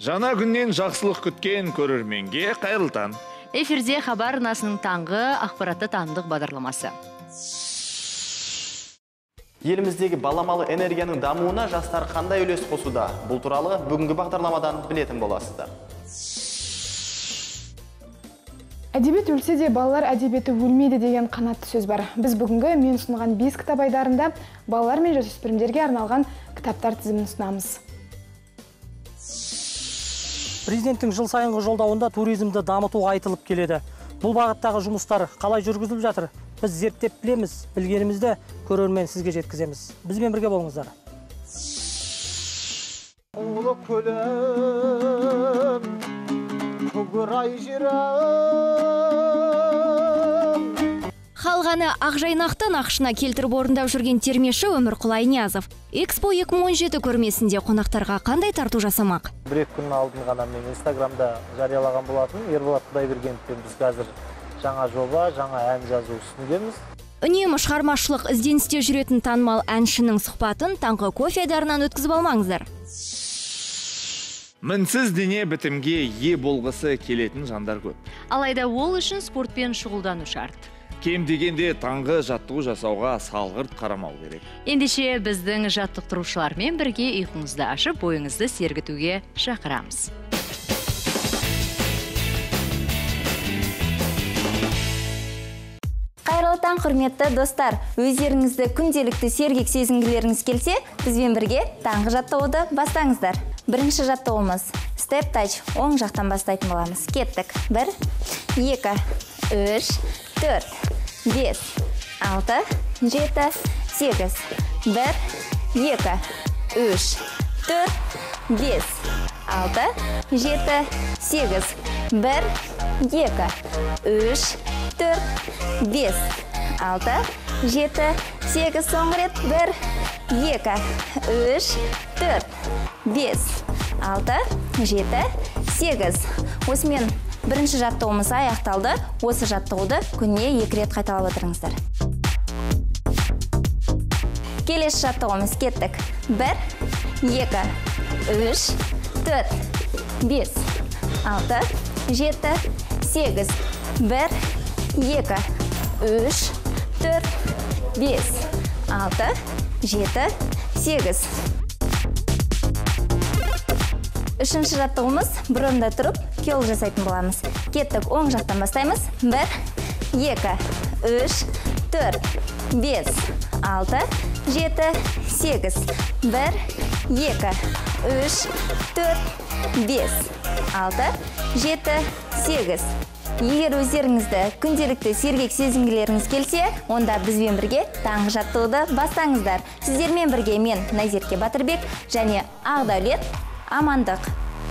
Жана күннен жақсылық күткен көрерменге қайырлы таң. Эфирде хабар арнасының таңғы ақпаратты таныдық бағдарламасы. Еліміздегі баламалы энергияның дамуына жастар қандай үлес қосуда? Бұл туралы бүгінгі бағдарламадан білетін боласыздар. Әдебиет өлсе де балалар әдебиеті өлмейді деген қанатты сөз бар. Біз бүгінгі мен ұсынған 5 кітап айдарында балалар мен жасөспірімдерге арналған кітаптар тізімін ұсынамыз. Президенттің жыл сайынғы жолдауында туризмді дамытуға айтылып келеді. Бұл бағыттағы жұмыстар қалай жүргізіліп жатыр? Біз зерттеп білеміз, білгенімізді көрермен сізге жеткіземіз. Бізбен бірге болыңыздар. Ұлы көлім, күгірай жерім. Халғаны Ақжайнақтан ақшына келтіріп орындап жүрген термеші Өмірқұлай Ниязов. Экспо 2017 көрмесінде қонақтарға қандай тарту жасамақ? Бір-екі күн алдын ғана мен Инстаграмда жариялаған болатын. Ерболат Құдайбергеновпен біз қазір жаңа жоба, жаңа ән жазу үстіндеміз. Үнемі шығармашылық ізденісте жүретін танымал әншінің сұхбатын таңғы кофе айдарынан өткізіп алмаңыздар. Мінсіз дене бітімге ие болғысы келетін жандар көп. Алайда ол үшін спортпен шұғылдану шарт. Кем дегенде таңғы жаттығу жасауға салғырт қарамау керек. Ендеше біздің жаттықтырушылармен бірге ұйқыңызды ашып, бойыңызды сергітуге шақырамыз. Қайырлы таң, құрметті достар. Өздеріңізді күнделікті сергек сезінгілеріңіз келсе, бізбен бірге таңғы жаттығуды бастаңыздар. Бірінші жаттығуымыз степ тач, оң жақтан бастайтын боламыз. Кеттік. 1, 2, 3, 4, 5, 6, 7, 8. 1, 2, 3, 4, 5, 6, 7, 8. 1, 2, 3, 4, 5, 6, 7, 8. Соңғы рет. 1, 2, 3, 4, 5, 6, 7, 8. Осымен бірінші жаттығуымыз аяқталды. Осы жаттығуды күніне 2 рет қайталап отырыңыздар. Келесі жаттығуымыз. Кеттік. 1, 2, 3, 4, 5, 6, 7, 8. 1, 2, 3, 4, 5, 6, 7, 8. Үшінші жаттығуымыз. Бұрында тұрып, кел жасайтын боламыз. Кеттік, оң жақтан бастаймыз. 1, 2, 3, 4, 5, 6, 7, 8. 1, 2, 3, 4, 5, 6, 7, 8. Егер өздеріңізді күнделікті сергек сезінгілеріңіз келсе, онда бізбен бірге таңғы жаттығуды бастаңыздар. Сіздермен бірге мен Назерке Батырбек және Ағдәулет Амандық.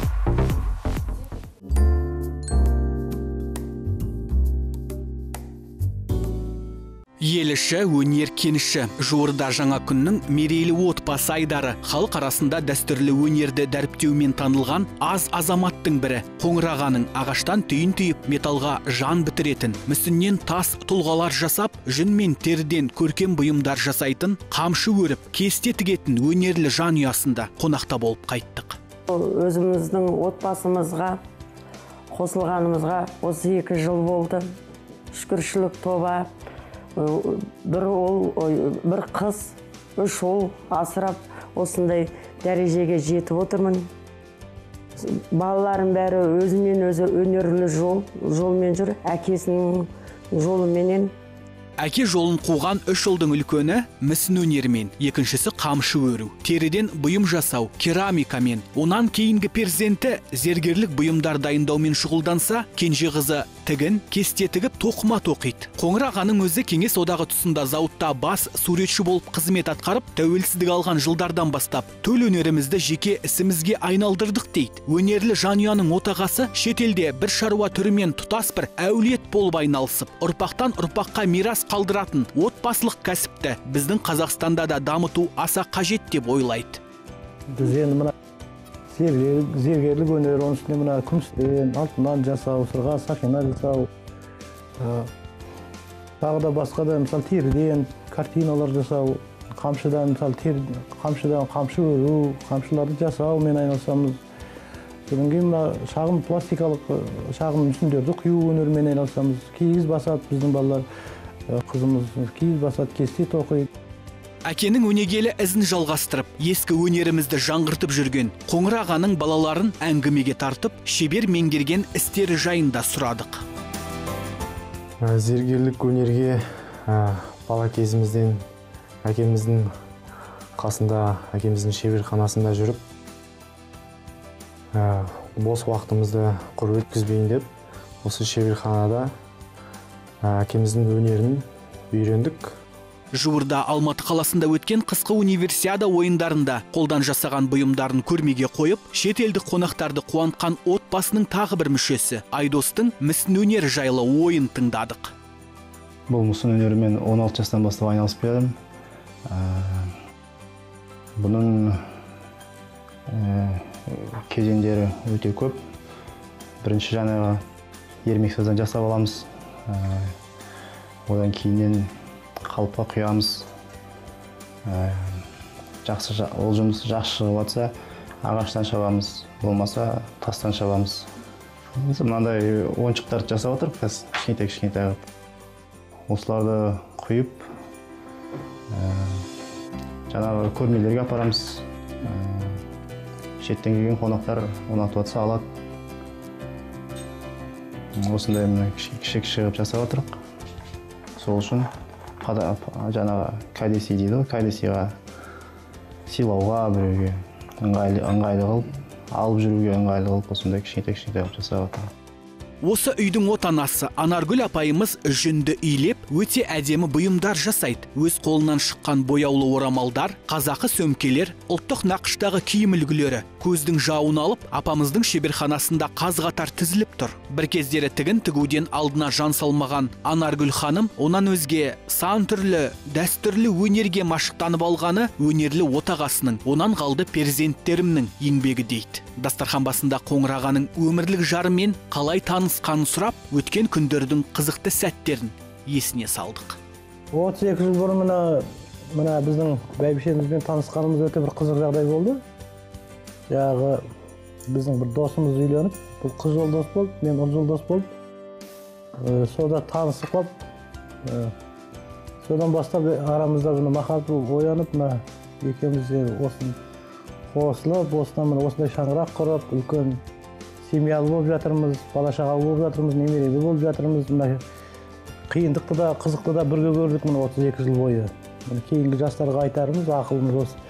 Ел іші, өнер кеніші. Жуырда жаңа күннің мерейлі отбасы айдары. Халық арасында дәстүрлі өнерді дәріптеумен танылған аз азаматтың бірі. Қоңырағаның ағаштан түйін түйіп, металға жан бітіретін, мүсіннен тас тұлғалар жасап, жүн мен теріден көркем бұйымдар жасайтын, қамшы өріп, кесте тігетін өнерлі жан ұясында қонақта болып қайттық. Өзіміздің отбасымызға қосылғанымызға осы 2 жыл болды. Шүкіршілік тоба, бір қыз, 3 ұл асырап, осындай дәрежеге жетіп отырмын. Балаларым бәрі өзімен өзі өнерлі жолмен жүр, әкесінің жолыменен. Әке жолын қуған 3 ұлдың үлкені мүсін өнерімен, екіншісі қамшы өру, теріден бұйым жасау, керамикамен. Онан кейінгі перзенті зергерлік бұйымдар дайындаумен шұғылданса, кенже қызы тігін, кесте тігіп тоқыма тоқиды. Қоңырағаның өзі Кеңес одағы тұсында зауытта бас суретші болып қызмет атқарып, тәуелсіздік алған жылдардан бастап төл өнерімізді жеке ісімізге айналдырдық дейді. Өнерлі жанұяның отағасы шетелде бір шаруа түрімен тұтас бір әулет болып айналысып, ұрпақтан ұрпаққа мирас қалдыратын отбасылық кәсіпті біздің Қазақстанда да дамыту аса қажет деп ойлайды. Біз енді мына зергерлік өнер, оның үстіне мына күмістен, алтыннан жасау, сырға сақина жасау, тағы да басқа да, мысалы, теріден картиналар жасау, қамшыдан, мысалы, қамшы өру, қамшыларды жасаумен айналысамыз. Содан кейін шағын пластикалық шағын мүсіндерді құю өнерімен айналысамыз. Киіз басады біздің балалар, қызымыз киіз басады, кесте тоқиды. Әкенің өнегелі ізін жалғастырып, ескі өнерімізді жаңғыртып жүрген Қоңыр ағаның балаларын әңгімеге тартып, шебер меңгерген істері жайында сұрадық. Зергерлік өнерге бала кезімізден әкеміздің қасында, әкеміздің шеберханасында жүріп, бос уақытымызды құр өткізбейін деп, осы шеберханада әкеміздің өнерін үйрендік. Жуырда Алматы қаласында өткен қысқы универсиада ойындарында қолдан жасаған бұйымдарын көрмеге қойып, шетелдік қонақтарды қуантқан отбасының тағы бір мүшесі Айдостың мүсін өнері жайлы ойын тыңдадық. Бұл мүсін өнерімен 16 жастан бастап айналысып келдім. Бұның кезеңдері өте көп. Бірінші жаңағы ермексаздан жасап аламыз. Одан кейіннен қалыпқа құямыз. Ол жұмыс жақсы шығып жатса, ағаштан шабамыз, болмаса тастан шабамыз. Мынандай ойыншықтарды жасап отырмыз, кішкентай. Осыларды құйып, жаңағы көрмелерге апарамыз. Шеттен келген қонақтар ұнатып жатса алады. Осындай кішік жасап отырмыз. Сол үшін жаңағы кәдесі дейді, кәдесіға сыйлауға біреуге ыңғайлы қылып, алып жүруге ыңғайлы қылып, осындай кішкентай жасап отырмыз. Осы үйдің отанасы Анаргүл апайымыз жүнді үйлеп, өте әдемі бұйымдар жасайды. Өз қолынан шыққан бояулы орамалдар, қазақы сөмкелер, ұлттық нақыштағы киім үлгілері көздің жауын алып, апамыздың шеберханасында қаз-қатар тізіліп тұр. Бір кездері тігін тігуден алдына жан салмаған Анаргүл ханым, онан өзге сан түрлі дәстүрлі өнерге машықтанып алғаны өнерлі отағасының, онан қалды перзенттерімнің еңбегі дейді. Дастархан басында Қоңыр ағаның өмірлік жарымен қалай танысқанын сұрап, өткен күндердің қызықты сәттерін есіне салдық. 32 жыл бұрын мына біздің бәйбішемізбен танысқанымыз өте бір қызық жағдай болды. Яғы біздің бір досымыз үйленіп, бұл қыз жолдас болды, мен ұл жолдас болды. Сода танысып қалып, содан бастап арамызда махаббат оянып, екеуміз осыны қосылып, осындай шаңырақ құрып, үлкен семьялы болып жатырмыз, бала-шағалы болып жатырмыз, немерелі болып жатырмыз. Қиындықты да, қызықты да бірге көрдік 32 жыл бойы. Кейінгі жастарға айтарымыз, ақылымыз осы.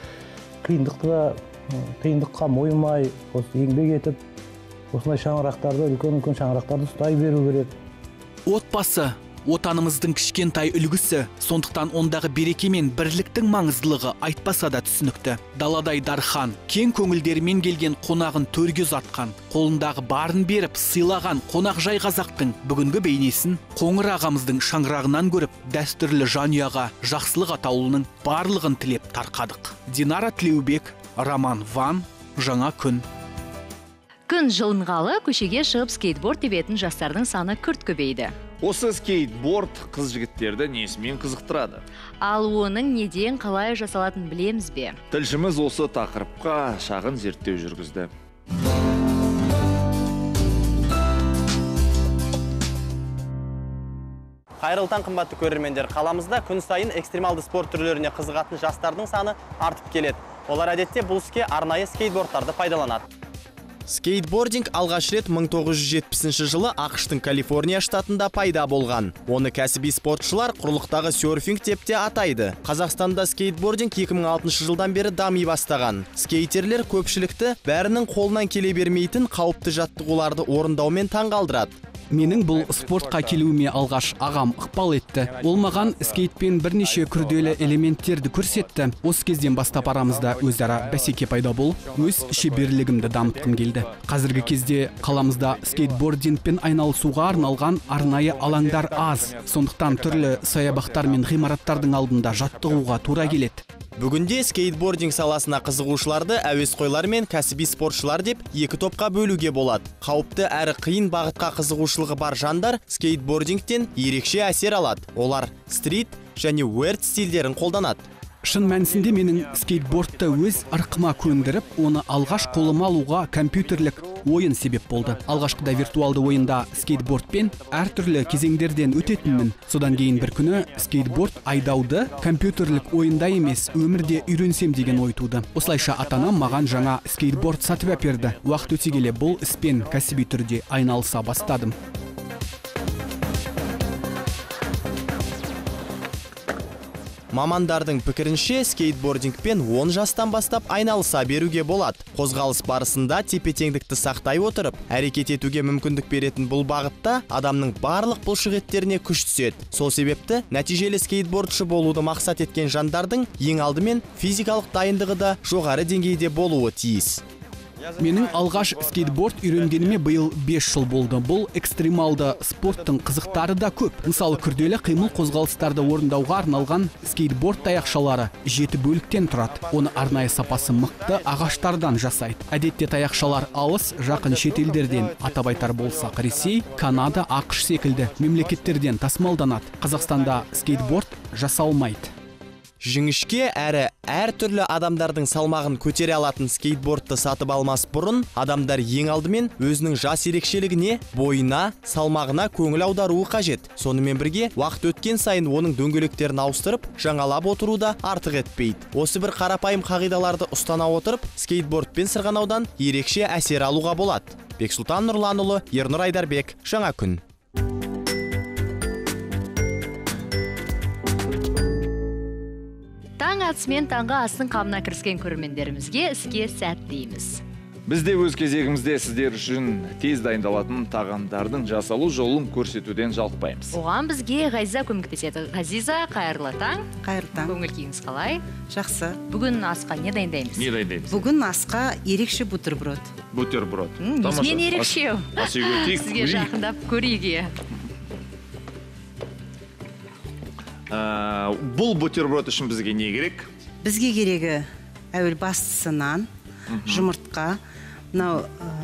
Қиындыққа мойымай, осы еңбек етіп, осындай шаңырақтарды, үлкен шаңырақтарды ұстай беру керек. Отбасы отанымыздың кішкентай үлгісі, сондықтан ондағы береке мен бірліктің маңыздылығы айтпаса да түсінікті. Даладай дархан, кең көңілдермен келген қонағын төрге ұзатқан, қолындағы барын беріп сыйлаған қонақжай қазақтың бүгінгі бейнесін Қоңыр ағамыздың шаңырағынан көріп, дәстүрлі жанұяға жақсылық атаулының барлығын тілеп тарқадық. Динара Тілеубек, Роман Ван, Жаңа күн. Күн жылынғалы көшеге шығып скейтборд тебетін жастардың саны күрт көбейді. Осы скейтборд қыз жігіттерді несімен қызықтырады? Ал оның неден қалай жасалатын білеміз бе? Тілшіміз осы тақырыпқа шағын зерттеу жүргізді. Қайырлы таң, қымбатты көрермендер. Қаламызда күн сайын экстремалды спорт түрлеріне қызығатын жастардың саны артып келеді. Олар әдетте бұл іске арнайы скейтбордтарды пайдаланады. Скейтбординг алғаш рет 1970 жылы ақштың Калифорния штатында пайда болған. Оны кәсіби спортшылар құрлықтағы серфинг деп те атайды. Қазақстанда скейтбординг 2006 жылдан бері дами бастаған. Скейтерлер көпшілікті бәрінің қолынан келе бермейтін қауіпті жаттығуларды орындаумен таңғалдырады. Менің бұл спортқа келуіме алғаш ағам ықпал етті. Ол маған скейтпен бірнеше күрделі элементтерді көрсетті. Осы кезден бастап арамызда өзара бәсеке пайда болып, өз шеберлігімді дамытқым келді. Қазіргі кезде қаламызда скейтбордингпен айналысуға арналған арнайы алаңдар аз. Сондықтан түрлі саябақтар мен ғимараттардың алдында жаттығуға тура келеді. Бүгінде скейтбординг саласына қызығушыларды әуесқойлар мен кәсіби спортшылар деп екі топқа бөлуге болады. Қауіпті әрі қиын бағытқа қызығушылығы бар жандар скейтбордингтен ерекше әсер алады. Олар стрит және уэрт стильдерін қолданады. Шын мәнісінде менің скейтбордты өз ырқыма көндіріп, оны алғаш қолыма алуға компьютерлік ойын себеп болды. Алғашқыда виртуалды ойында скейтбордпен әртүрлі кезеңдерден өтетінмін. Содан кейін бір күні скейтборд айдауды компьютерлік ойында емес, өмірде үйренсем деген ой туды. Осылайша ата-анам маған жаңа скейтборд сатып әперді. Уақыт өте келе бұл іспен кәсіби түрде айналыса бастадым. Мамандардың пікірінше скейтбордингпен 10 жастан бастап айналыса беруге болады. Қозғалыс барысында тепе-теңдікті сақтай отырып, әрекет етуге мүмкіндік беретін бұл бағытта адамның барлық бұлшықеттеріне күш түседі. Сол себепті нәтижелі скейтбордшы болуды мақсат еткен жандардың ең алдымен физикалық дайындығы да жоғары деңгейде болуы тиіс. Менің алғаш скейтборд үйренгеніме биыл 5 жыл болды. Бұл экстремалды спорттың қызықтары да көп. Мысалы, күрделі қимыл қозғалыстарды орындауға арналған скейтборд таяқшалары 7 бөліктен тұрады. Оны арнайы сапасы мықты ағаштардан жасайды. Әдетте таяқшалар алыс, жақын шетелдерден, атап айтар болсақ, Ресей, Канада, ақш секілді мемлекеттерден тасымалданады. Қазақстанда скейтборд жасалмайды. Жіңішке әрі әртүрлі адамдардың салмағын көтере алатын скейтбордты сатып алмас бұрын, адамдар ең алдымен өзінің жас ерекшелігіне, бойына, салмағына көңіл аударуы қажет. Сонымен бірге, уақыт өткен сайын оның дөңгелектерін ауыстырып, жаңалап отыру да артық етпейді. Осы бір қарапайым қағидаларды ұстана отырып, скейтбордпен сырғанаудан ерекше әсер алуға болады. Бексұлтан Нұрланұлы, Ернұр Айдарбек, Жаңа күн. Таң атысымен таңғы астың қамына кіріскен көрермендерімізге іске сәт дейміз. Біз де өз кезегімізде сіздер үшін тез дайындалатын тағамдардың жасалу жолын көрсетуден жалықпаймыз. Оған бізге Ғазиза көмектеседі. Ғазиза, қайырлы таң. Қайырлы таң. Көңіл күйіңіз қалай? Жақсы. Бүгін асқа не дайындаймыз? Не дайындаймыз? Бүгін асқа ерекше бутерброд. Бутерброд. Мен ерекше. Сізге жақындап көрейік. Бұл бутерброд үшін бізге не керек? Бізге керегі әуел бастысы нан, жұмыртқа, мынау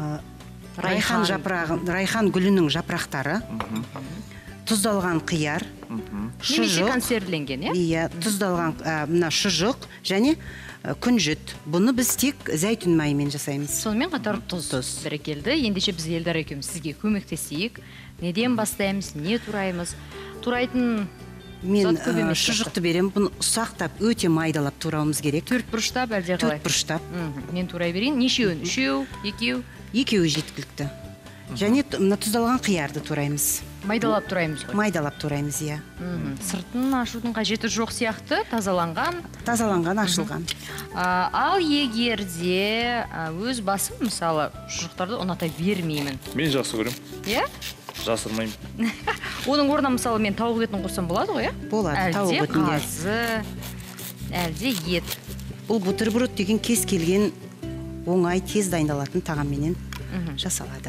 райхан гүлінің жапырақтары, тұздалған қияр, немесе консервіленген, иә, тұздалған мына шұжық және күнжіт. Бұны біз тек зәйтүн майымен жасаймыз. Сонымен қатар тұз. Бәрекелді. Ендеше біз Елдар екеуміз сізге көмектесейік. Неден бастаймыз, не тураймыз? Турайтын мен шұжықты берем, бұны ұсақтап, өте майдалап турауымыз керек. 4 бұрыштап әлде қалай? 4 бұрыштап. Мен турай берейін. Нешеуін? 3, 2? Екеуі жеткілікті. Және тұздалған қиярды тураймыз. Майдалап тураймыз ғой? Майдалап тураймыз, иә. Сыртын ашудың қажеті жоқ сияқты, тазаланған? Тазаланған, ашылған. Ал егерде өз басым, мысалы, шұжықтарды ұната бермеймін. Мен жақсы көрем. Иә? Жасырмаймын. Оның орнына мысалы мен тауық етін қоссам болады ғой, иә? Болады, тауық етінде. Әлде қазы, әлде ет. Бұл бутерброд деген кез келген оңай, тез дайындалатын тағамменен жасалады.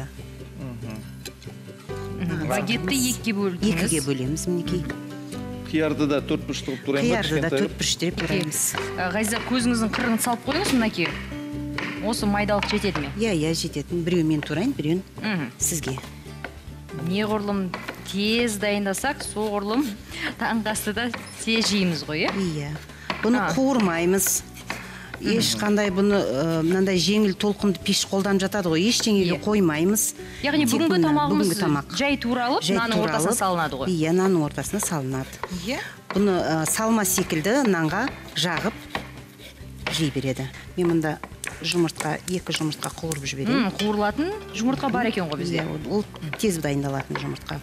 Багетті екіге бөлдіңіз. Екіге бөлеміз, мінекей. Қиярды да 4 бұрыштығып тураймыз. Қиярды да 4 бұрыштырып тураймыз. Ғазиза, көзіңіздің қырығын салып қойыңыз мінекей. Осы майдалық жетеді ме? Иә, жететін. Біреу мен турайын, біреуін сізге. Не ғұрлым тез дайындасақ, сол ғұрлым таңғы астыда тез жейміз ғой, иә? Бұны қуырмаймыз. Ешқандай бұны мынандай жеңіл толқынды пеш қолданып жатады ғой, ештеңеге қоймаймыз. Яғни бүгінгі тамағымыз жай туралып, нанның ортасына салынады ғой? Иә, нанның ортасына салынады. Бұны салма секілді нанға жағып жей береді. Мен мұнда жұмыртқа, 2 жұмыртқа қуырып жіберем. Қуырылатын жұмыртқа бар екен ғой бізде? Ол тез дайындалатын жұмыртқа.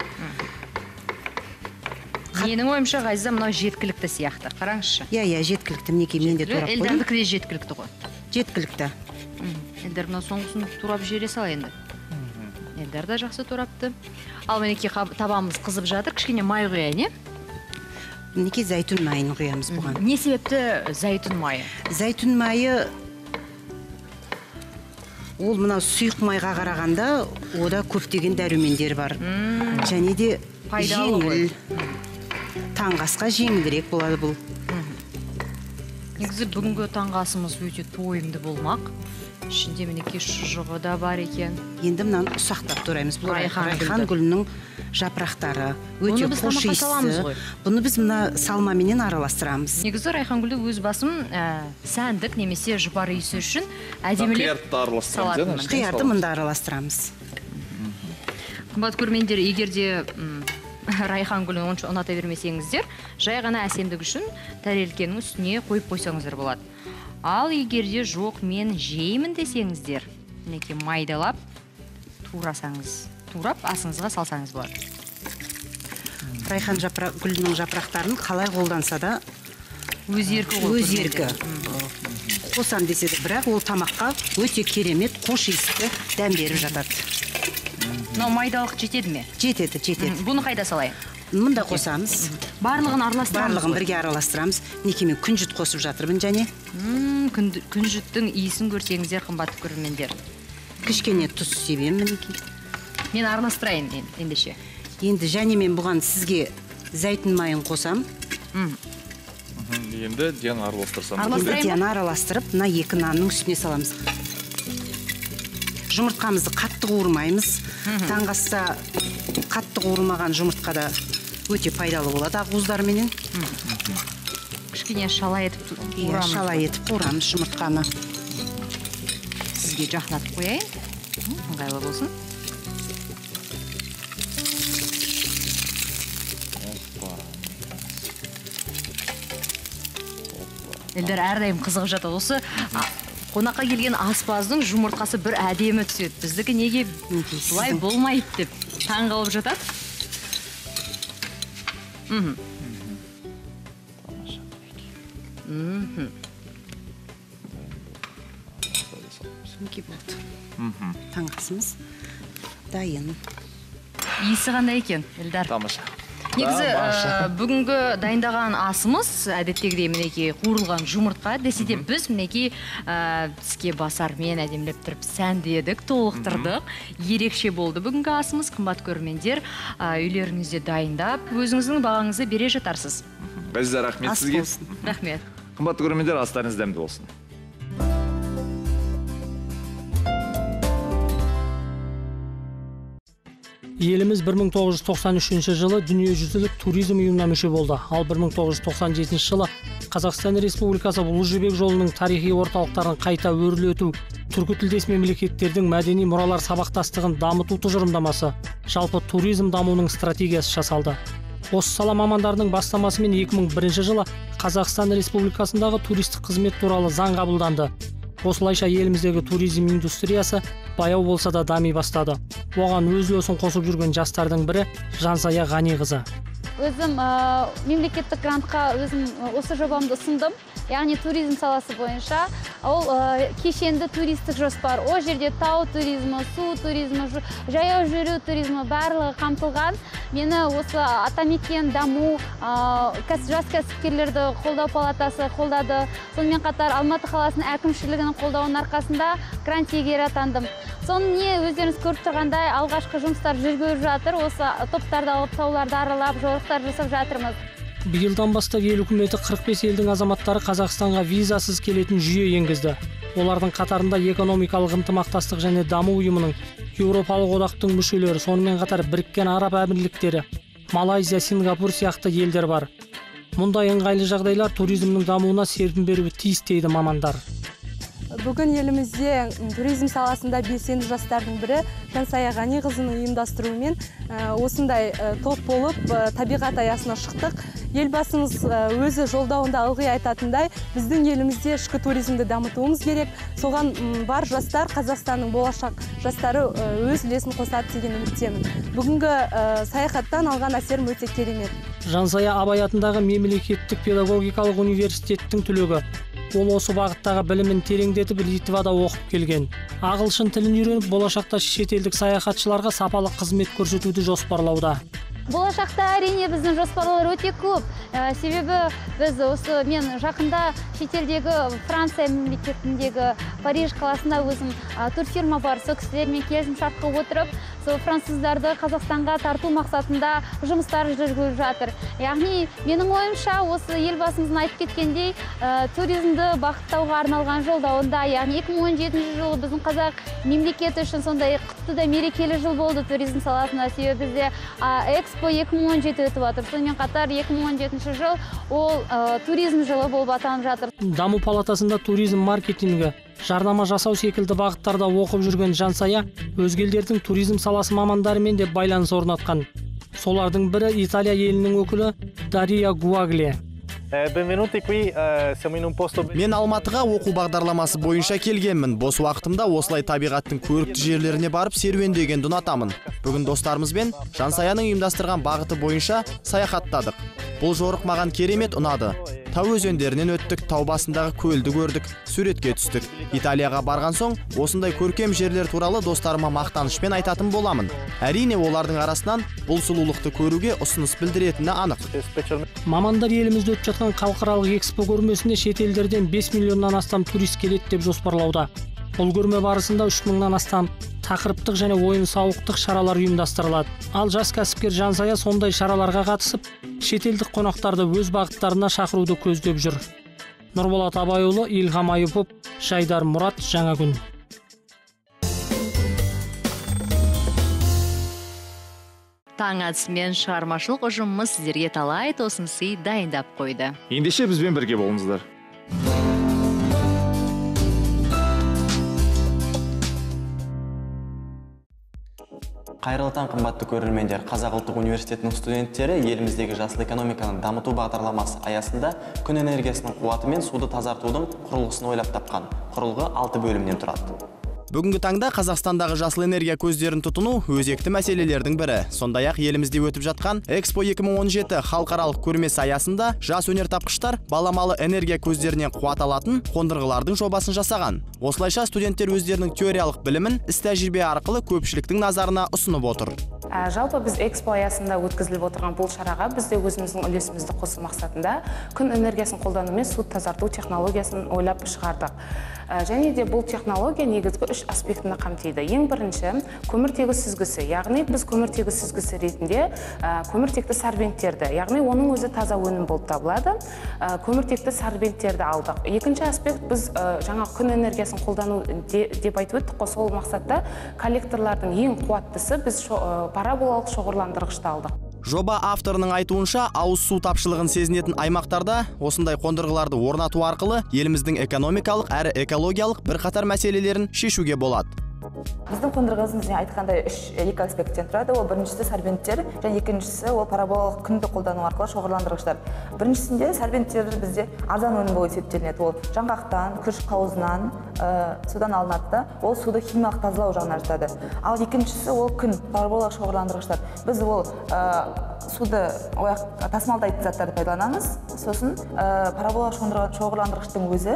Менің ойымша Ғазиза мынау жеткілікті сияқты. Қараңызшы. Иә, жеткілікті. Мінекей мен де турап қойдым. Елдардікі де жеткілікті ғой? Жеткілікті. Елдар мынау соңғысын турап жібере сал енді. Елдар да жақсы турапты. Ал мінекей табамыз қызып жатыр, кішкене май құяйын, е? Мінекей зәйтүн майын құямыз бұған. Не себепті зәйтүн майы? Зәйтүн майы ол мынау сұйық майға қарағанда ода көптеген дәрумендер бар. Және де жеңіл. Таңғы асқа жеңілірек болады бұл. Негізі бүгінгі таңғы асымыз өте тойымды болмақ. Ішінде мінекей шұжығы да бар екен. Енді мынаны ұсақтап тураймыз. Бұл райхан гүлінің жапырақтары өте хош иісті. Бұны біз мына салмаменен араластырамыз. Негізі райхан гүлі өз басым сәндік немесе жұпар иісі үшін әдемілеп салатынмын. Қиярды мында араластырамыз. Қымбат көрермендер, егерде райхан гүлін онша ұната бермесеңіздер, жай ғана әсемдік үшін тәрелкенің үстіне қойып қойсаңыздар болады. Ал егерде жоқ, мен жеймін десеңіздер, мінекей майдалап турап асыңызға салсаңыз болады. Райхан гүлінің жапырақтарын қалай қолданса да өз еркі. Қосам десе де, бірақ ол тамаққа өте керемет, қош иісті дәм беріп жатады. Мынау майдалық жетеді ме? Жетеді. Бұны қайда салайын? Мұнда қосамыз. Барлығын араластырамыз. Барлығын бірге араластырамыз. Неке мен күнжіт қосып жатырмын және. Күнжіттің иісін көрсеңіздер, қымбатты көрермендер. Кішкене тұз себемін мінекей. Мен араластырайын ендеше. Енді және мен бұған сізге зәйтін майын қосам. Енді ден араластырсам. Ден араластырып, мына екі нанның үстіне саламыз. Жұмыртқамызды қатты қуырмаймыз. Таңғаста қатты қуырмаған жұмыртқада өте пайдалы болады ақуыздарменен. Кішкене шала етіп қуырамыз. Шала етіп қуырамыз жұмыртқаны. Сізге жақындатып қояйын. Ыңғайлы болсын. Елдер әрдайым қызығып жатады. Осы қонаққа келген аспаздың жұмыртқасы бір әдемі түседі. Біздікі неге бұлай болмайды деп таң қалып жатады. Мінекей болды. Таңғасымыз дайын. Иісі қандай екен, Елдар? Тамаша. Негізі бүгінгі дайындаған асымыз әдеттегідей мінекей қуырылған жұмыртқа десе де біз мінекей тіске басармен әдемілеп тұрып сәндедік, толықтырдық. Ерекше болды бүгінгі асымыз. Қымбат көрермендер, үйлеріңізде дайындап, өзіңіздің бағаңызды бере жатарсыз. Ғазиза, рахмет сізге. Рахмет. Қымбат көрермендер, астарыңыз дәмді болсын. Еліміз 1993 жылы дүниежүзілік туризм ұйымына мүше болды. Ал 1997 жылы Қазақстан Республикасы Ұлы Жібек жолының тарихи орталықтарын қайта өрлету, түркі тілдес мемлекеттердің мәдени мұралар сабақтастығын дамыту тұжырымдамасы, жалпы туризм дамуының стратегиясы жасалды. Осы сала мамандарының бастамасымен 2001 жылы Қазақстан Республикасындағы туристік қызмет туралы заң қабылданды. Осылайша еліміздегі туризм индустриясы баяу болса да дами бастады. Оған өз үлесін қосып жүрген жастардың бірі Жансая Ғаниқызы. Өзім мемлекеттік грантқа осы жобамды ұсындым. Яғни туризм саласы бойынша ол кешенді туристік жоспар. О жерде тау туризмі, су туризмі, жаяу жүру туризмі барлығы қамтылған. Мені осы Атамекен даму жас кәсіпкерлерді қолдау палатасы қолдады. Сонымен қатар Алматы қаласының әкімшілігінің қолдауының арқасында грант иегері атандым. Соның не өздеріңіз көріп тұрғандай алғашқы жұмыстар жүргізіліп жатыр. Осы топтарды алып, тауларды аралап, жорықтар жасап жатырмыз. Биылдан бастап ел үкіметі 45 елдің азаматтары Қазақстанға визасыз келетін жүйе енгізді. Олардың қатарында экономикалық ынтымақтастық және даму ұйымының, Еуропалық одақтың мүшелері, сонымен қатар Біріккен Араб Әмірліктері, Малайзия, Сингапур сияқты елдер бар. Мұндай ыңғайлы жағдайлар туризмнің дамуына серпін беруі тиіс дейді мамандар. Бүгін елімізде туризм саласында белсенді жастардың бірі Жансая Ғаниқызының ұйымдастыруымен осындай топ болып табиғат аясына шықтық. Елбасымыз өзі жолдауында ылғи айтатындай, біздің елімізде ішкі туризмді дамытуымыз керек. Соған бар жастар, Қазақстанның болашақ жастары өз үлесін қосады деген үміттемін. Бүгінгі саяхаттан алған әсерім өте керемет. Жансая Абай атындағы мемлекеттік педагогикалық университеттің түлегі. Ол осы бағыттағы білімін тереңдетіп Литвада оқып келген. Ағылшын тілін үйреніп, болашақта шетелдік саяхатшыларға сапалы қызмет көрсетуді жоспарлауда. Болашақта әрине біздің жоспарлар өте көп. Себебі біз мен жақында шетелдегі Франция мемлекетіндегі Париж қаласында өзім турфирма бар. Сол кісілермен келісім шартқа отырып, сол француздарды Қазақстанға тарту мақсатында жұмыстар жүргізіліп жатыр. Яғни менің ойымша осы елбасымыздың айтып кеткендей туризмді бағыттауға арналған жолдауында, яғни 2017 жылы біздің қазақ мемлекеті үшін сондай құтты да мерекелі жыл болды туризм саласында. Себебі бізде Экспо 2017 өтіп жатыр. Сонымен қатар 2017 жыл ол туризм жылы болып аталып жатыр. Даму палатасында туризм маркетингі, жарнама жасау секілді бағыттарда оқып жүрген Жансая өзге елдердің туризм саласы мамандарымен де байланыс орнатқан. Солардың бірі Италия елінің өкілі Дария Гуагле. Мен Алматыға оқу бағдарламасы бойынша келгенмін. Бос уақытымда осылай табиғаттың көрікті жерлеріне барып серуендегенді ұнатамын. Бүгін достарымызбен Жансаяның ұйымдастырған бағыты бойынша саяхаттадық. Бұл жорық маған керемет ұнады. Тау өзендерінен өттік, тау басындағы көлді көрдік, суретке түстік. Италияға барған соң, осындай көркем жерлер туралы достарыма мақтанышпен айтатын боламын. Әрине олардың арасынан бұл сұлулықты көруге ұсыныс білдіретіні анық. Мамандар елімізде өтіп жатқан халықаралық экспо көрмесіне шетелдерден 5 миллионнан астам турист келеді деп жоспарлауда. Бұл көрме барысында 3 мыңнан астам тақырыптық және ойын-сауықтық шаралар ұйымдастырылады. Ал жас кәсіпкер Жансая сондай шараларға қатысып, шетелдік қонақтарды өз бағыттарына шақыруды көздеп жүр. Нұрболат Абайұлы, Илғам Айыпов, Жайдар Мұрат, Жаңа күн. Таң атысымен шығармашылық ұжымымыз сіздерге талай тосын сый дайындап қойды. Ендеше бізбен бірге болыңыздар. Қайырлы таң, қымбатты көрермендер. Қазақ ұлттық университетінің студенттері еліміздегі жасыл экономиканың дамыту бағдарламасы аясында күн энергиясының қуаты мен суды тазартудың құрылғысын ойлап тапқан. Құрылғы 6 бөлімнен тұрады. Бүгінгі таңда Қазақстандағы жасыл энергия көздерін тұтыну өзекті мәселелердің бірі. Сондай-ақ елімізде өтіп жатқан Экспо 2017 халықаралық көрмесі аясында жас өнертапқыштар баламалы энергия көздерінен қуат алатын қондырғылардың жобасын жасаған. Осылайша студенттер өздерінің теориялық білімін іс тәжірибе арқылы көпшіліктің назарына ұсынып отыр. Жалпы біз экспо аясында өткізіліп отырған бұл шараға бізде өзіміздің үлесімізді қосу мақсатында күн энергиясын қолдану мен суды тазарту технологиясын ойлап шығардық. Және де бұл технология негізгі 3 аспектіні қамтиды. Ең бірінші көміртегі сүзгісі, яғни біз көміртегі сүзгісі ретінде көміртекті сорбенттерді, яғни оның өзі таза өнім болып табылады. Көміртекті сорбенттерді алдық. Екінші аспект біз жаңа күн энергиясын қолдану деп айтып өттік. Сол мақсатта коллекторлардың ең қуаттысы біз параболалық шоғырландырғышты алдық. Жоба авторының айтуынша, ауыз су тапшылығын сезінетін аймақтарда осындай қондырғыларды орнату арқылы еліміздің экономикалық әрі экологиялық бірқатар мәселелерін шешуге болады. Біздің қондырғымыз айтқандай екі аспекттен тұрады. Ол біріншісі сорбенттер, және екіншісі ол параболалық күнді қолдану арқылы шоғырландырғыштар. Біріншісінде сорбенттер бізде арзан өнім болып есептелінеді. Ол жаңғақтан, күріш қауызынан судан алынады. Ол суды химиялық тазалау жағынан жатады. Ал екіншісі ол күн, параболалық шоғырландырғыштар. Біз ол суды тасымалдайтын заттарды пайдаланамыз. Сосын параболалық шоғырландырғыштың өзі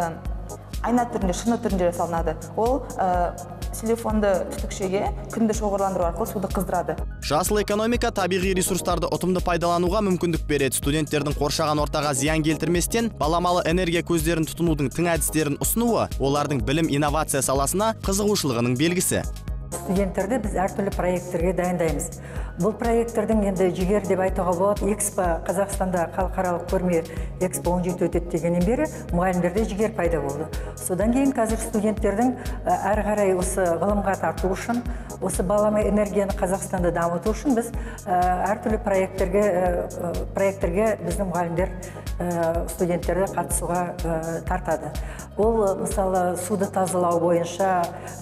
айна түрінде, шыны түрінде жасалынады. Ол телефонды түтікшеге күнді шоғырландыру арқылы суды қыздырады. Жасыл экономика табиғи ресурстарды ұтымды пайдалануға мүмкіндік береді. Студенттердің қоршаған ортаға зиян келтірместен баламалы энергия көздерін тұтынудың тың әдістерін ұсынуы олардың білім инновация саласына қызығушылығының белгісі. Студенттерді біз әртүрлі проекттерге дайындаймыз. Бұл проекттердің енді жігер деп айтуға болады. Экспо Қазақстанда халықаралық көрме Экспо 17 өтеді дегеннен бері мұғалімдерде жігер пайда болды. Содан кейін қазір студенттердің әрі қарай осы ғылымға тарту үшін, осы балама энергияны Қазақстанда дамыту үшін біз әртүрлі проекттерге біздің мұғалімдер студенттерді қатысуға тартады. Ол мысалы суды тазалау бойынша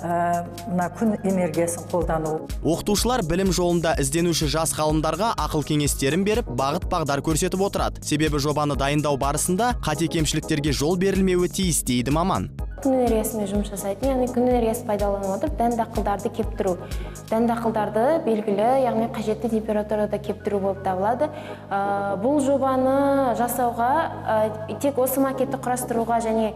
күн энергиясын қолдану. Оқытушылар білім жолында ізденуші жас ғалымдарға ақыл кеңестерін беріп, бағыт-бағдар көрсетіп отырады. Себебі жобаны дайындау барысында қате кемшіліктерге жол берілмеуі тиіс дейді маман. Күн энергиясымен жұмыс жасайтын, яғни күн энергиясы пайдаланып отырып, дән-дақылдарды кептіру. Дән-дақылдарды белгілі, яғни қажетті температурада кептіру болып табылады. Бұл жобаны жасауға тек осы макетті құрастыруға және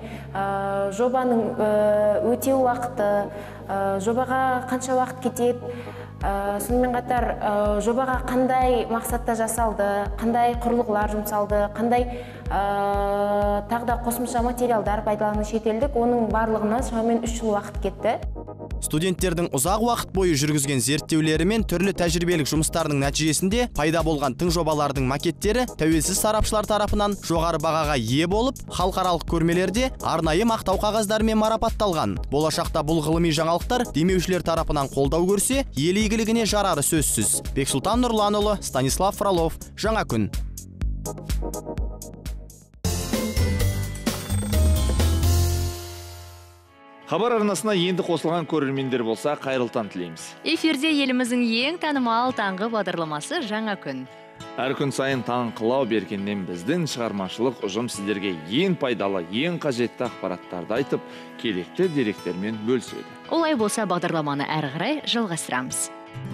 жобаның өтеу уақыты, жобаға қанша уақыт кетеді, Сонымен қатар жобаға қандай мақсатта жасалды, қандай құрылғылар жұмсалды, қандай тағы да қосымша материалдар пайдалану шетелдік, оның барлығына шамамен 3 жыл уақыт кетті. Студенттердің ұзақ уақыт бойы жүргізген зерттеулері мен түрлі тәжірибелік жұмыстарының нәтижесінде пайда болған тың жобалардың макеттері тәуелсіз сарапшылар тарапынан жоғары бағаға ие болып, халықаралық көрмелерде арнайы мақтау қағаздарымен марапатталған. Болашақта бұл ғылыми жаңалықтар демеушілер тарапынан қолдау көрсе, ел игілігіне жарары сөзсіз. Бексұлтан Нұрланұлы, Станислав Фролов, Жаңа күн. Хабар арнасына енді қосылған көрермендер болса, қайырлы таң тілейміз. Эфирде еліміздің ең танымал таңғы бағдарламасы Жаңа күн. Әр күн сайын таңқылау бергеннен біздің шығармашылық ұжым сіздерге ең пайдалы, ең қажетті ақпараттарды айтып, керекті деректермен бөліседі. Олай болса, бағдарламаны әрі қарай жалғастырамыз.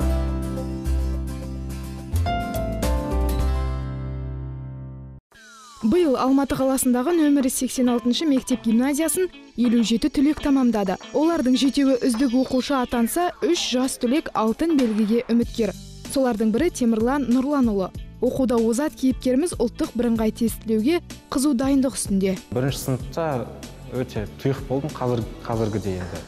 Биыл Алматы қаласындағы нөмірі 86-шы мектеп гимназиясын 57 түлек тамамдады. Олардың 7-і үздік оқушы атанса, 3 жас түлек алтын белгіге үміткер. Солардың бірі Темірлан Нұрланұлы. Оқуда озат кейіпкеріміз ұлттық бірыңғай тестілеуге қызу дайындық үстінде. Бірінші сыныпта өте тұйық болдым қазіргідей енді.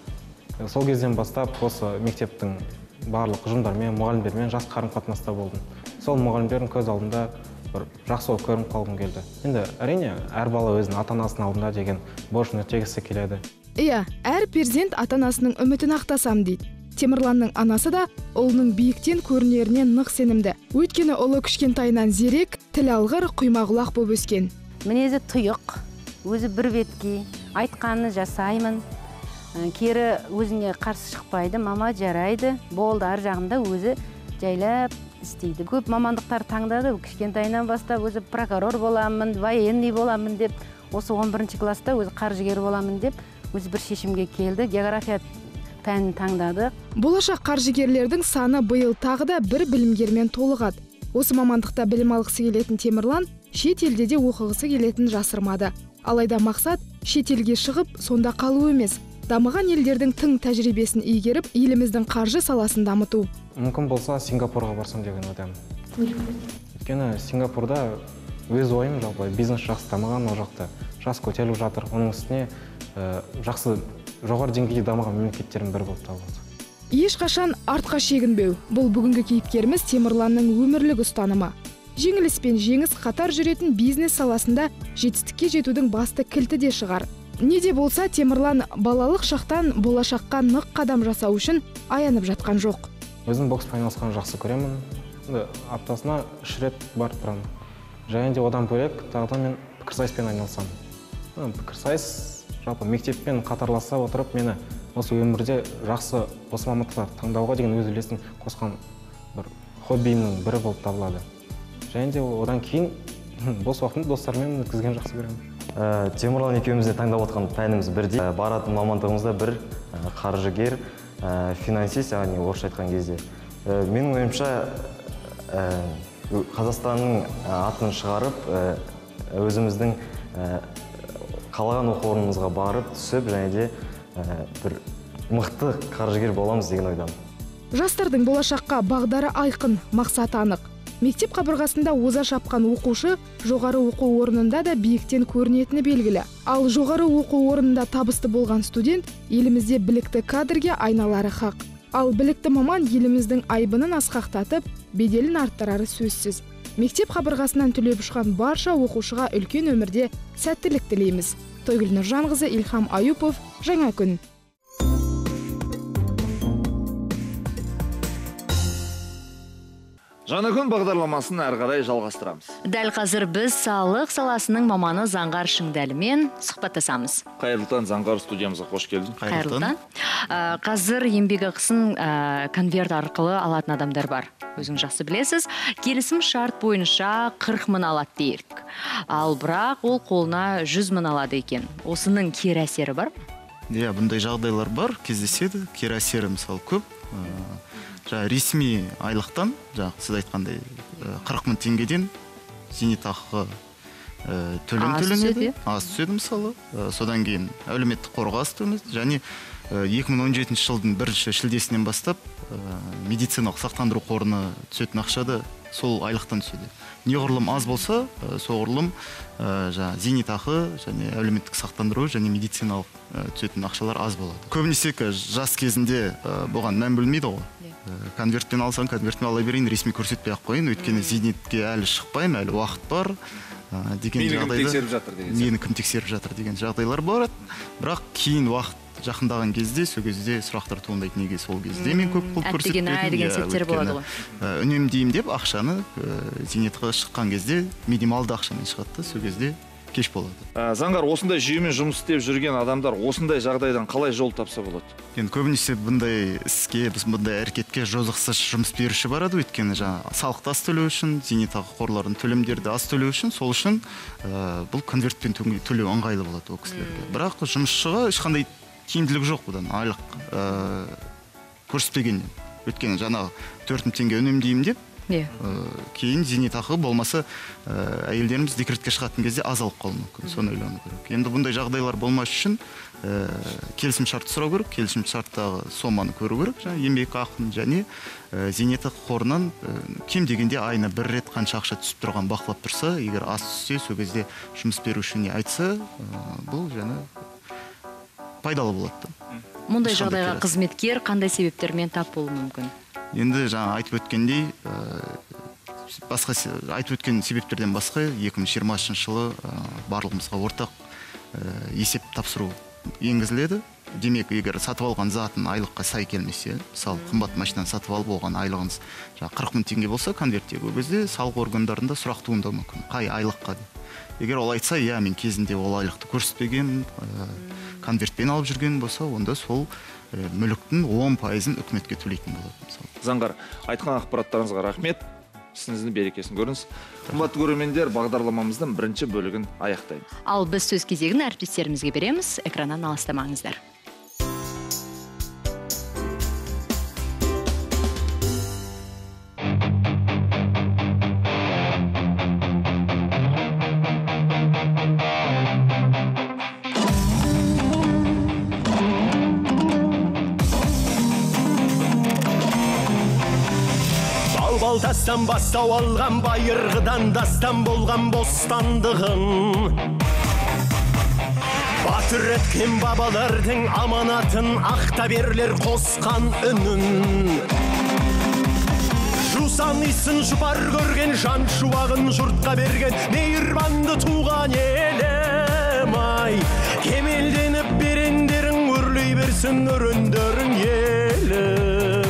Сол кезден бастап осы мектептің барлық ұжымдармен, мұғалімдермен жақсы қарым-қатынаста болдым. Сол мұғалімдердің көз алдында жақсы болып көрініп қалғым келді. Енді әрине әр бала өзінің ата-анасының алдында деген борышын өтегісі келеді. Иә, әр перзент ата-анасының үмітін ақтасам дейді. Темірланның анасы да ұлының биіктен көрінеріне нық сенімді. Өйткені ұлы кішкентайынан зерек, тіл алғыр, құймағұлақ болып өскен. Мінезі тұйық, өзі бір бетке, айтқанын жасаймын. Кері өзіне қарсы шықпайды, мама жарайды, болды ар жағында өзі жайлап істейді. Көп мамандықтар таңдады, кішкентайынан бастап өзі прокурор боламын, военный боламын деп, осы 11 класста өзі қаржыгер боламын деп, өзі бір шешімге келді, география пәнін таңдады. Болашақ қаржыгерлердің саны биыл тағы да бір білімгермен толығады. Осы мамандықта білім алғысы келетін Темірлан шет елде де оқығысы келетін жасырмады. Алайда мақсат шетелге шығып, сонда қалу емес, дамыған елдердің тың тәжірибесін игеріп, еліміздің қаржы саласын дамыту. Мүмкін болса Сингапурға барсам деген ойдамын. Өйткені Сингапурда өз ойым жалпы бизнес жақсы дамыған, ол жақта жас көтеріліп жатыр. Оның үстіне жақсы жоғары деңгейде дамыған мемлекеттердің бірі болып табылады. Ешқашан артқа шегінбеу. Бұл бүгінгі кейіпкеріміз Темірланның өмірлік ұстанымы. Жеңіліс пен жеңіс қатар жүретін бизнес саласында жетістікке жетудің басты кілті де шығар. Не де болса, Темірлан балалық шақтан болашаққа нық қадам жасау үшін аянып жатқан жоқ. Өзім бокспен айналысқанды жақсы көремін. Аптасына 3 рет барып тұрамын. Және де одан бөлек тағы да мен пікірсайыспен айналысамын. Пікірсайыс жалпы мектеппен қатарласа отырып, мені осы өмірде жақсы осы мамандықтарды таңдауға деген өз үлесін қосқан бір хоббиімнің бірі болып табылады. Және де одан кейін бос уақытымды достарыммен өткізген жақсы көремін. Темірлан екеумізде таңдап отқан пәніміз бірдей. Баратын мамандығымызда бір қаржыгер, финансист, яғни орысша айтқан кезде. Менің ойымша Қазақстанның атын шығарып, өзіміздің қалаған оқу орнымызға барып түсіп, және де бір мықты қаржыгер боламыз деген ойдамын. Жастардың болашаққа бағдары айқын, мақсаты анық. Мектеп қабырғасында оза шапқан оқушы жоғары оқу орнында да биіктен көрінетіні белгілі. Ал жоғары оқу орнында табысты болған студент елімізде білікті кадрге айналары хақ. Ал білікті маман еліміздің айбынын асқақтатып, беделін арттырары сөзсіз. Мектеп қабырғасынан түлеп ұшқан барша оқушыға үлкен өмірде сәттілік тілейміз. Тойгүл Нұржанқызы, Илхам Аюпов, Жаңа күн. Жаңа күн бағдарламасын әрі қарай жалғастырамыз. Дәл қазір біз салық саласының маманы Заңғар Шыңдәлімен сұхбаттасамыз. Қайырлы таң, Заңғар, студиямызға қош келдің. Қайырлы таң. Қазір еңбек ақысын конверт арқылы алатын адамдар бар. Өзің жақсы білесіз, келісім шарт бойынша 40 мың алады дейік. Ал бірақ ол қолына 100 мың алады екен. Осының кері әсері бар ма? Иә, бұндай жағдайлар бар, кездеседі. Кері әсері мысалы көп. Ресми айлықтан, сіз айтқандай 40 мың теңгеден зейнетақы төлем төленеді, аз түседі мысалы. Содан кейін әлеуметтік қорға аз төлемейді және 2017 жылдың 1 шілдесінен бастап медициналық сақтандыру қорына түсетін ақша да сол айлықтан түседі. Неғұрлым аз болса, соғұрлым зейнетақы және әлеуметтік сақтандыру және медициналық түсетін ақшалар аз болады. Көбінесе жас кезінде бұған мән бөлмейді ғой. Конвертпен алсаң, конвертпен ала берейін, ресми көрсетпей ақ қойын, өйткені зейнетке әлі шықпаймын, әлі уақыт бар деген жағдайда. Мені кім тексеріп жатыр деген жағдайлар бар. Бірақ кейін уақыт жақындаған кезде, сол кезде сұрақтар туындайды, неге сол кезде мен көп қол көрсетпедім. Деген сәттер болады ғой. Үнемдеймін деп ақшаны зейнетақыға шыққан кезде минималды ақшамен шығады, сол кезде кеш болады. Заңғар, осындай жүйемен жұмыс істеп жүрген адамдар осындай жағдайдан қалай жол тапса болады? Енді көбінесе бұндай іске, бұндай әрекетке жозықсыз жұмыс беруші барады, өйткені салықты аз төлеу үшін, зейнетақы қорларын төлемдерді аз төлеу үшін, сол үшін бұл конвертпен төлеу ыңғайлы болады ол кісілерге. Бірақ жұмысшыға ешқандай тиімділігі жоқ бұдан айлық көрсетпегеннен. Өйткені жаңағы 4 мың теңге үнемдеймін деп, кейін зейнетақы болмаса әйелдеріміз декретке шығатын кезде аз алып қалуы мүмкін. Соны ойлану керек. Енді бұндай жағдайлар болмас үшін келісім шарт сұрау керек, келісім шарттағы соманы көру керек, еңбек ақын және зейнетақы қорынан кем дегенде айына 1 рет қанша ақша түсіп тұрған бақылап тұрса, егер аз түссе, сол кезде жұмыс берушіне айтса, бұл пайдалы болады. Мұндай жағдайға қызметкер қандай себептермен тап болуы мүмкін? Енді айтып өткендей, айтып өткен себептерден басқа 2020 жылы барлығымызға ортақ есеп тапсыру енгізіледі. Демек, егер сатып алған затын айлыққа сай келмесе, мысалы қымбат машинаны сатып алып оған айлығыңыз 40 мың теңге болса, конверттегі кезде салық органдарында сұрақ туындауы мүмкін. Қай айлыққа? Егер ол айтса, иә, мен кезінде ол айлықты көрсетпеген, конвертпен алып жүрген болса, онда сол мүліктің 10%-ын үкіметке төлейтін болады. Заңғар, айтқан ақпараттарыңызға рахмет. Сіздің берекесін көріңіз. Қымбатты көрермендер, бағдарламамыздың бірінші бөлігін аяқтаймыз. Ал біз сөз кезегін әріптестерімізге береміз. Экраннан алыстамаңыздар. Тастан бастау алған байырғыдан дастан болған бостандығын, батыр еткен бабалардың аманатын ақта берлер қосқан үнін, жусан иісін жұпар көрген жан шуағын жұртқа берген мейірбанды туған елім ай, кемелденіп берендерің өрлей берсін өрендерің елім.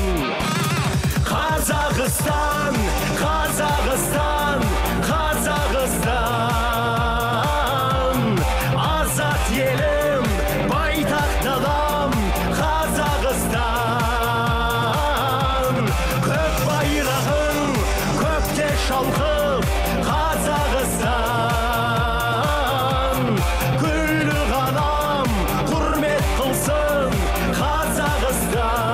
Қазақстан, Қазақстан, Қазақстан, азат елім, байтақ далам, Қазақстан, көк байрағың, көкте шалқып, Қазақстан, күллі ғалам, құрмет қылсын, Қазақстан.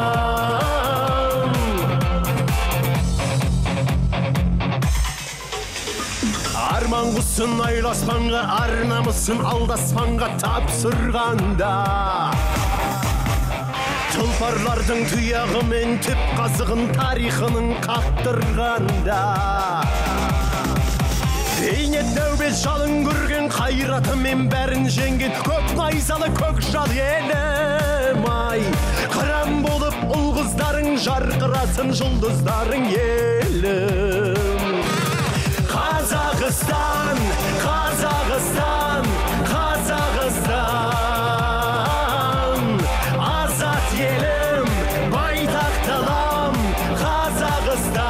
Арман құсын айласпанға, арнамысын алдаспанға тапсырғанда, тұлпарлардың тұяғы мен түп қазығын тарихының қақтырғанда, бейнет нәубет жалын көрген қайраты мен бәрін жеңген көк найзалы көк жал елім ай, қыран болып ұл-қыздарың жарқырасын жұлдыздарың елім. Қазақстан, Қазақстан, Қазақстан, азат елім, байтақ далам, Қазақстан,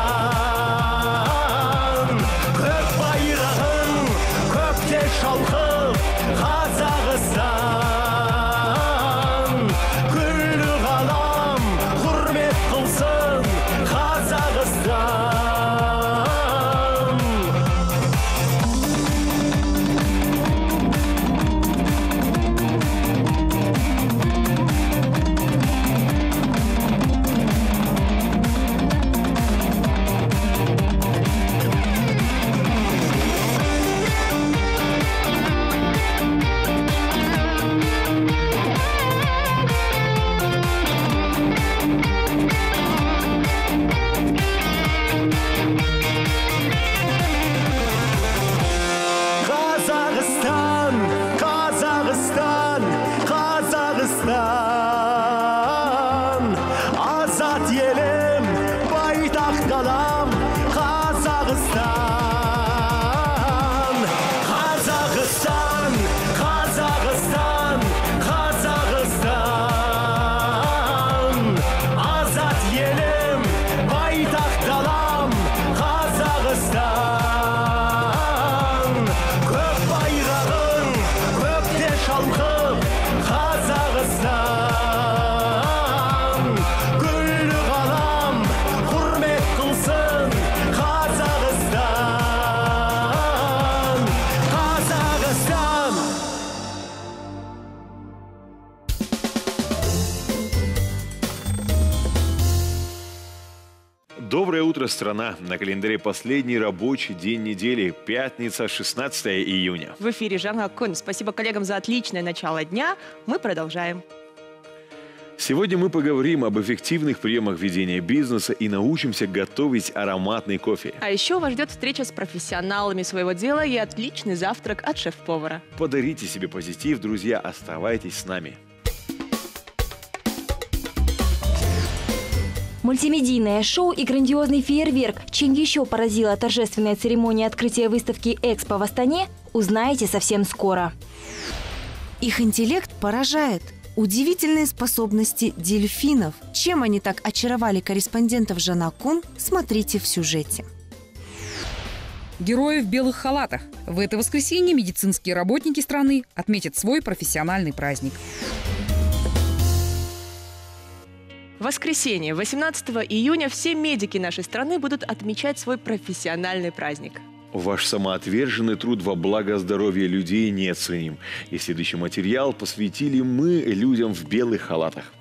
көк байрағың, көкте шалқып, Қазақстан, күллі ғалам, құрмет қылсын, Қазақстан. Доброе утро, страна! На календаре последний рабочий день недели, пятница, 16 июня. В эфире Жанна Кун. Спасибо коллегам за отличное начало дня. Мы продолжаем. Сегодня мы поговорим об эффективных приемах ведения бизнеса и научимся готовить ароматный кофе. А еще вас ждет встреча с профессионалами своего дела и отличный завтрак от шеф-повара. Подарите себе позитив, друзья, оставайтесь с нами. Мультимедийное шоу и грандиозный фейерверк, чем еще поразила торжественная церемония открытия выставки «Экспо» в Астане, узнаете совсем скоро. Их интеллект поражает. Удивительные способности дельфинов. Чем они так очаровали корреспондентов Жанна Кун, смотрите в сюжете. Герои в белых халатах. В это воскресенье медицинские работники страны отметят свой профессиональный праздник. В воскресенье, 18 июня, все медики нашей страны будут отмечать свой профессиональный праздник. Ваш самоотверженный труд во благо здоровья людей неоценим. И следующий материал посвятили мы людям в белых халатах.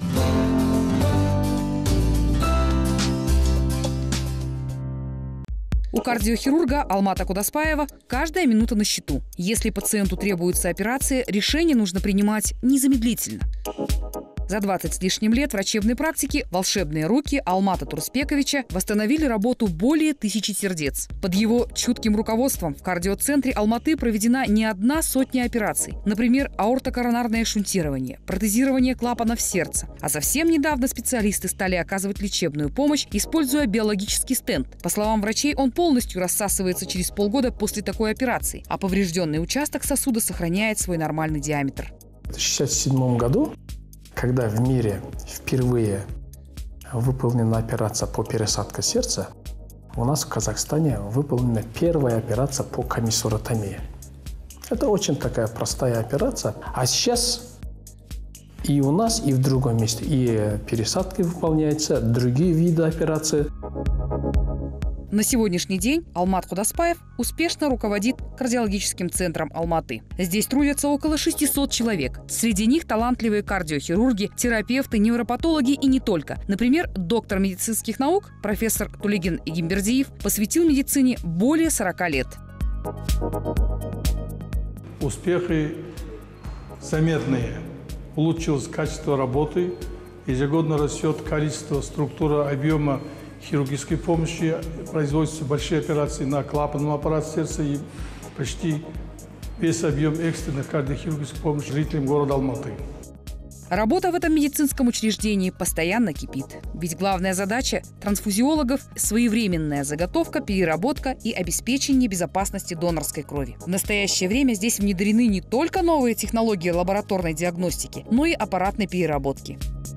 У кардиохирурга Алмата Кудаспаева каждая минута на счету. Если пациенту требуется операция, решение нужно принимать незамедлительно. За 20 с лишним лет врачебной практики волшебные руки Алмата Турспековича восстановили работу более 1000 сердец. Под его чутким руководством в кардиоцентре Алматы проведена не одна сотня операций. Например, аортокоронарное шунтирование, протезирование клапанов сердца. А совсем недавно специалисты стали оказывать лечебную помощь, используя биологический стенд. По словам врачей, он полностью рассасывается через полгода после такой операции, а поврежденный участок сосуда сохраняет свой нормальный диаметр. В 1967 году, когда в мире впервые выполнена операция по пересадке сердца, у нас в Казахстане выполнена первая операция по комиссуротомии. Это очень такая простая операция. А сейчас и у нас, и в другом месте и пересадки выполняются, другие виды операций. На сегодняшний день Алмат Кудаспаев успешно руководит кардиологическим центром Алматы. Здесь трудятся около 600 человек. Среди них талантливые кардиохирурги, терапевты, невропатологи и не только. Например, доктор медицинских наук, профессор Тулигин Игимбердиев, посвятил медицине более 40 лет. Успехи заметные. Улучшилось качество работы. Ежегодно растет количество, структура, объема хирургической помощи, производятся большие операции на клапанном аппарате сердца и почти весь объем экстренных кардиохирургической помощи жителям города Алматы. Работа в этом медицинском учреждении постоянно кипит. Ведь главная задача трансфузиологов – своевременная заготовка, переработка и обеспечение безопасности донорской крови. В настоящее время здесь внедрены не только новые технологии лабораторной диагностики, но и аппаратной переработки.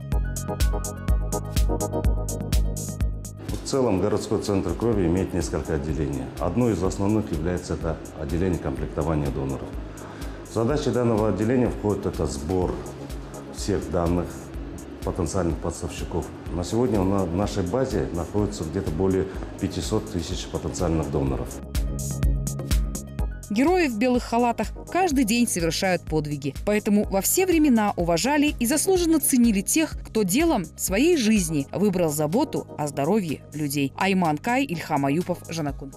В целом городской центр крови имеет несколько отделений. Одно из основных является это отделение комплектования доноров. В задачи данного отделения входит это сбор всех данных потенциальных поставщиков. На сегодня в нашей базе находится где-то более 500 тысяч потенциальных доноров. Герои в белых халатах каждый день совершают подвиги. Поэтому во все времена уважали и заслуженно ценили тех, кто делом своей жизни выбрал заботу о здоровье людей. Айман Кай, Ильхам Аюпов, Жанна Кун.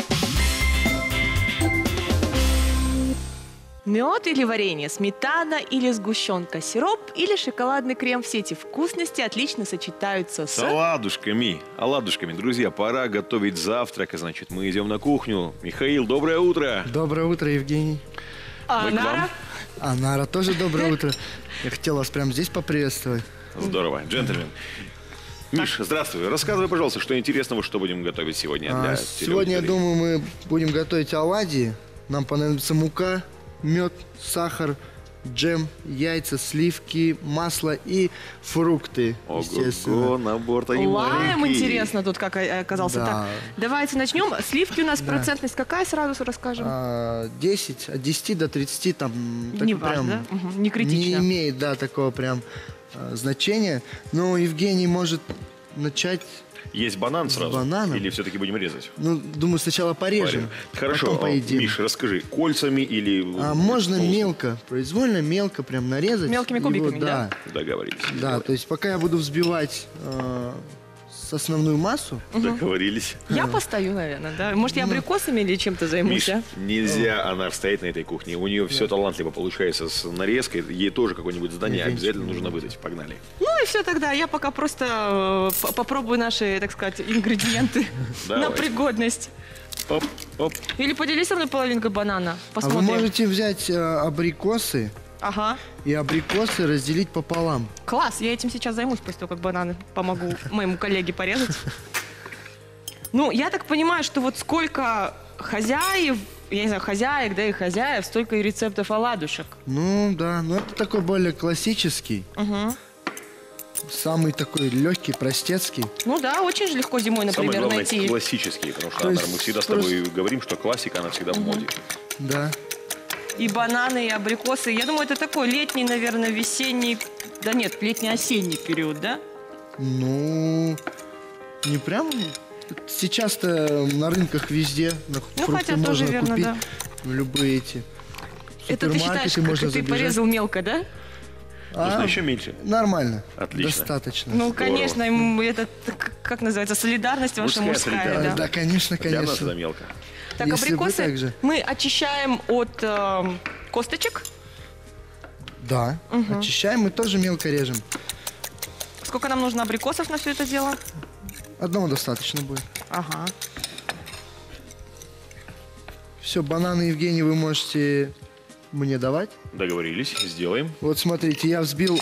Мед или варенье, сметана или сгущенка, сироп или шоколадный крем – все эти вкусности отлично сочетаются с оладушками. Оладушками, друзья, пора готовить завтрак, а значит, мы идем на кухню. Михаил, доброе утро. Доброе утро, Евгений. А Нара? А Нара тоже доброе утро. Я хотел вас прямо здесь поприветствовать. Здорово, джентльмен. Миш, здравствуй. Рассказывай, пожалуйста, что интересного, что будем готовить сегодня для Сегодня, я думаю, мы будем готовить оладьи. Нам понадобится мука, мед, сахар, джем, яйца, сливки, масло и фрукты, естественно. Ого, набор-то не лайм, маленький. интересно тут как оказался. Да. Так, давайте начнем. Сливки у нас Да. процентность какая, сразу расскажем? 10, от 10 до 30 там Не так важно, прям да? Угу, не критично. Не имеет, да, такого прям значения. Но Евгений может начать. Есть банан сразу? бананом. Или все-таки будем резать? Ну, думаю, сначала порежем, Хорошо, потом поедим. Миш, расскажи, кольцами или... Можно мелко, произвольно мелко прям нарезать. Мелкими его, кубиками, да? Договорились. Да, то есть пока я буду взбивать основную массу. Договорились. Я постою, наверное, да? Может, я абрикосами или чем-то займусь, Миш, а? нельзя она стоять на этой кухне. У нее все талантливо получается с нарезкой. Ей тоже какое-нибудь задание обязательно нужно выдать. Погнали. Ну и все тогда. Я пока просто попробую наши, так сказать, ингредиенты на пригодность. Оп, оп. Или поделись со мной половинкой банана. Посмотрим. А вы можете взять абрикосы и абрикосы разделить пополам. Класс, я этим сейчас займусь после того, как бананы помогу моему коллеге порезать. Ну, я так понимаю, что вот сколько хозяев, я не знаю, хозяек, да и хозяев, столько и рецептов оладушек. Ну да, но это такой более классический. Самый такой легкий, простецкий. Ну да, очень же легко зимой, например, Самое главное, найти. классический, потому что, Анар, мы всегда с тобой говорим, что классика, она всегда в моде. Да. И бананы, и абрикосы. Я думаю, это такой летний, наверное, весенний... Да нет, летний-осенний период, да? Ну, не прям... Сейчас-то на рынках везде фрукты можно верно, купить. да. Любые эти. Это ты считаешь, как ты порезал мелко, да? Нужно еще меньше? Нормально. Отлично. Достаточно. Ну, конечно, это, как называется, солидарность ваша мужская, да? Да, конечно, Для нас конечно. это мелко. Так, Если вы абрикосы так же. мы очищаем от косточек. Да, очищаем и тоже мелко режем. Сколько нам нужно абрикосов на все это дело? Одного достаточно будет. Ага. Все, бананы, Евгений, вы можете мне давать. Договорились, сделаем. Вот смотрите, я взбил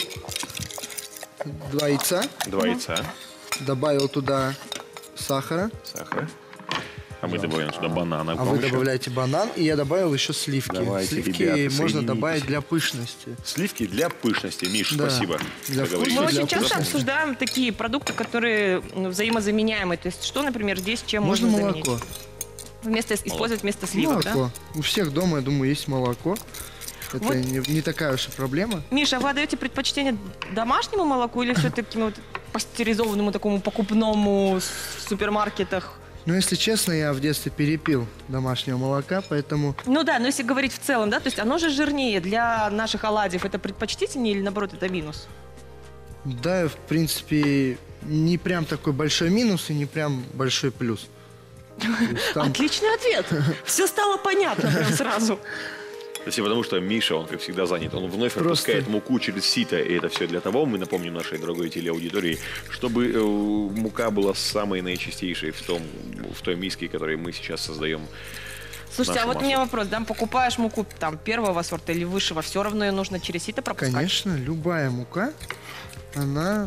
2 яйца. 2 яйца. Добавил туда сахара. Сахар. А мы добавим сюда банана. А вы добавляете банан, и я добавил еще сливки. Давайте, сливки ребята, можно соединитесь. добавить для пышности. Сливки для пышности. Миш, Да. спасибо. Для Договорились. Мы очень часто обсуждаем такие продукты, которые взаимозаменяемые. То есть что, например, здесь чем Можно можно молоко. заменить? Использовать вместо сливок, Молоко. У всех дома, я думаю, есть молоко. Это Вот. не такая уж и проблема. Миша, а вы отдаете предпочтение домашнему молоку или все-таки вот пастеризованному такому покупному в супермаркетах? Но если честно, я в детстве перепил домашнего молока, поэтому... Ну да, но если говорить в целом, да, то есть оно же жирнее для наших оладьев, это предпочтительнее или наоборот это минус? Да, в принципе, не прям такой большой минус и не прям большой плюс. Отличный ответ. Все стало понятно прям сразу. Спасибо, потому что Миша, он, как всегда, занят. Он вновь пропускает муку через сито, и это все для того, мы напомним нашей дорогой телеаудитории, чтобы мука была самой наичистейшей в той миске, которую мы сейчас создаем. Слушайте, а вот у меня вопрос, да, покупаешь муку там первого сорта или высшего, все равно ее нужно через сито пропускать? Конечно, любая мука, она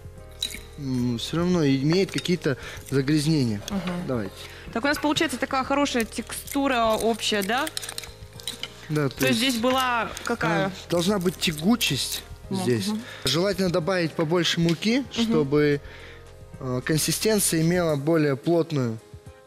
все равно имеет какие-то загрязнения. Давайте. Так у нас получается такая хорошая текстура общая, да? Да, То есть здесь была какая? Должна быть тягучесть здесь. Желательно добавить побольше муки, чтобы консистенция имела более плотную.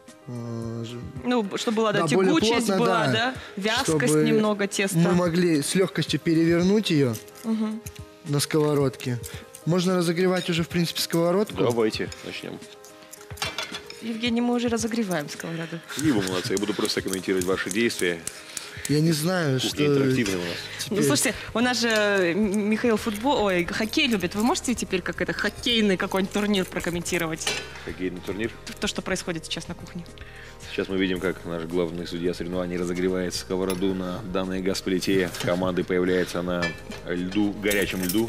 Ну, чтобы была, да, более тягучесть плотно, была, да, вязкость чтобы немного теста. Мы могли с легкостью перевернуть ее на сковородке. Можно разогревать уже, в принципе, сковородку. Давайте начнем. Евгений, мы уже разогреваем сковороду. И вы молодцы, я буду просто комментировать ваши действия. Я не знаю, Кухня что... интерактивная у нас. Ну, слушайте, у нас же Михаил хоккей любит. Вы можете теперь как это хоккейный какой-нибудь турнир прокомментировать? Хоккейный турнир. То, что происходит сейчас на кухне. Сейчас мы видим, как наш главный судья соревнований разогревает сковороду на данной газплите. Команды появляется на льду, горячем льду.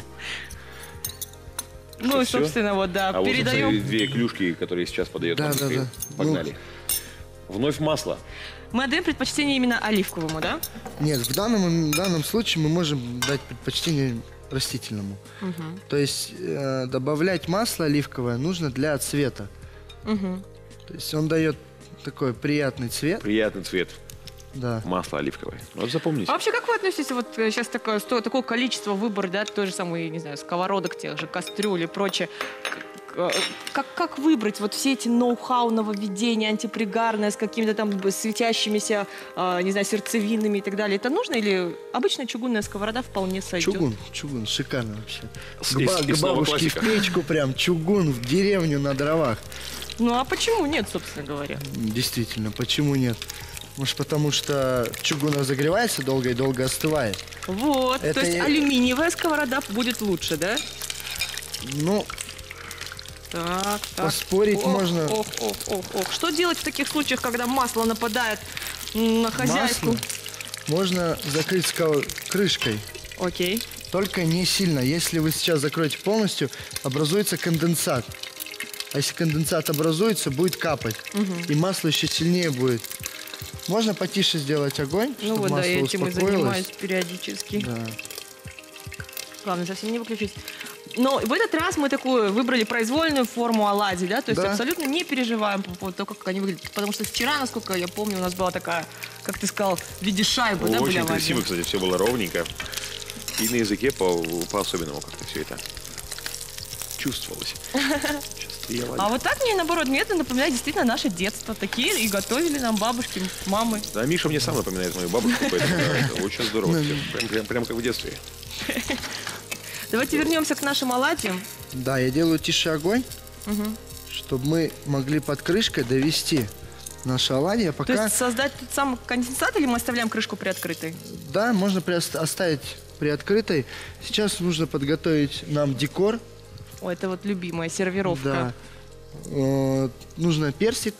Ну и, собственно, вот, да, а передаем. вот, смотри, 2 клюшки, которые сейчас подает нам Михаил. Погнали. Вновь масло. Мы отдаем предпочтение именно оливковому, да? Нет, в данном случае мы можем дать предпочтение растительному. То есть добавлять масло оливковое нужно для цвета. То есть он дает такой приятный цвет. Приятный цвет. Да. Масло оливковое. Вот запомните. А вообще, как вы относитесь, вот сейчас такое количество выбора, да, той же самой, не знаю, сковородок, тех же кастрюль и прочее. Как выбрать вот все эти ноу-хау, нововведения, антипригарное с какими-то там светящимися, не знаю, сердцевинами и так далее? Это нужно или обычная чугунная сковорода вполне сойдет? Чугун, шикарно вообще. И К бабушке в печку прям, чугун в деревню на дровах. Ну а почему нет, собственно говоря? Действительно, почему нет? Может, потому что чугун разогревается долго и долго остывает. Вот, то есть алюминиевая сковорода будет лучше, да? Ну, Так. Поспорить можно. Ох. Что делать в таких случаях, когда масло нападает на хозяйку? Масло можно закрыть крышкой. Окей. Только не сильно. Если вы сейчас закроете полностью, образуется конденсат. А если конденсат образуется, будет капать. И масло еще сильнее будет. Можно потише сделать огонь, Ну чтобы вот, да, масло я этим и успокоилось. занимаюсь периодически. Да. Главное, совсем не выключить. Но в этот раз мы такую выбрали произвольную форму оладий, да? То есть Да. абсолютно не переживаем по поводу того, как они выглядят. Потому что вчера, насколько я помню, у нас была такая, как ты сказал, в виде шайбы, да, были Очень оладьи? красиво, кстати, все было ровненько. И на языке по-особенному как-то все это чувствовалось. А вот так мне, наоборот, мне это напоминает действительно наше детство. Такие и готовили нам бабушки, мамы. Да, Миша мне сам напоминает мою бабушку, поэтому это очень здорово. Прям как в детстве. Давайте вернемся к нашим оладьям. Да, я делаю тише огонь, чтобы мы могли под крышкой довести наши оладьи. То есть создать тот самый конденсат, или мы оставляем крышку приоткрытой? Да, можно оставить приоткрытой. Сейчас нужно подготовить нам декор. О, это вот любимая сервировка. Да. Нужно персик.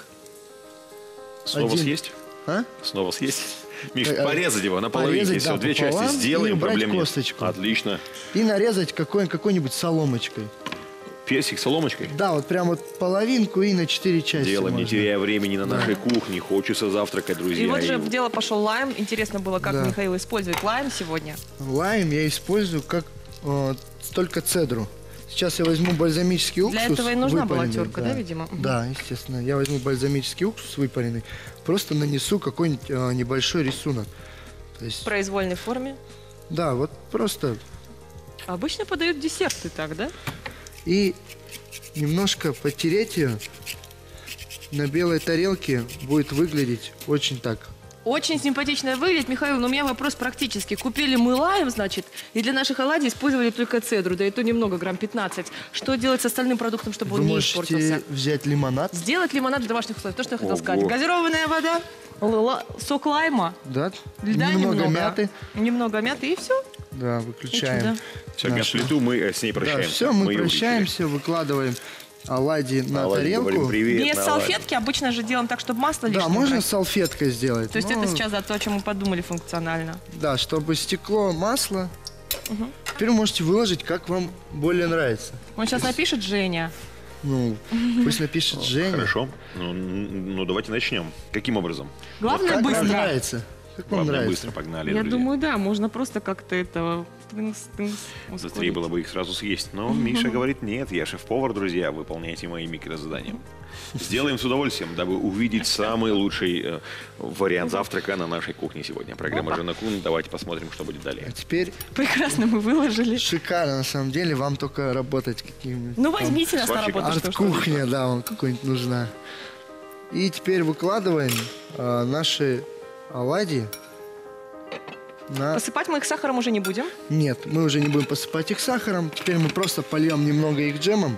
Снова съесть? А? Снова съесть? Миш, порезать его на половинке, все, две части сделаем, проблем нет. Косточку. Отлично. И нарезать какой-нибудь соломочкой. Персик соломочкой? Да, вот прям вот половинку и на 4 части. Делаем, не можно. теряя времени на нашей кухне. Хочется завтракать, друзья. И вот же в дело пошел лайм. Интересно было, как Да. Михаил использует лайм сегодня. Лайм я использую как только цедру. Сейчас я возьму бальзамический уксус. Для этого и нужна была выпаренный, терка, да, видимо? Да, естественно. Я возьму бальзамический уксус выпаренный, просто нанесу какой-нибудь небольшой рисунок. То есть, В произвольной форме. да, вот просто. Обычно подают десерты так, да? И немножко потереть ее на белой тарелке будет выглядеть очень так. Очень симпатично выглядит, Михаил, но у меня вопрос практически. Купили мы лайм, значит, и для наших оладий использовали только цедру, да и то немного, грамм 15. Что делать с остальным продуктом, чтобы Вы он не можете испортился? взять лимонад. Сделать лимонад в домашних условиях, то, что я хотела Ого. сказать. Газированная вода, сок лайма, Да, льда немного мяты. Немного мяты и все. Да, выключаем. Все, газ-плиту, мы с ней прощаемся. Да, все, мы ее прощаемся, выкладываем оладьи на Оладьи, тарелку. говорим, привет, Без на салфетки обычно же делаем так, чтобы масло Да, лишнее можно убрать. салфеткой сделать. То есть но- это сейчас да, то, о чем мы подумали функционально. Да, чтобы стекло масло. Теперь вы можете выложить, как вам более нравится. Он сейчас напишет Женя. Ну, пусть напишет Женя. Хорошо. Ну, давайте начнем. Каким образом? Главное, как быстро. вам нравится? Как вам Главное, нравится? быстро погнали, Я друзья. думаю, да, можно просто как-то это... Быстрее было бы их сразу съесть. Но Миша говорит, нет, я шеф-повар, друзья, выполняйте мои микрозадания. Сделаем с удовольствием, дабы увидеть самый лучший вариант завтрака на нашей кухне сегодня. Программа «Жена Кун». Давайте посмотрим, что будет далее. Теперь прекрасно мы выложили. Шикарно, на самом деле. Вам только работать каким-нибудь. Ну, возьмите нас на работу, что ж вы. Арт-кухня, да, вам какой-нибудь нужна. И теперь выкладываем наши оладьи на... Посыпать мы их сахаром уже не будем. Нет, мы уже не будем посыпать их сахаром. Теперь мы просто польем немного их джемом.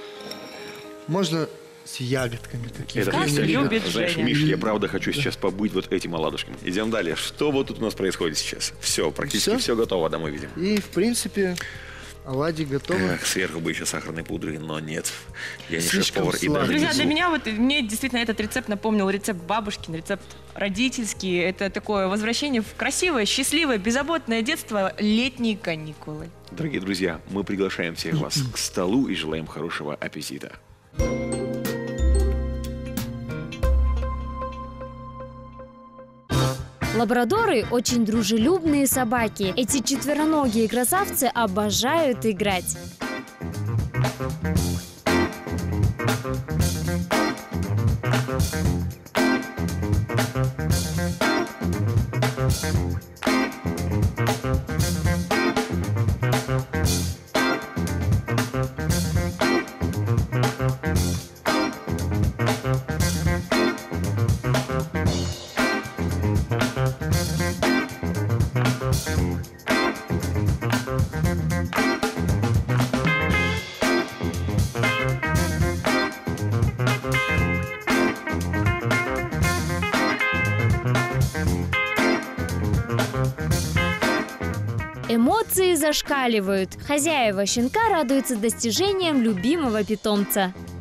Можно с ягодками какими-то. Это Кашу отлично. любит Знаешь, Женя. Миш, я правда хочу сейчас побыть вот этим оладушком. Идем далее. Что вот тут у нас происходит сейчас? Все, практически все готово, да, мы видим. И, в принципе, оладьи готовы. Эх, сверху бы еще сахарной пудры, но нет. Я не Слишком шеф-повар и даже не Друзья, для зуб. меня вот мне действительно этот рецепт напомнил рецепт бабушкин, рецепт родительский. Это такое возвращение в красивое, счастливое, беззаботное детство, летние каникулы. Дорогие друзья, мы приглашаем всех вас к столу и желаем хорошего аппетита. Лабрадоры – очень дружелюбные собаки. Эти четвероногие красавцы обожают играть. Эмоции зашкаливают. Хозяева щенка радуются достижениям любимого питомца.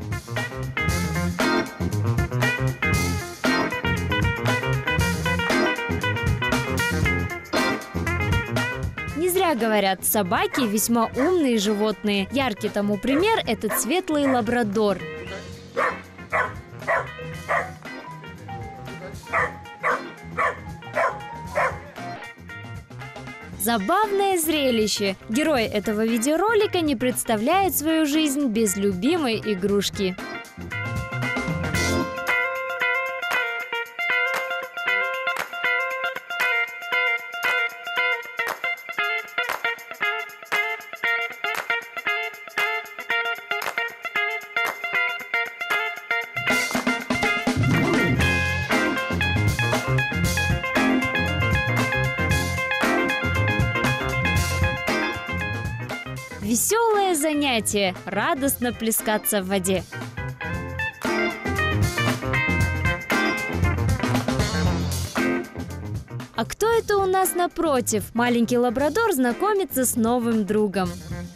всегда говорят, собаки весьма умные животные. Яркий тому пример – этот светлый лабрадор. Забавное зрелище. Герой этого видеоролика не представляет свою жизнь без любимой игрушки. Веселое занятие, радостно плескаться в воде. А кто это у нас напротив? Маленький лабрадор знакомится с новым другом.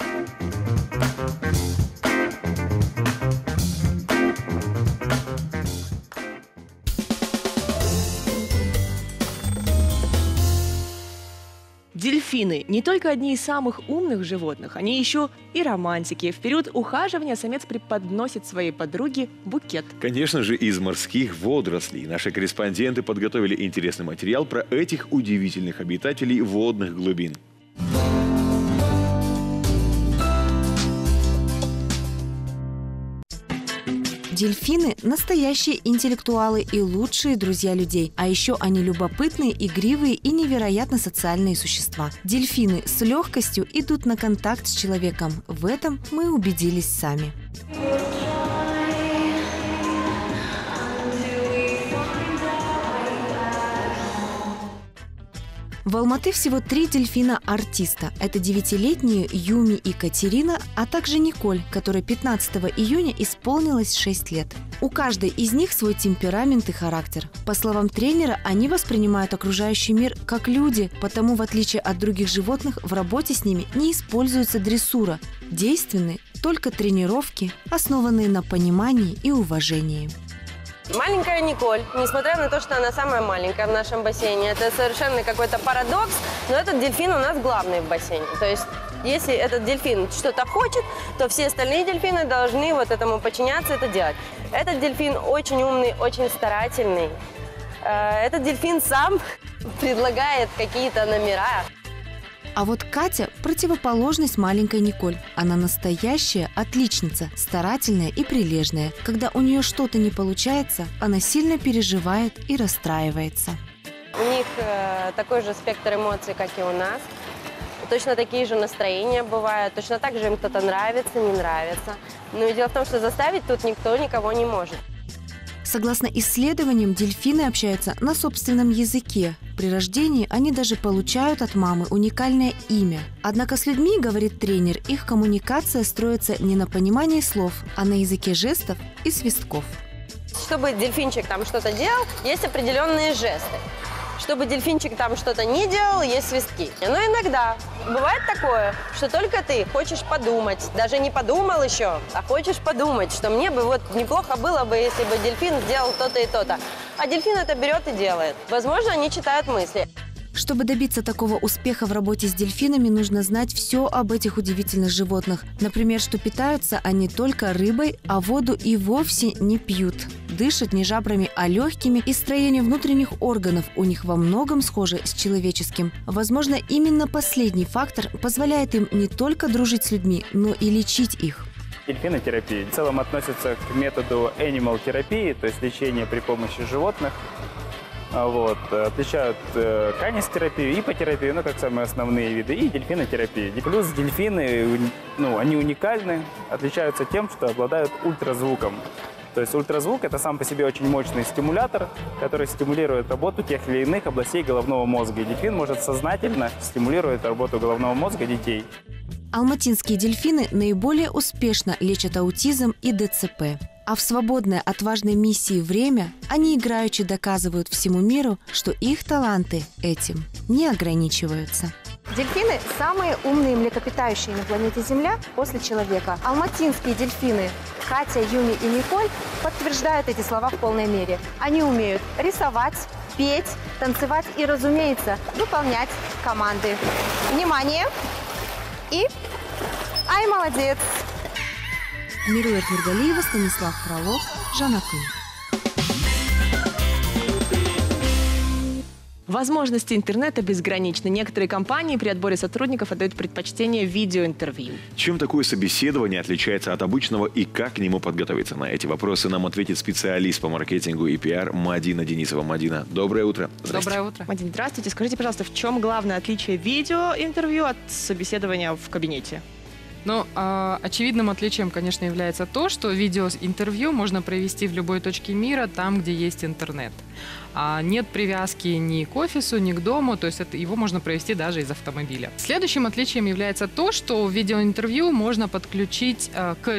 Дельфины не только одни из самых умных животных, они еще и романтики. В период ухаживания самец преподносит своей подруге букет. Конечно же, из морских водорослей. Наши корреспонденты подготовили интересный материал про этих удивительных обитателей водных глубин. Дельфины – настоящие интеллектуалы и лучшие друзья людей. А еще они любопытные, игривые и невероятно социальные существа. Дельфины с легкостью идут на контакт с человеком. В этом мы убедились сами. В Алматы всего 3 дельфина-артиста. Это 9-летние Юми и Катерина, а также Николь, которой 15 июня исполнилось 6 лет. У каждой из них свой темперамент и характер. По словам тренера, они воспринимают окружающий мир как люди, потому, в отличие от других животных, в работе с ними не используется дрессура. Действенны только тренировки, основанные на понимании и уважении. Маленькая Николь, несмотря на то, что она самая маленькая в нашем бассейне, это совершенно какой-то парадокс, но этот дельфин у нас главный в бассейне. То есть, если этот дельфин что-то хочет, то все остальные дельфины должны вот этому подчиняться, это делать. Этот дельфин очень умный, очень старательный. Этот дельфин сам предлагает какие-то номера. А вот Катя – противоположность маленькой Николь. Она настоящая отличница, старательная и прилежная. Когда у нее что-то не получается, она сильно переживает и расстраивается. У них такой же спектр эмоций, как и у нас. Точно такие же настроения бывают. Точно так же им кто-то нравится, не нравится. Но и дело в том, что заставить тут никто никого не может. Согласно исследованиям, дельфины общаются на собственном языке. При рождении они даже получают от мамы уникальное имя. Однако с людьми, говорит тренер, их коммуникация строится не на понимании слов, а на языке жестов и свистков. Чтобы дельфинчик там что-то делал, есть определенные жесты. Чтобы дельфинчик там что-то не делал, есть свистки. Но иногда бывает такое, что только ты хочешь подумать, даже не подумал еще, а хочешь подумать, что мне бы вот неплохо было бы, если бы дельфин сделал то-то и то-то. А дельфин это берет и делает. Возможно, они читают мысли. Чтобы добиться такого успеха в работе с дельфинами, нужно знать все об этих удивительных животных. Например, что питаются они только рыбой, а воду и вовсе не пьют. Дышат не жабрами, а легкими, и строение внутренних органов у них во многом схоже с человеческим. Возможно, именно последний фактор позволяет им не только дружить с людьми, но и лечить их. Дельфинотерапия в целом относится к методу animal терапии, то есть лечение при помощи животных. Отличают канистерапию, ипотерапию, как самые основные виды, и дельфинотерапию. Плюс дельфины, они уникальны, отличаются тем, что обладают ультразвуком. То есть ультразвук – это сам по себе очень мощный стимулятор, который стимулирует работу тех или иных областей головного мозга. И дельфин может сознательно стимулировать работу головного мозга детей. Алматинские дельфины наиболее успешно лечат аутизм и ДЦП. А в свободное от важной миссии время они играючи доказывают всему миру, что их таланты этим не ограничиваются. Дельфины – самые умные млекопитающие на планете Земля после человека. Алматинские дельфины Катя, Юми и Николь подтверждают эти слова в полной мере. Они умеют рисовать, петь, танцевать и, разумеется, выполнять команды. Внимание! И... Ай, молодец! Меруэрт Нургалиева, Станислав Фролов, Жанна Кын. Возможности интернета безграничны. Некоторые компании при отборе сотрудников отдают предпочтение видеоинтервью. Чем такое собеседование отличается от обычного и как к нему подготовиться? На эти вопросы нам ответит специалист по маркетингу и пиар Мадина Денисова. Мадина, доброе утро. Доброе утро. Мадина, здравствуйте. Скажите, пожалуйста, в чем главное отличие видеоинтервью от собеседования в кабинете? Ну, очевидным отличием, конечно, является то, что видеоинтервью можно провести в любой точке мира, там, где есть интернет. Нет привязки ни к офису, ни к дому, то есть его можно провести даже из автомобиля. Следующим отличием является то, что к видеоинтервью можно подключить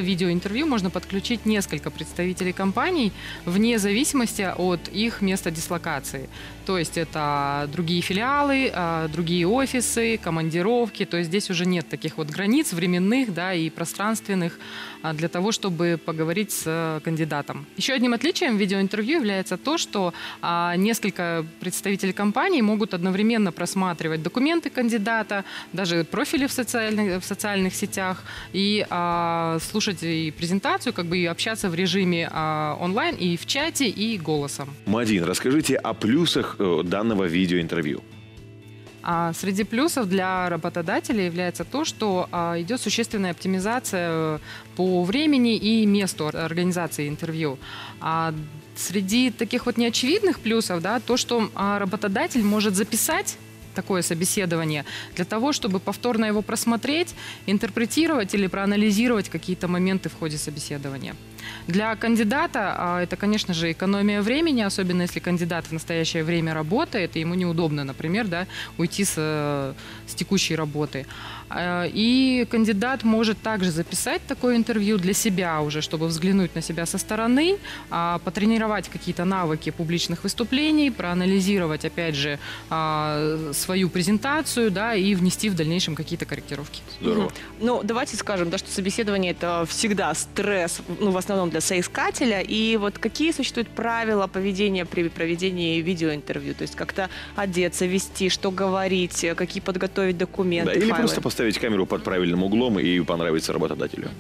несколько представителей компаний вне зависимости от их места дислокации. То есть это другие филиалы, другие офисы, командировки, то есть здесь уже нет таких вот границ временных, да, и пространственных для того, чтобы поговорить с кандидатом. Еще одним отличием видеоинтервью является то, что несколько представителей компаний могут одновременно просматривать документы кандидата, даже профили в социальных сетях, и слушать и презентацию, как бы и общаться в режиме онлайн и в чате, и голосом. Мадин, расскажите о плюсах данного видеоинтервью. Среди плюсов для работодателя является то, что идет существенная оптимизация по времени и месту организации интервью. Среди таких вот неочевидных плюсов, да, то, что работодатель может записать такое собеседование для того, чтобы повторно его просмотреть, интерпретировать или проанализировать какие-то моменты в ходе собеседования. Для кандидата это, конечно же, экономия времени, особенно если кандидат в настоящее время работает, и ему неудобно, например, да, уйти с текущей работы. И кандидат может также записать такое интервью для себя уже, чтобы взглянуть на себя со стороны, потренировать какие-то навыки публичных выступлений, проанализировать, опять же, свою презентацию, да, и внести в дальнейшем какие-то корректировки. Здорово. Ну, давайте скажем, да, что собеседование – это всегда стресс, ну, в основном для соискателя. И вот какие существуют правила поведения при проведении видеоинтервью? То есть как-то одеться, вести, что говорить, какие подготовить документы, да, или файлы? просто поставить камеру под правильным углом и понравится работодателю.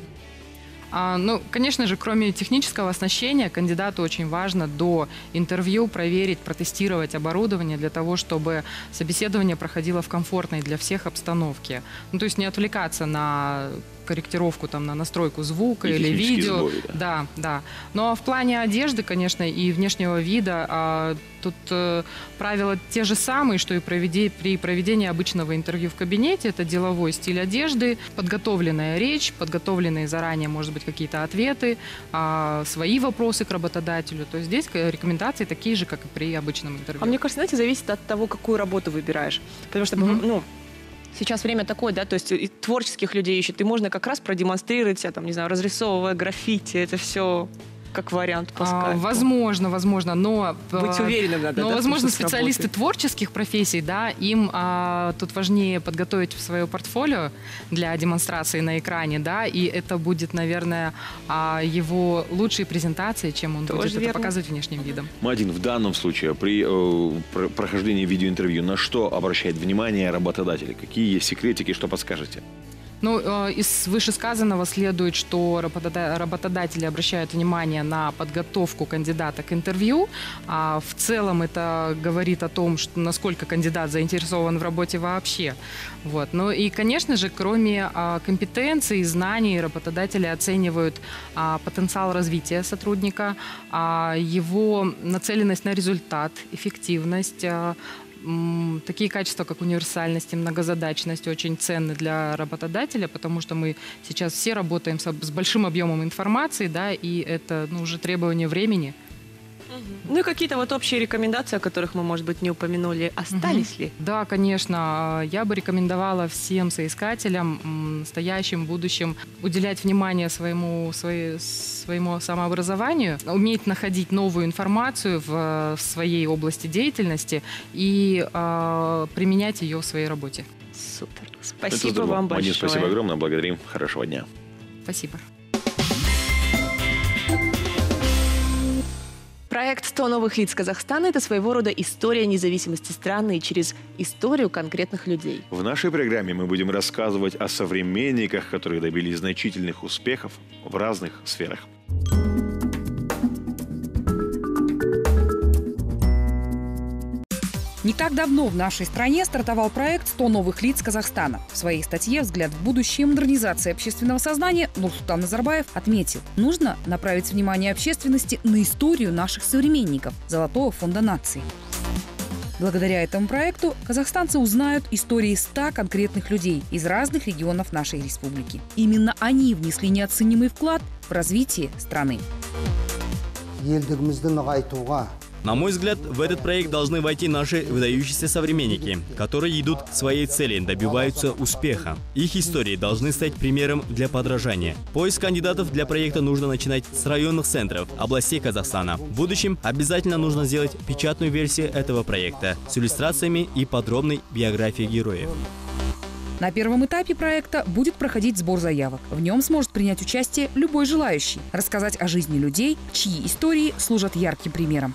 Ну, конечно же, кроме технического оснащения, кандидату очень важно до интервью проверить, протестировать оборудование для того, чтобы собеседование проходило в комфортной для всех обстановке. Ну, то есть не отвлекаться на корректировку, там, на настройку звука и или видео. Сборы, да. Да. Но в плане одежды, конечно, и внешнего вида тут правила те же самые, что и при проведении обычного интервью в кабинете. Это деловой стиль одежды, подготовленная речь, подготовленные заранее, может быть, какие-то ответы, свои вопросы к работодателю. То есть здесь рекомендации такие же, как и при обычном интервью. А мне кажется, знаете, зависит от того, какую работу выбираешь. Потому что, ну, сейчас время такое, да, то есть и творческих людей ищут, и можно как раз продемонстрировать себя, там, не знаю, разрисовывая граффити, это все как вариант по скайпу. Возможно, но... Быть уверенным надо, но, да, возможно, специалисты творческих профессий, да, им тут важнее подготовить свое портфолио для демонстрации на экране, да, и это будет, наверное, его лучшей презентацией, чем он будет это показывать внешним видом. Мадин, в данном случае при прохождении видеоинтервью на что обращает внимание работодатель? Какие есть секретики, что подскажете? Ну, из вышесказанного следует, что работодатели обращают внимание на подготовку кандидата к интервью. В целом это говорит о том, что насколько кандидат заинтересован в работе вообще. Вот. Ну и, конечно же, кроме компетенций и знаний, работодатели оценивают потенциал развития сотрудника, его нацеленность на результат, эффективность. Такие качества, как универсальность и многозадачность, очень ценны для работодателя, потому что мы сейчас все работаем с большим объемом информации, да, и это уже требование времени. Ну и какие-то вот общие рекомендации, о которых мы, может быть, не упомянули, остались ли? Да, конечно. Я бы рекомендовала всем соискателям, настоящим, будущим, уделять внимание своему самообразованию, уметь находить новую информацию в своей области деятельности и применять ее в своей работе. Супер. Спасибо вам большое. Мадин, спасибо огромное. Благодарим. Хорошего дня. Спасибо. Проект «100 новых лиц Казахстана» — это своего рода история независимости страны через историю конкретных людей. В нашей программе мы будем рассказывать о современниках, которые добились значительных успехов в разных сферах. Не так давно в нашей стране стартовал проект «100 новых лиц Казахстана». В своей статье «Взгляд в будущее. Модернизация общественного сознания» Нурсултан Назарбаев отметил, нужно направить внимание общественности на историю наших современников Золотого фонда наций. Благодаря этому проекту казахстанцы узнают истории 100 конкретных людей из разных регионов нашей республики. Именно они внесли неоценимый вклад в развитие страны. На мой взгляд, в этот проект должны войти наши выдающиеся современники, которые идут к своей цели, добиваются успеха. Их истории должны стать примером для подражания. Поиск кандидатов для проекта нужно начинать с районных центров, областей Казахстана. В будущем обязательно нужно сделать печатную версию этого проекта с иллюстрациями и подробной биографией героев. На первом этапе проекта будет проходить сбор заявок. В нем сможет принять участие любой желающий, рассказать о жизни людей, чьи истории служат ярким примером.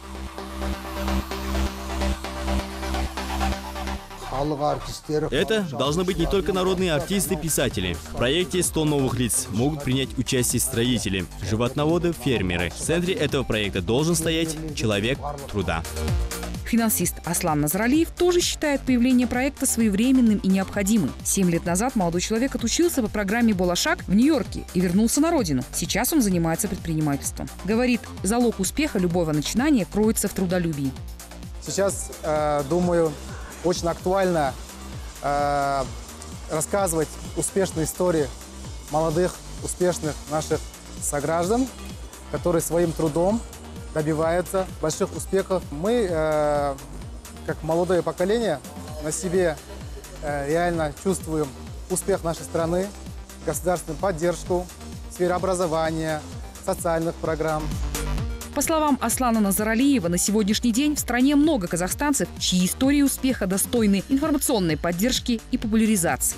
Это должны быть не только народные артисты и писатели. В проекте «100 новых лиц» могут принять участие строители, животноводы, фермеры. В центре этого проекта должен стоять человек труда. Финансист Аслан Назаралиев тоже считает появление проекта своевременным и необходимым. 7 лет назад молодой человек отучился по программе «Болашак» в Нью-Йорке и вернулся на родину. Сейчас он занимается предпринимательством. Говорит, залог успеха любого начинания кроется в трудолюбии. Сейчас, думаю, очень актуально рассказывать успешные истории молодых, успешных наших сограждан, которые своим трудом добиваются больших успехов. Мы, как молодое поколение, на себе реально чувствуем успех нашей страны, государственную поддержку в сфере образования, социальных программ. По словам Аслана Назаралиева, на сегодняшний день в стране много казахстанцев, чьи истории успеха достойны информационной поддержки и популяризации.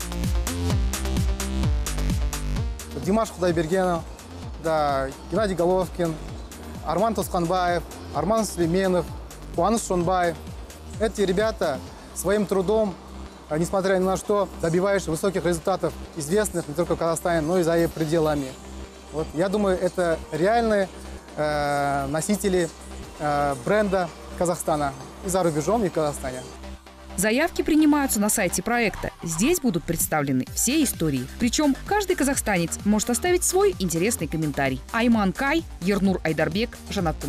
Димаш Худайбергенов, да, Геннадий Головкин, Арман Тусканбаев, Арман Сулейменов, Куаныш Шонбаев. Эти ребята своим трудом, несмотря ни на что, добиваются высоких результатов, известных не только в Казахстане, но и за ее пределами. Вот, я думаю, это реальные носители бренда Казахстана и за рубежом, и в Казахстане. Заявки принимаются на сайте проекта. Здесь будут представлены все истории. Причем каждый казахстанец может оставить свой интересный комментарий. Айман Кай, Ернур Айдарбек, Жанаттун.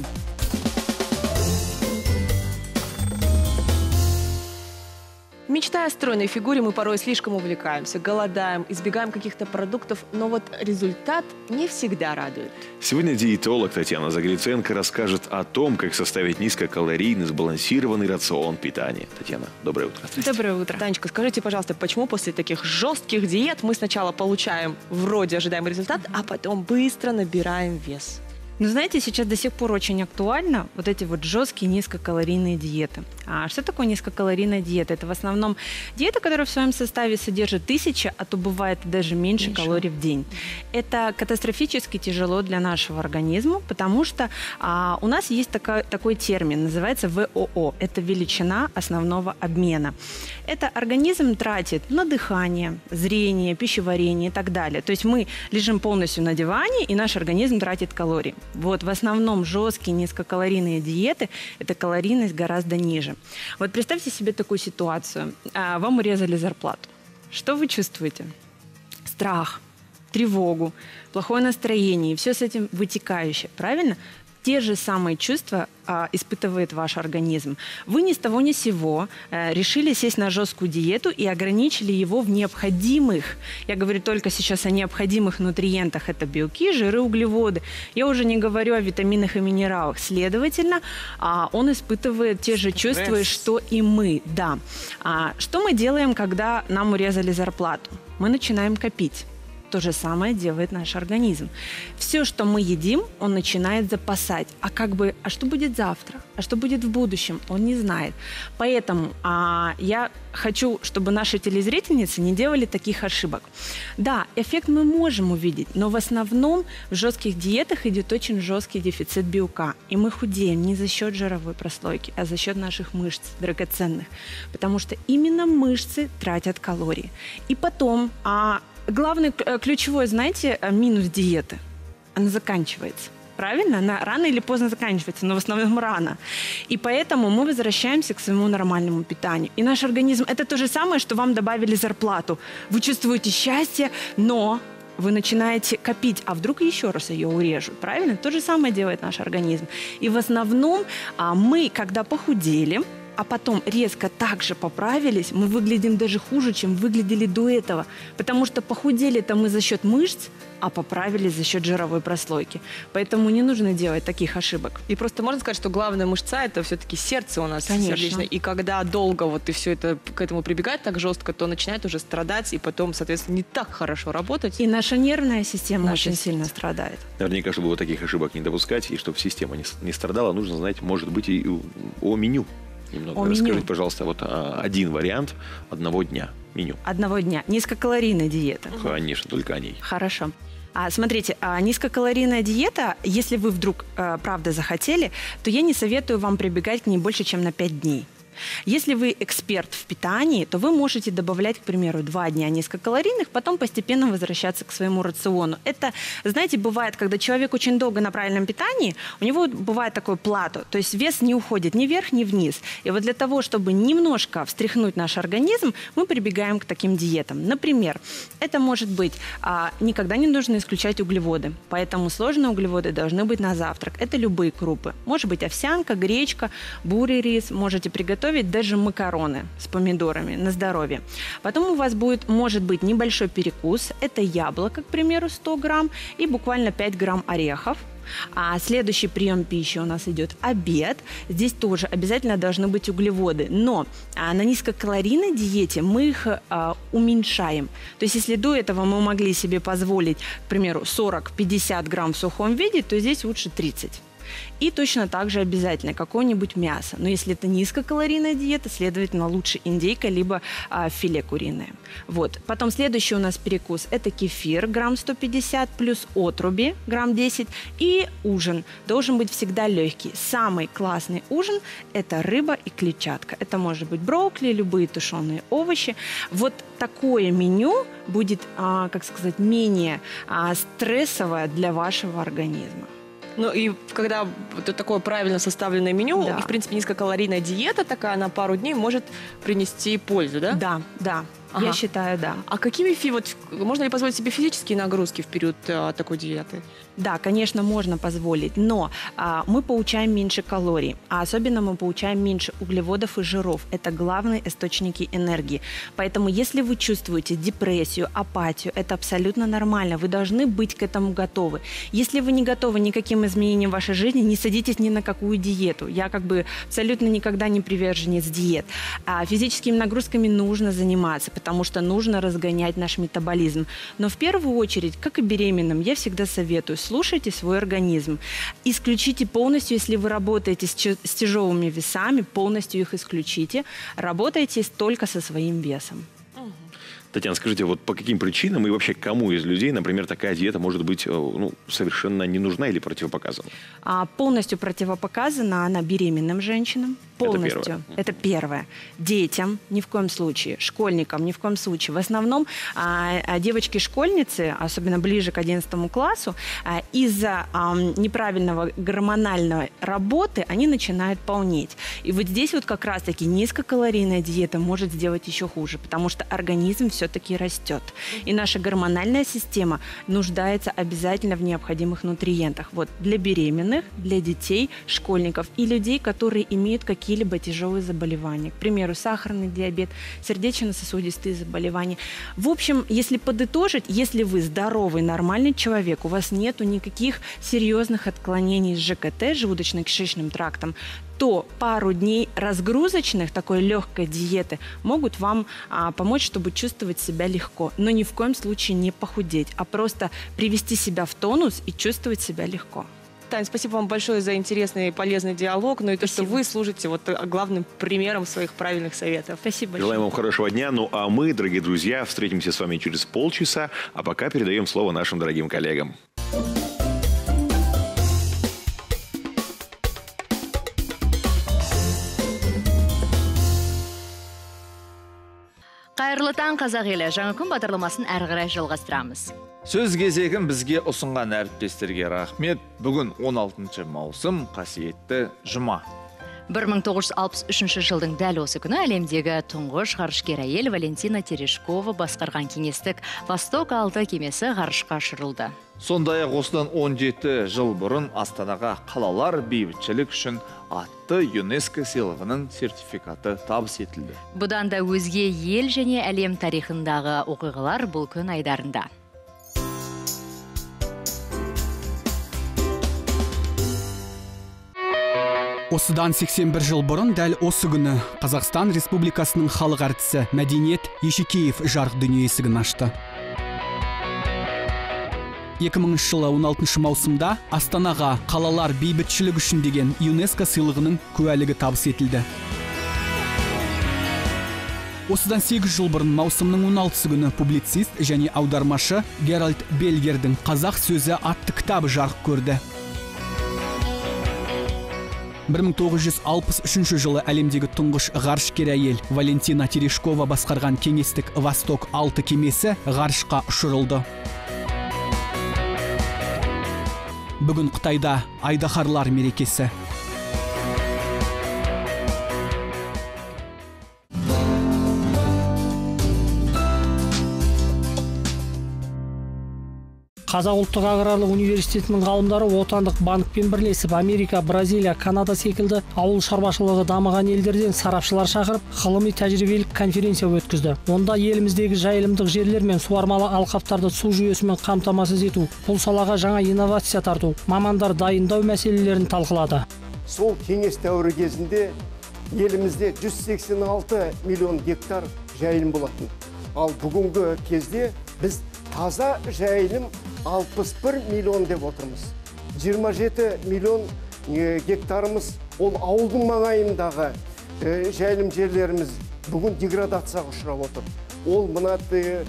Мечтая о стройной фигуре, мы порой слишком увлекаемся, голодаем, избегаем каких-то продуктов, но вот результат не всегда радует. Сегодня диетолог Татьяна Загриценко расскажет о том, как составить низкокалорийный, сбалансированный рацион питания. Татьяна, доброе утро. Доброе утро. Танечка, скажите, пожалуйста, почему после таких жестких диет мы сначала получаем вроде ожидаемый результат, а потом быстро набираем вес? Ну, знаете, сейчас до сих пор очень актуально вот эти вот жесткие низкокалорийные диеты. А что такое низкокалорийная диета? Это в основном диета, которая в своем составе содержит 1000, а то бывает даже меньше калорий в день. Это катастрофически тяжело для нашего организма, потому что у нас есть такой термин, называется ВОО. Это величина основного обмена. Это организм тратит на дыхание, зрение, пищеварение и так далее. То есть мы лежим полностью на диване, и наш организм тратит калории. Вот в основном жесткие низкокалорийные диеты, эта калорийность гораздо ниже. Вот представьте себе такую ситуацию. Вам урезали зарплату. Что вы чувствуете? Страх, тревогу, плохое настроение и все с этим вытекающее, правильно? Те же самые чувства испытывает ваш организм. Вы ни с того ни с сего решили сесть на жесткую диету и ограничили его в необходимых, я говорю только сейчас о необходимых нутриентах, это белки, жиры, углеводы. Я уже не говорю о витаминах и минералах. Следовательно, он испытывает те же чувства, что и мы. Да. Что мы делаем, когда нам урезали зарплату? Мы начинаем копить. То же самое делает наш организм. Все, что мы едим, он начинает запасать. А что будет завтра? А что будет в будущем? Он не знает. Поэтому я хочу, чтобы наши телезрительницы не делали таких ошибок. Да, эффект мы можем увидеть, но в основном в жестких диетах идет очень жесткий дефицит белка. И мы худеем не за счет жировой прослойки, а за счет наших мышц драгоценных. Потому что именно мышцы тратят калории. И потом... Главный, ключевой, знаете, минус диеты. Она заканчивается. Правильно? Она рано или поздно заканчивается, но в основном рано. И поэтому мы возвращаемся к своему нормальному питанию. И наш организм – это то же самое, что вам добавили зарплату. Вы чувствуете счастье, но вы начинаете копить, а вдруг еще раз ее урежут. Правильно? То же самое делает наш организм. И в основном мы, когда похудели, а потом резко так же поправились, мы выглядим даже хуже, чем выглядели до этого. Потому что похудели-то мы за счет мышц, а поправились за счет жировой прослойки. Поэтому не нужно делать таких ошибок. И просто можно сказать, что главная мышца – это все-таки сердце у нас. Конечно. Сердечное. И когда долго вот и все это к этому прибегает так жестко, то начинает уже страдать, и потом, соответственно, не так хорошо работать. И наша нервная система очень сильно страдает. Наверняка, чтобы вот таких ошибок не допускать, и чтобы система не страдала, нужно знать, может быть, и о меню. Немного расскажите, пожалуйста, вот один вариант одного дня меню. Одного дня. Низкокалорийная диета. Конечно, только о ней. Хорошо. Смотрите, низкокалорийная диета, если вы вдруг правда захотели, то я не советую вам прибегать к ней больше, чем на 5 дней. Если вы эксперт в питании, то вы можете добавлять, к примеру, 2 дня низкокалорийных, потом постепенно возвращаться к своему рациону. Это, знаете, бывает, когда человек очень долго на правильном питании, у него бывает такое плато, то есть вес не уходит ни вверх, ни вниз. И вот для того, чтобы немножко встряхнуть наш организм, мы прибегаем к таким диетам. Например, это может быть, никогда не нужно исключать углеводы, поэтому сложные углеводы должны быть на завтрак. Это любые крупы. Может быть овсянка, гречка, бурый рис, можете приготовить даже макароны с помидорами на здоровье. Потом у вас может быть небольшой перекус. Это яблоко, к примеру, 100 грамм и буквально 5 грамм орехов. А следующий прием пищи у нас идет обед. Здесь тоже обязательно должны быть углеводы. Но на низкокалорийной диете мы их уменьшаем. То есть если до этого мы могли себе позволить, к примеру, 40-50 грамм в сухом виде, то здесь лучше 30. И точно так же обязательно какое-нибудь мясо. Но если это низкокалорийная диета, следовательно, лучше индейка, либо филе куриное. Вот. Потом следующий у нас перекус – это кефир, грамм 150, плюс отруби, грамм 10. И ужин должен быть всегда легкий. Самый классный ужин – это рыба и клетчатка. Это может быть брокколи, любые тушеные овощи. Вот такое меню будет, менее стрессовое для вашего организма. Ну и когда вот такое правильно составленное меню, и, в принципе, низкокалорийная диета такая на пару дней может принести пользу, да? Да. Я считаю, да. А можно ли позволить себе физические нагрузки в период такой диеты? Да, конечно, можно позволить, но мы получаем меньше калорий, а особенно мы получаем меньше углеводов и жиров. Это главные источники энергии. Поэтому, если вы чувствуете депрессию, апатию, это абсолютно нормально. Вы должны быть к этому готовы. Если вы не готовы никаким изменениям в вашей жизни, не садитесь ни на какую диету. Я абсолютно никогда не приверженец диет. Физическими нагрузками нужно заниматься, потому что нужно разгонять наш метаболизм. Но в первую очередь, как и беременным, я всегда советую, слушайте свой организм. Исключите полностью, если вы работаете с тяжелыми весами, полностью их исключите. Работайте только со своим весом. Татьяна, скажите, вот по каким причинам и вообще кому из людей, например, такая диета может быть совершенно не нужна или противопоказана? Полностью противопоказана она беременным женщинам. Полностью. Это первое. Детям ни в коем случае. Школьникам ни в коем случае. В основном девочки-школьницы, особенно ближе к 11 классу, из-за неправильного гормональной работы они начинают полнеть. И вот здесь вот как раз-таки низкокалорийная диета может сделать еще хуже, потому что организм все-таки растет. И наша гормональная система нуждается обязательно в необходимых нутриентах. Вот для беременных, для детей, школьников и людей, которые имеют какие-либо тяжелые заболевания. К примеру, сахарный диабет, сердечно-сосудистые заболевания. В общем, если подытожить, если вы здоровый, нормальный человек, у вас нету никаких серьезных отклонений с ЖКТ, желудочно-кишечным трактом, то пару дней разгрузочных, такой легкой диеты могут вам помочь, чтобы чувствовать себя легко. Но ни в коем случае не похудеть, а просто привести себя в тонус и чувствовать себя легко. Тань, спасибо вам большое за интересный и полезный диалог, ну и то, что вы служите вот главным примером своих правильных советов. Спасибо большое. Желаем вам хорошего дня. Ну а мы, дорогие друзья, встретимся с вами через полчаса, а пока передаем слово нашим дорогим коллегам. Қайырлы таң, қазақ елі. Жаңа күн бағдарламасын әрі қарай жалғастырамыз. Сөз кезегін бізге ұсынған әріптестерге рахмет. Бүгін 16 маусым, қасиетті жұма. 1963 жылдың дәл осы күні әлемдегі тұңғыш ғарышкер әйел Валентина Терешкова басқарған кеңестік Восток-6 кемесі ғарышқа ұшырылды. Сондай-ақ осыдан 17 жыл бұрын Астанаға қалалар бейбітшілік үшін атты ЮНЕСКО сыйлығының сертификаты табыс етілді. Бұдан да өзге ел және әлем тарихындағы оқиғалар бұл күн айдарында. Осыдан 81 жыл бұрын дәл осы күні Қазақстан Республикасының халық әртісі Мәдениет Ешекеев жарық дүние есігін ашты. 2000 жылы 16 маусымда Астанаға қалалар бейбітшілік үшін деген ЮНЕСКО сыйлығының куәлігі табыс етілді. Осыдан 8 жыл бұрын маусымның 16 күні публицист және аудармашы Геральд Бельгердің «Қазақ сөзі» атты кітабы жарық көрді. 1963 жылы әлемдегі тұңғыш ғарышкер әйел Валентина Терешкова басқарған кеңестік Восток-6 кемесі ғарышқа ұшырылды. Бүгін Қытайда айдаһарлар мерекесі. Қазақ ұлттық аграрлық университетінің ғалымдары отандық банкпен бірлесіп Америка, Бразилия, Канада секілді ауыл шаруашылығы дамыған елдерден сарапшылар шақырып, ғылыми тәжірибелік конференция өткізді. Онда еліміздегі жайылымдық жерлер мен суармалы алқаптарды су жүйесімен қамтамасыз ету, бұл салаға жаңа инновация тарту, мамандар дайындау мәселелерін талқылады. Сол кеңес дәуірі кезінде елімізде 186 миллион гектар жайылым болатын. Ал бүгінгі кезде біз таза жайылым 61 миллион деп отырмыз. 27 миллион гектарымыз ол ауылдың маңайындағы жайылым жерлеріміз бүгін деградацияға ұшырап отыр. Ол мына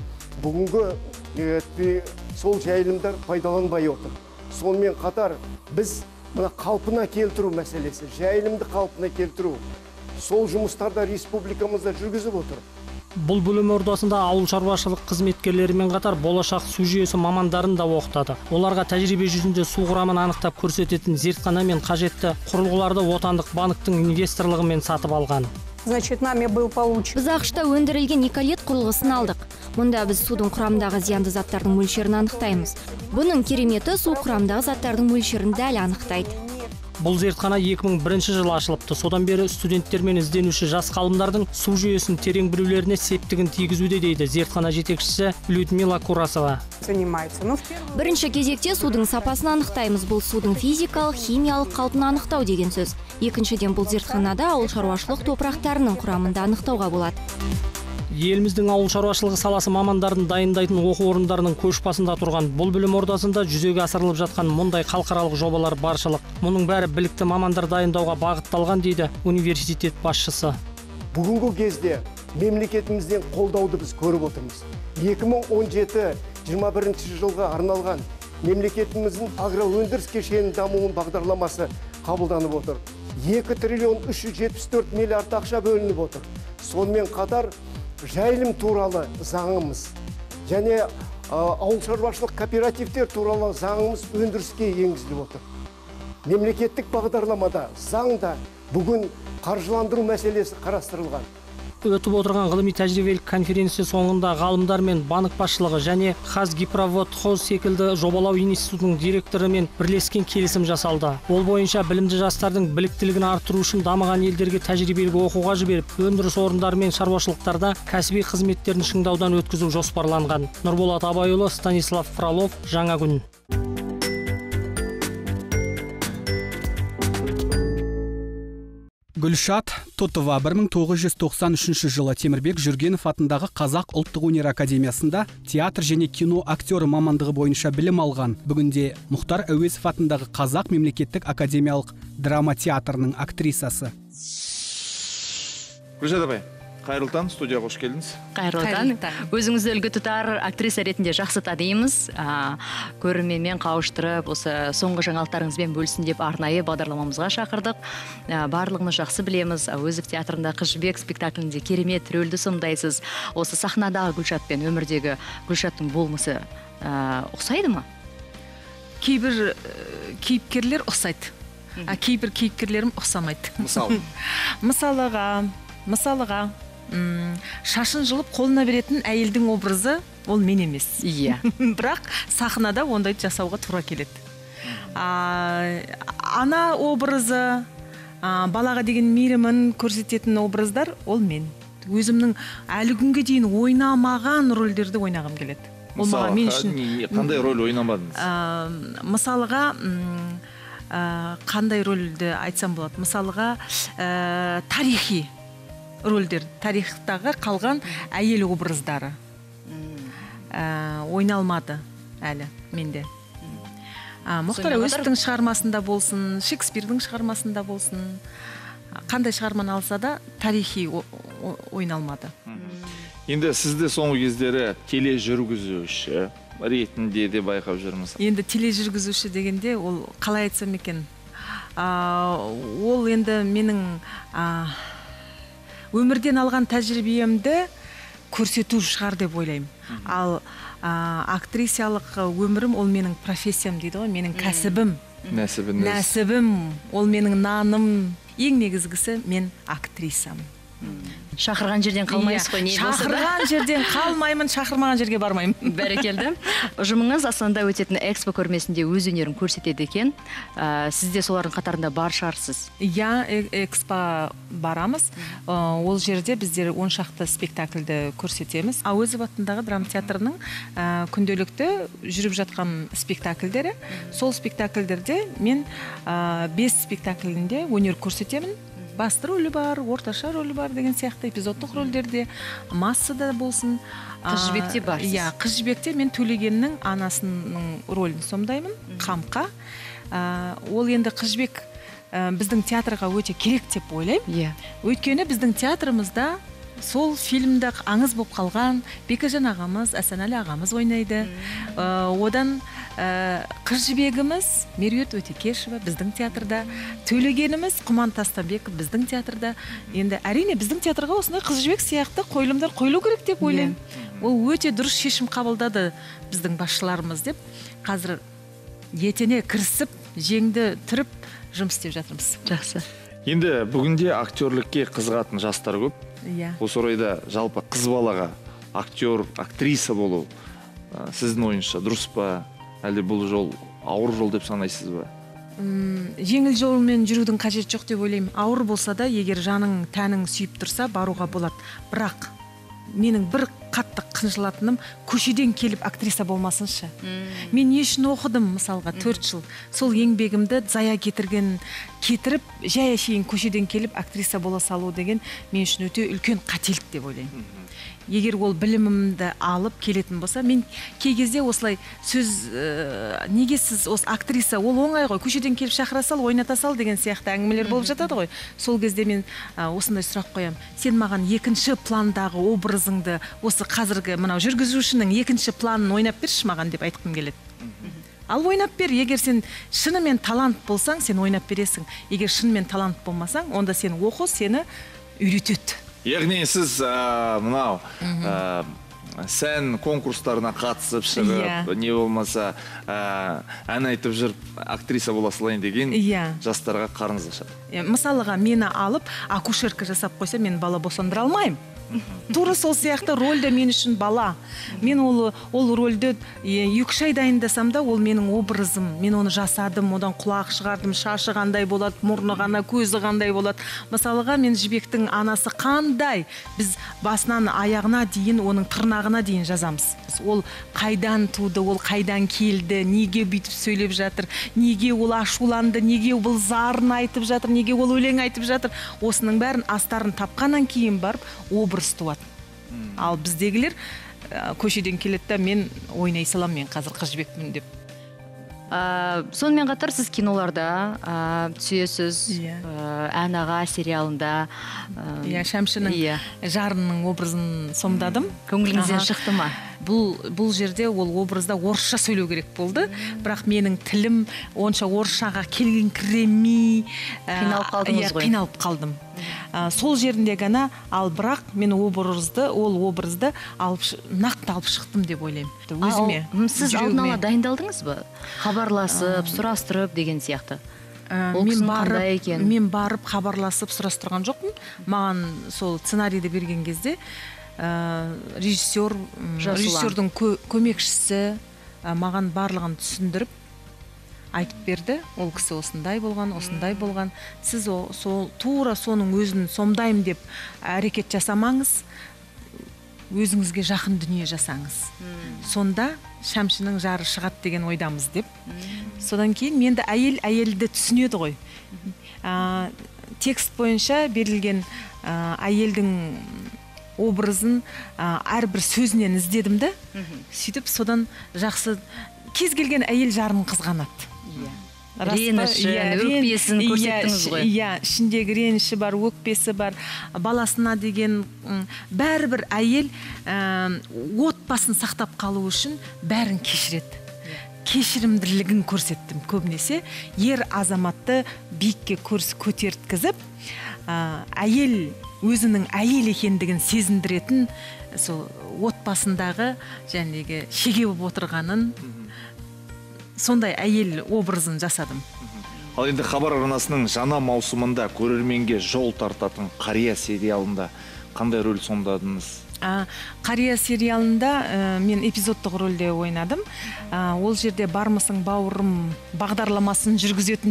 бүгінгі сол жайылымдар пайдаланбай отыр. Сонымен қатар біз мына қалпына келтіру мәселесі, жайылымды қалпына келтіру, сол жұмыстарда республикамызда жүргізіп отыр. Бұл бөлім ордасында ауыл шаруашылық қызметкерлерімен қатар болашақ су жүйесі мамандарын да оқытады. Оларға тәжірибе жүзінде су құрамын анықтап көрсететін зертхана мен қажетті құрылғыларды отандық банктың инвесторлығымен сатып алған. Біз ақшта өндірілген Николет құрылғысын алдық. Мұнда біз судың құрамындағы зиянды заттардың мөлшерін анықтаймыз. Бұның кереметі су құрамындағы заттардың мөлшерін дәл анықтайды. Бұл зертхана 2001 жылы ашылыпты. Содан бері студенттер мен ізденуші жас ғалымдардың су жүйесін терең білулеріне септігін тигізуде дейді зертхана жетекшісі Людмила Курасова. Бірінші кезекте судың сапасын анықтаймыз. Бұл судың физикалық, химиялық қалпын анықтау деген сөз. Екіншіден бұл зертханада ауыл шаруашылық топырақтарының құрамында анықтауға болады. Еліміздің ауыл шаруашылығы саласы мамандарын дайындайтын оқу орындарының көшбасында тұрған бұл білім ордасында жүзеге асырылып жатқан мұндай халықаралық жобалар баршылық. Мұның бәрі білікті мамандар дайындауға бағытталған дейді университет басшысы. Бүгінгі кезде мемлекетімізден қолдауды біз көріп отырмыз. 2017-21 жылға арналған мемлекетіміздің агроөндіріс кешенінің дамуын бағдарламасы қабылданып отыр. 2 триллион 374 миллиард ақша бөлініп отыр. Сонымен қатар жайылым туралы заңымыз және ауыл шаруашылық кооперативтер туралы заңымыз өндіріске енгізіліп отыр. Мемлекеттік бағдарламада, заңда бүгін қаржыландыру мәселесі қарастырылған. Өтіп отырған ғылыми тәжірибелік конференция соңында ғалымдар мен банк басшылығы және Қазгипроводхоз секілді жобалау институтының директорымен бірлескен келісім жасалды. Ол бойынша білімді жастардың біліктілігін арттыру үшін дамыған елдерге тәжірибелік оқуға жіберіп, өндіріс орындары мен шаруашылықтарда кәсіби қызметтерін шыңдаудан өткізу жоспарланған. Нұрболат Абайұлы, Станислав Фролов, Жаңа күн. Гүлшат Тотова 1993 жылы Темірбек Жүргенов атындағы Қазақ ұлттық өнер академиясында театр және кино актері мамандығы бойынша білім алған. Бүгінде Мұхтар Әуезов атындағы Қазақ мемлекеттік академиялық драма театрының актрисасы. Гүлшат апай, қайырлы таң, студияға қош келдіңіз. Қайырлы таң. Өзіңізді үлгі тұтар актриса ретінде жақсы танымыз. Көрерменмен қауыштырып, осы соңғы жаңалықтарыңызбен бөлсін деп арнайы бағдарламамызға шақырдық. Барлығымыз жақсы білеміз. Әуезов театрында Қыз жібек спектаклінде керемет рөлді сомдайсыз. Осы сахнадағы Гүлшат пен өмірдегі Гүлшаттың болмысы ұқсайды ма? Кейбір кейіпкерлер ұқсайды. Кейбір кейіпкерлерім ұқсамайды. Мысалыға, шашын жылып қолына беретін әйелдің образы ол мен емес. Иә. Бірақ сахнада ондайды жасауға тура келеді. Ана образы, балаға деген мейірімін көрсететін образдар ол мен. Өзімнің әлі күнге дейін ойнамаған рөлдерді ойнағым келеді. Мысалға, қандай рөл ойнамадыңыз? Мысалыға, қандай рөлді айтсам болады? Мысалыға, тарихи рөлдер, тарихтағы қалған әйел образдары ойналмады әлі менде. Мұхтар Әуезовтің шығармасында болсын, Шекспирдің шығармасында болсын, қандай шығарманы алса да тарихи ойналмады. Енді сізді соңғы кездері тележүргізуші ретінде де байқап жүрміз. Енді тележүргізуші дегенде ол қалай айтсам екен? Ол енді менің өмірден алған тәжірибемді көрсету шығар деп ойлаймын. Ал актрисиялық өмірім ол менің профессиям дейді ғой, менің кәсібім. Нәсібім, ол менің наным. Ең негізгісі мен актрисам. Шақырған жерден қалмайсыз ғой, не болса да? Шақырған жерден қалмаймын, шақырмаған жерге бармаймын. Бәрекелді. Ұжымыңыз Астанада өтетін экспо көрмесінде өз өнерін көрсетеді екен. Сіз де солардың қатарында бар шығарсыз. Иә, экспо барамыз. Ол жерде біздер 10 шақты спектакльді көрсетеміз. Әуезов атындағы драма театрының күнделікті жүріп жатқан спектакльдері. Сол спектакльдерде мен 5 спектакльінде өнер көрсетемін. Басты рөлі бар, орташа рөлі бар деген сияқты эпизодтық рөлдерде, массада болсын. Қыз жібекте барсыз. Иә, Қыз жібекте мен Төлегеннің анасының рөлін сомдаймын, Қамқа. Ол енді Қыз жібек біздің театрға өте керек деп ойлаймын. Өйткені біздің театрымызда сол фильмді аңыз болып қалған Бекежан ағамыз, Асанәлі ағамыз ойнайды. Одан Қыз жібегіміз Меруерт Өтекешева біздің театрда, Төлегеніміз Құман Тастанбеков біздің театрда. Енді әрине біздің театрға осындай Қыз жібек сияқты қойылымдар қойылу керек деп ойлаймын. Ол өте дұрыс шешім қабылдады біздің басшыларымыз деп. Қазір етене кірісіп, жеңді түріп жұмыс істеп жатырмыз. Жақсы. Енді бүгінде актерлікке қызығатын жастар көп. Осы орайда жалпы қыз балаға актер, актриса болу сіздің ойыңызша дұрыс па? Әлде бұл жол ауыр жол деп санайсыз ба? Жеңіл жолмен жүрудің қажет жоқ деп ойлаймын. Ауыр болса да, егер жаның, тәнің сүйіп тұрса, баруға болады. Бірақ менің бір қатты қынжылатыным көшеден келіп актриса болмасыншы. Мен не үшін оқыдым мысалға 4 жыл. Сол еңбегімді зая кетіріп, жай әшейін көшеден келіп актриса бола салу деген мен үшін өте үлкен қателік деп ойлаймын. Егер ол білімімді алып келетін болса, мен кей кезде осылай сөз, неге сіз осы актриса, ол оңай ғой, көшеден келіп шақыра сал, ойната сал деген сияқты әңгімелер болып жатады ғой. Сол кезде мен осындай сұрақ қоям. Сен маған екінші пландағы образыңды, осы қазіргі мынау жүргізушінің екінші планын ойнап берші маған деп айтқым келеді. Ал ойнап бер, егер сен шынымен талант болсаң, сен ойнап бересің. Егер шынымен талант болмасаң, онда сен оқы, сені үйретеді. Яғни сіз мынау сән конкурстарына қатысып шығып, не болмаса ән айтып жүріп актриса бола салайын деген жастарға қарыңыз ашады. Мысалыға мені алып акушерка жасап қойса, мен бала босандыра алмаймын. тура сол сияқты роль да мен үшін бала. Мен ол рольді 2-3 ай дайындасам да, ол менің образым. Мен оны жасадым, одан құлақ шығардым, шашы қандай болады, мұрны ғана, көзі қандай болады. Мысалыға мен Жібектің анасы қандай, біз басынан аяғына дейін, оның тырнағына дейін жазамыз. Ол қайдан туды, ол қайдан келді, неге бүйтіп сөйлеп жатыр, неге ол ашуланды, неге ол зарын айтып жатыр, неге ол өлең айтып жатыр. Осының бәрін астарын тапқаннан кейін барып образ туады. Ал біздегілер көшеден келеді, мен ойнай салам, мен қазір Қыз Жібекпін деп. Сонымен қатар сіз киноларда түсесіз, Ән аға сериалында. Шәмшінің жарының образын сомдадым. Көңіліңізден шықты ма? Бұл жерде ол образда орысша сөйлеу керек болды. Бірақ менің тілім онша орысшаға келген кіремей, қиналып қалдым. Сол жерінде ғана, ал бірақ мен ол образды нақты алып шықтым деп ойлаймын. Өзіме. Сіз алдын ала дайындалдыңыз ба? Хабарласып, сұрастырып деген сияқты. Мен барып хабарласып сұрастырған жоқпын. Маған сол сценарийді берген кезде режиссердің көмекшісі маған барлығын түсіндіріп айтып берді. Ол кісі осындай болған. Сіз тура соның өзін сомдайым деп әрекет жасамаңыз, өзіңізге жақын дүние жасаңыз. Сонда Шәмшінің жары шығады деген ойдамыз деп. Содан кейін менді әйелді түсінеді ғой. Текст бойынша берілген әйелдің образын әрбір сөзінен іздедім де, сөйтіп содан жақсы кез келген әйел жарын қызғанады. Ренішін, өкпесін көрсеттіңіз ғой. Ішіндегі реніші бар, өкпесі бар, баласына деген бәрібір әйел отбасын сақтап қалу үшін бәрін кешіреді. Кешірімділігін көрсеттім көбінесе. Ер азаматты биікке көтерткізіп, әйел өзінің әйел екендігін сезіндіретін сол отбасындағы жәнегі шеге болып отырғанын, сондай әйел образын жасадым. Ал енді хабар арнасының жаңа маусымында көрерменге жол тартатын Қария сериалында қандай рөл сомдадыңыз? Қария сериалында мен эпизодтық рөлде ойнадым. Ол жерде бармысың бауырым бағдарламасын жүргізетін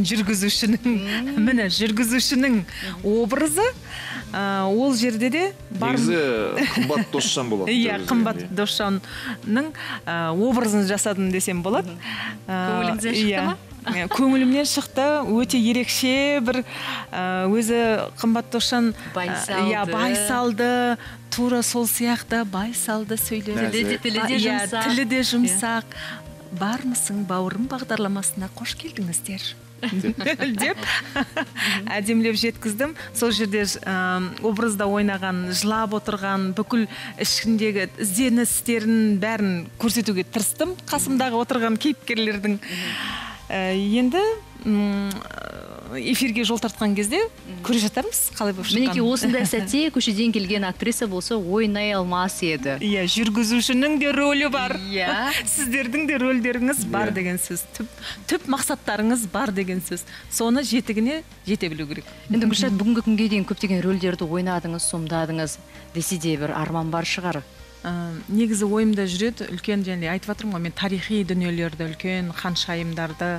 жүргізушінің образы. Ол жерде де негізі Қымбат Досжан болады. Қымбат Досжанның образын жасадым десем болады. Көңіліңізден шықты ма? Көңілімнен шықты, өте ерекше бір өзі Қымбат Досжан байсалды, тура сол сияқты байсалды сөйледі. Тілі де жұмсақ. Бармысың бауырым бағдарламасына қош келдіңіздер деп әдемілеп жеткіздім. Сол жерде образда ойнаған, жылап отырған, бүкіл ішіндегі ізденістерін бәрін көрсетуге тырыстым қасымдағы отырған кейіпкерлердің. Енді эфирге жол тартқан кезде көре жатармыз қалай болып шыққан. Мінекей осындай сәтте көшеден келген актриса болса ойнай алмас еді. Жүргізушінің де рөлі бар. Сіздердің де рөлдеріңіз бар деген сөз. Түп мақсаттарыңыз бар деген сөз. Соны жетігіне жете білу керек. Енді Гүлшат, бүгінгі күнге дейін көптеген рөлдерді ойнадыңыз, сомдадыңыз. Десе де бір арман бар шығар. Негізі ойымда жүреді, үлкен және айтып жатырмын ғой, мен тарихи дүниелерді, үлкен ханшайымдарды,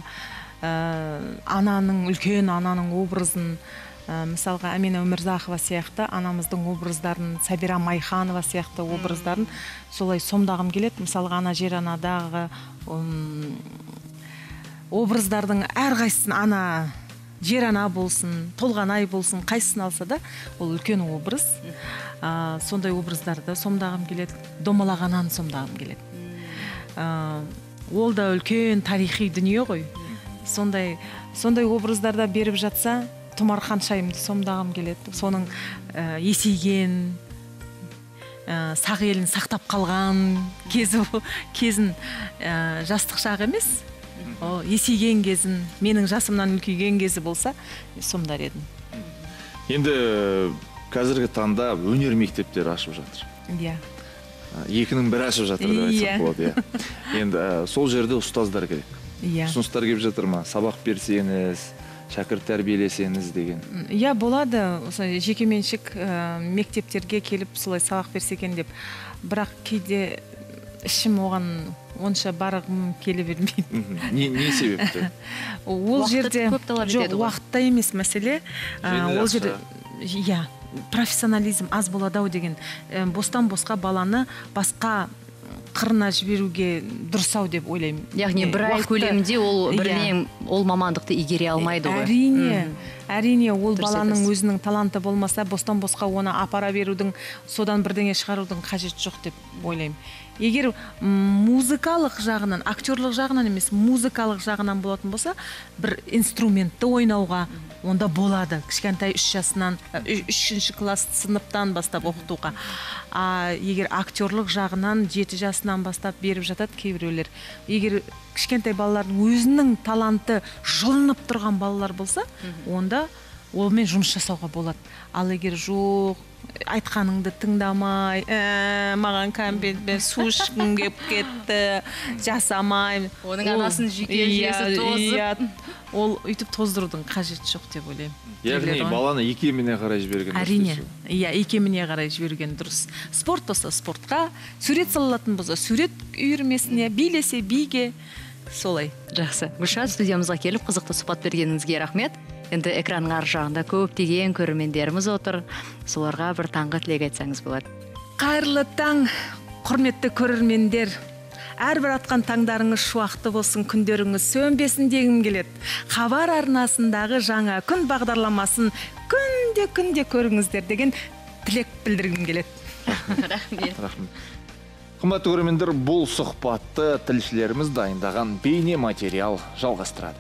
үлкен ананың образын, мысалға Әмина Өмірзақова сияқты анамыздың образдарын, Сабира Майханова сияқты образдарын солай сомдағым келеді. Мысалға ана жер анадағы образдардың әрқайсысын жер ана болсын, толғанай болсын, қайсысын алса да, ол үлкен образ. Сондай образдарды сомдағым келеді. Домалақ ананы сомдағым келеді. Ол да үлкен тарихи дүние ғой. Сондай образдарда беріп жатса, Тұмар ханшайымды сомдағым келеді. Соның есейген, сақ елін сақтап қалған кезін, жастық шағы емес, есейген кезін, менің жасымнан үлкейген кезі болса, сомдар едім. Енді қазіргі таңда өнер мектептері ашып жатыр. Екінің бірі ашып жатыр деп айтсақ болады. Енді сол жерде ұстаздар керек. Ұсыныстар келіп жатыр ма? Сабақ берсеңіз, шәкірт тәрбиелесеңіз деген. Иә, болады, осылай жекеменшік мектептерге келіп солай сабақ берсе екен деп. Бірақ кейде ішім оған онша барғым келе бермейді. Не себепті? Ол жерде жоқ, уақытта емес мәселе. Ол жерде иә, профессионализм аз болады-ау деген. Бостан босқа баланы басқа қырына жіберуге дұрыс-ау деп ойлаймын. Яғни бір ай көлемінде ол мамандықты игере алмайды ғой. Әрине, ол баланың өзінің таланты болмаса, бостан босқа оны апара берудің, содан бірдеңе шығарудың қажет жоқ деп ойлаймын. Егер музыкалық жағынан, актерлық жағынан емес, музыкалық жағынан болатын болса, бір инструментті ойнауға онда болады. Кішкентай 3 жасынан, 3-ші класс сыныптан бастап оқытуға. Егер актерлық жағынан 7 жасынан бастап беріп жатады кейбіреулер. Егер кішкентай балалардың өзінің таланты жылынып тұрған балалар болса, онда олмен жұмыс жасауға болады. Ал егер жоқ, айтқаныңды тыңдамай, маған кәмпетпен су ішкім келіп кетті, жасамаймын. Оның анасын жүйкесі тозып. Ол үйтіп тоздырудың қажеті жоқ деп ойлаймын. Яғни баланы икеміне қарай жіберген дұрыс. Әрине, икеміне қарай жіберген дұрыс. Спорт болса спортқа, сурет салатын болса сурет үйірмесіне, билесе биге, солай. Жақсы. Гүлшат, студиямызға келіп қызықты сұхбат бергеніңізге рахмет. Енді экранның ар жағында көптеген көрермендеріміз отыр. Соларға бір таңғы тілек айтсаңыз болады. Қайырлы таң, құрметті көрермендер. Әрбір атқан таңдарыңыз шуақты болсын, күндеріңіз сөнбесін дегім келеді. Хабар арнасындағы жаңа күн бағдарламасын күнде көріңіздер деген тілек білдіргім келеді. Рахмет. Қымбатты көрермендер, бұл сұхбатты тілшілеріміз дайындаған бейне материал жалғастырады.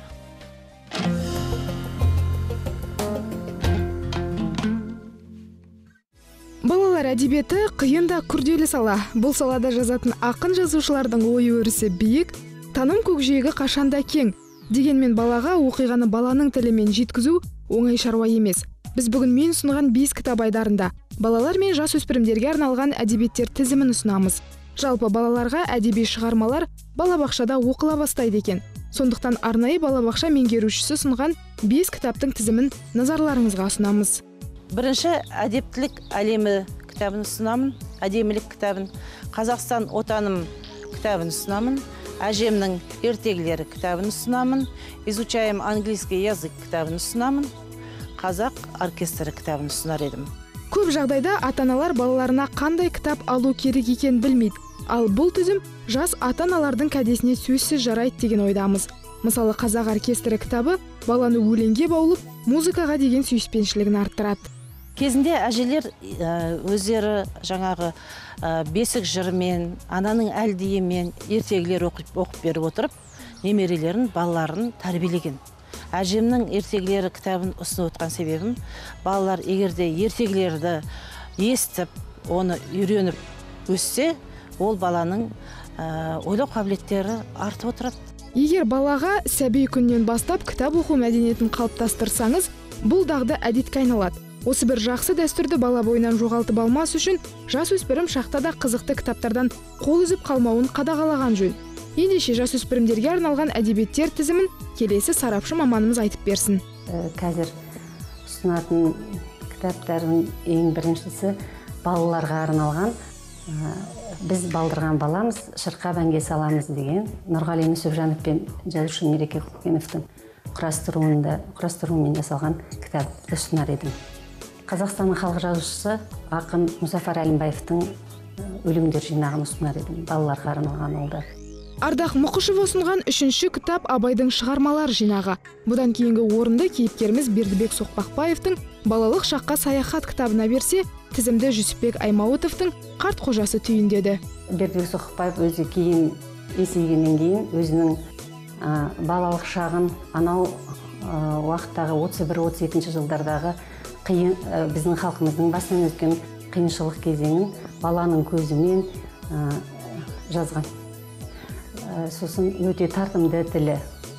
Балалар әдебиеті қиын да күрделі сала. Бұл салада жазатын ақын жазушылардың ой өрісі биік, таным көкжиегі қашанда кең. Дегенмен балаға оқиғаны баланың тілімен жеткізу оңай шаруа емес. Біз бүгін мен ұсынған 5 кітап айдарында балалар мен жасөспірімдерге арналған әдебиеттер тізімін ұсынамыз. Жалпы балаларға әдеби шығармалар балабақшада оқыла бастайды екен. Сондықтан арнайы балабақша меңгерушісі ұсынған 5 кітаптың тізімін назарларыңызға ұсынамыз. Бірінші әдептілік әлемі кітабын ұсынамын, әдемілік кітабын, Қазақстан отаным кітабын ұсынамын, әжемнің ертегілері кітабын ұсынамын, изучаем английский язык кітабын ұсынамын, қазақ оркестрі кітабын ұсынар едім. Көп жағдайда ата-аналар балаларына қандай кітап алу керек екен білмейді. Ал бұл тізім жас ата-аналардың кәдесіне сөзсіз жарайды деген ойдамыз. Мысалы, қазақ оркестрі кітабы баланы өлеңге баулып, музыкаға деген сүйіспеншілігін арттырады. Кезінде әжелер өздері жаңағы бесік жырымен, ананың әлдиімен ертегілер оқып беріп отырып, немерелерін, балаларын тәрбиелеген. Әжемнің ертегілері кітабын ұсынып отқан себебім, балалар егерде ертегілерді естіп, оны үйреніп өссе, ол баланың ойлау қабілеттері артып отырады. Егер балаға сәби күннен бастап кітап оқу мәдениетін қалыптастырсаңыз, бұл дағды әдетке айналады. Осы бір жақсы дәстүрді бала бойынан жоғалтып алмас үшін жасөспірім шақта да қызықты кітаптардан қол үзіп қалмауын қадағалаған жөн. Ендеше жасөспірімдерге арналған әдебиеттер тізімін келесі сарапшы маманымыз айтып берсін. Қазір ұсынатын кітаптардың ең біріншісі балаларға арналған «Біз балдырған баламыз, шырқа бәнге саламыз» деген Нұрғали Нүсіпжанов пен жазушы Мереке Құлкеновтың құрастыруымен жасалған кітапты ұсынар едім. Қазақстанның халық жазушысы ақын Мұзафар Әлімбаевтың өлеңдер жинағын ұсынар едім, балаларға арналған олда. Ардақ Мұқышев ұсынған 3-ші кітап Абайдың шығармалар жинағы. Бұдан кейінгі орынды кейіпкеріміз Бердібек Соқпақбаевтың балалық шаққа саяхат кітабына берсе, тізімді Жүсіпбек Аймауытовтың Қарт қожасы түйіндеді. Бердібек Соқпақбаев өзі кейін есейгеннен кейін өзінің балалық шағын анау уақыттағы 31-32 жылдардағы біздің халқымыздың басынан өткен қиыншылық кезеңін баланың көзімен жазған. Сосын өте тартымды тілі,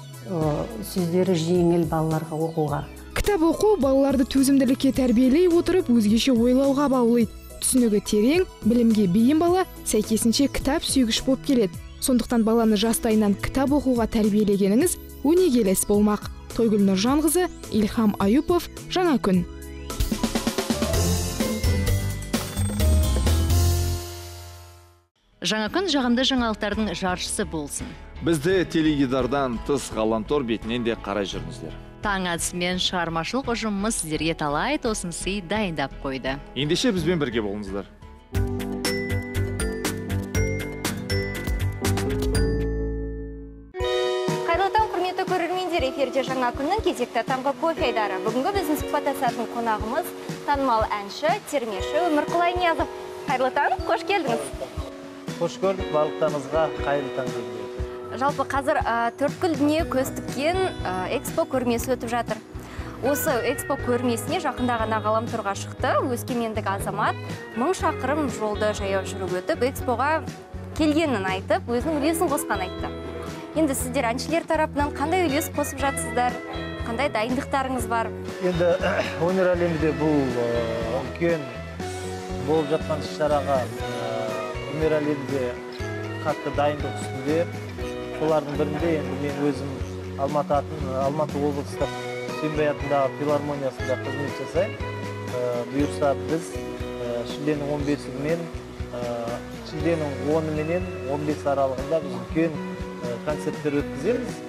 сөздері жеңіл балаларға оқуға. Кітап оқу балаларды төзімділікке тәрбиелей отырып өзгеше ойлауға баулайды. Түсінігі терең, білімге бейім бала сәйкесінше кітап сүйгіш болып келеді. Сондықтан баланы жастайынан кітап оқуға тәрбиелегеніңіз өнегелес болмақ. Тойгүл Нұржанқызы, Ильхам Аюпов, Жаңа күн. Жаңа күн жағымды жаңалықтардың жаршысы болсын. Бізді теледидардан тыс ғаламтор бетінен де қарай жүріңіздер. Таң атысымен шығармашылық ұжымымыз сіздерге талай тосын сый дайындап қойды. Ендеше бізбен бірге болыңыздар. Қайырлы таң, құрметті көрермендер, эфирде Жаңа күннің кезекті таңғы кофе айдары. Бүгінгі біздің сұхбаттасатын қонағымыз танымал әнші, термеші Өмірқұл Айниязов. Қайырлы таң, қош келдіңіз. Қош көрдік, барлықтарыңызға қайырлы таң деймін. Жалпы қазір Төрткүл дүние көз тіккен экспо көрмесі өтіп жатыр. Осы экспо көрмесіне жақында ғана ғаламторға шықты. Өскемендік азамат 1000 шақырым жолды жаяу жүріп өтіп, экспоға келгенін айтып, өзінің үлесін қосқан айтты. Енді сіздер әншілер тарапынан қандай үлес қосып жатсыздар? Қандай дайындықтарыңыз бар? Енді өнер әлемінде бұл үлкен болып жатқан іс-шараға өнер әлемінде қатты дайындық үстінде. Солардың бірінде енді мен өзім Алматы облыстық Сембай атындағы филармониясында қызмет жасаймын. Бұйырса біз шілденің 15-і мен шілденің 10-і менен 15 аралығында біз үлкен концерттер өткіземіз.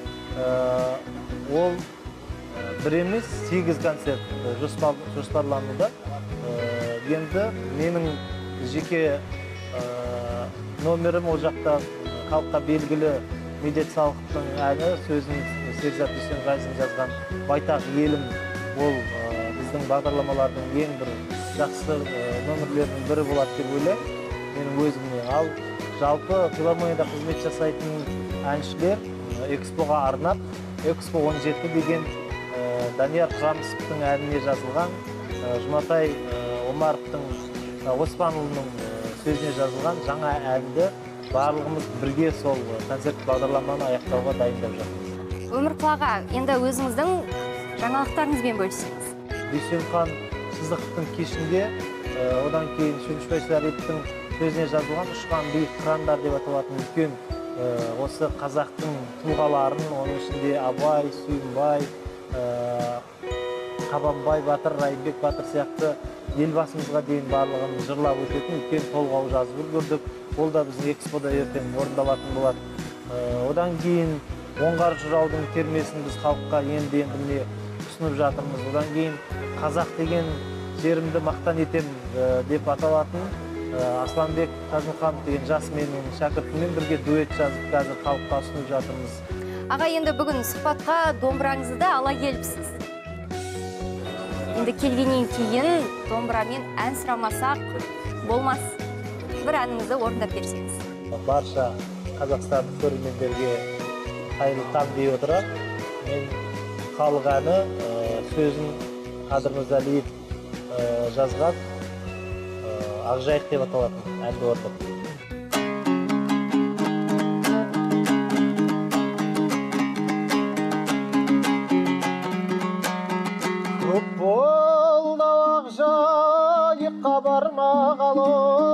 Ол бір емес 8 концерт жоспарлануда. Енді менің жеке номерім ол жақта халыққа белгілі медет-салықтың әні, сөзін Серзат Дүйсенғазин жазған «Байтақ елім» ол біздің бағдарламалардың ең бір жақсы номерлерінің бірі болады деп ойлаймын, менің өзімне. Ал жалпы филармонияда қызмет жасайтын әншілер экспоға арнап, экспо 17 деген Данияр Қамысовтың әніне жазылған, Жұматай Омаровтың Оспанұлының сөзіне жазылған жаңа әнді барлығымыз бірге сол концерт бағдарламаны аяқтауға дайындап жатырмыз. Өмірқұл аға, енді өзіңіздің жаңалықтарыңызбен бөліссеңіз. Дүйсенхан Сыздықовтың кешінде, одан кейін Шөмішбай Сәриевтің сөзіне жазылған ұшқан биік қырандар деп аталатын үлкен осы қазақтың тұлғаларын, оның ішінде Абай, Сүйінбай, Қабанбай батыр, Райымбек батыр сияқты елбасымызға дейін барлығын жырлап өтетін үлкен толғау жазып үлгердік. Ол да біздің экспода ертең орындалатын болады. Одан кейін Оңғар жыраудың термесін біз халыққа енді-енді ұсынып жатырмыз. Одан кейін қазақ деген жерімді мақтан етем деп аталатын Асланбек Қажымұқанов деген жас менің шәкіртіммен бірге дуэт жазып қазір халыққа ұсынып жатырмыз. Аға, енді бүгін сұхбатқа домбыраңызды да ала келіпсіз. Енді келгеннен кейін домбырамен ән сұрамасақ болмас. Бір әніңізді орындап берсеңіз. Барша қазақстандық көрермендерге қайырлы таң дей отыра, мен халық әні сөзін Қадыр Мырзалиев жазған Ақжайық деп аталатын әнді орындап. Көп болды Ақжайыққа бармағалы,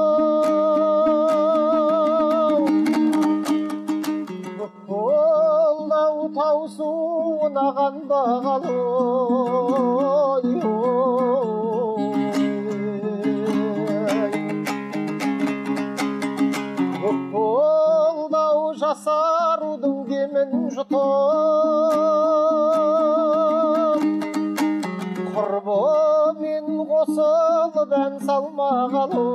таусуына қанбағалы, көп болды жасарудың демін жұтып, құрбымен қосылып ән салмағалы,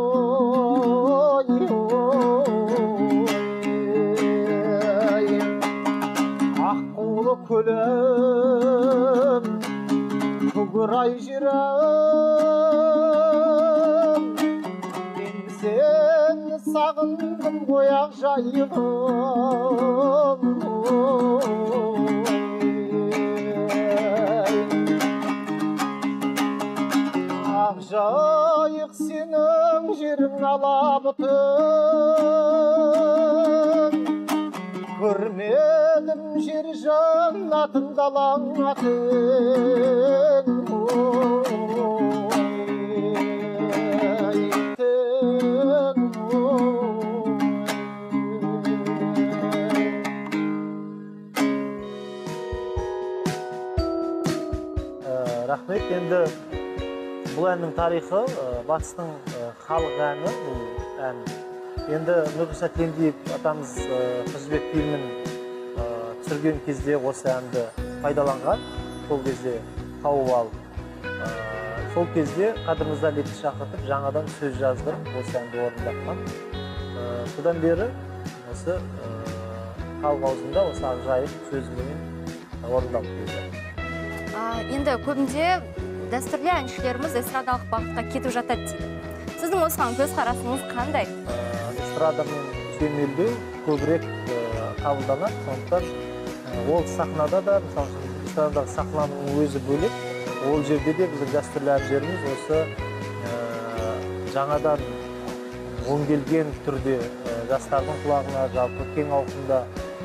аққулы көлім, күгірай жерім, мен сені сағындым ғой Ақжайығым. Ақжайық сенің жерің алабұтын, көрмедім жер жаннатын далаң атын. Рахмет. Енді бұл әннің тарихы батыстың халық әні, бұл ән. Енді Нұрғиса Тендиев атамыз Қыз жібек фильмін түсірген кезде осы әнді пайдаланған. Сол кезде тауып алып. Сол кезде Қадыр Мырзалиевті шақыртып, жаңадан сөз жаздырып, осы әнді орындатқан. Содан бері осы халық аузында осы ақжайып сөзімен орындалып келді. Енді көбінде дәстүрлі әншілеріміз эстрадалық бағытқа кетіп жатады дейді. Сіздің осыған көзқарасыңыз қандай? Эстрадамен сүйемелдеу көбірек қабылданады, сондықтан ол сахнада да, мысалы эстрададағы сахнаның өзі бөлек, ол жерде де біздің дәстүрлі әншілеріміз осы жаңадан өңделген түрде жастардың құлағына жалпы кең ауқымда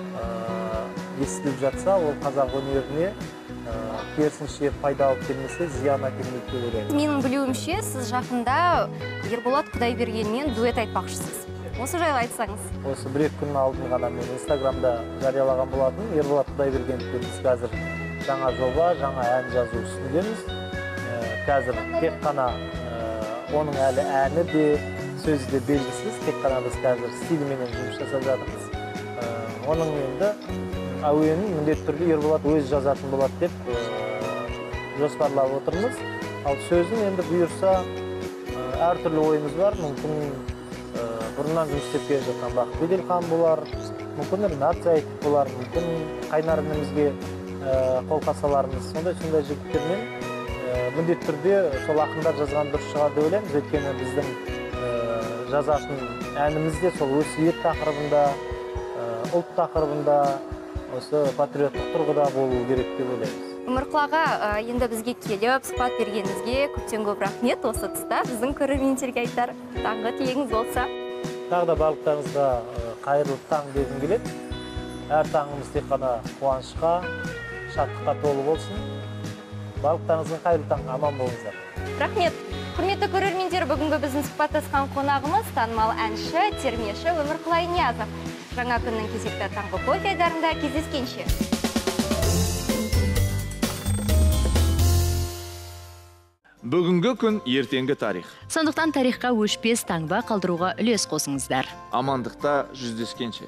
естіліп жатса, ол қазақ өнеріне керісінше пайда алып келмесе, зиян әкелмейді деп ойлаймын. Менің білуімше, сіз жақында Ерболат Құдайбергенмен дуэт айтпақшысыз. Осы жайлы айтсаңыз. Осы бір-екі күн алдын ғана мен Инстаграмда жариялаған болатын. Ерболат Құдайбергеновпен біз қазір жаңа жоба, жаңа ән жазу үстіндеміз. Қазір тек қана оның әлі әні де, сөзі де белгісіз. Тек қана біз қазір стиліменен жұмыс жасап жатырмыз. Оның енді әуенін міндетті түрде Ерболат өзі жазатын болады деп жоспарлап отырмыз. Ал сөзін енді бұйырса әртүрлі ойымыз бар. Мүмкін бұрыннан жұмыс істеп келе жатқан Бақыт Беделхан болар, мүмкін Ринат Зайытов болар, мүмкін Қайнар інімізге қолқа салармыз. Сондай жігіттермен міндетті түрде сол ақындар жазған дұрыс шығар деп ойлаймыз. Өйткені біздің жазатын әніміз де сол өсиет тақырыбында, ұлт тақырыбында, осы патриоттық тұрғыда болу керек деп ойлаймыз. Өмірқұл аға, енді бізге келіп, сұхбат бергеніңізге көптен көп рахмет. Осы тұста біздің көрермендерге айтар таңғы тілегіңіз болса. Тағы да барлықтарыңызға қайырлы таң дегім келеді. Әр таңымыз тек қана қуанышқа, шаттыққа толы болсын. Барлықтарыңыздың қайырлы таң, аман болыңыздар. Рахмет. Құрметті көрермендер, бүгінгі біздің сұхбаттасқан қонағымыз танымал әнші, термеші Өмірқұл Айниязов. Жаңа күннің кезекті таңғы кофе айдарында кездескенше. Бүгінгі күн ертеңгі тарих. Сондықтан тарихқа өшпес таңба қалдыруға үлес қосыңыздар. Амандықта жүздескенше.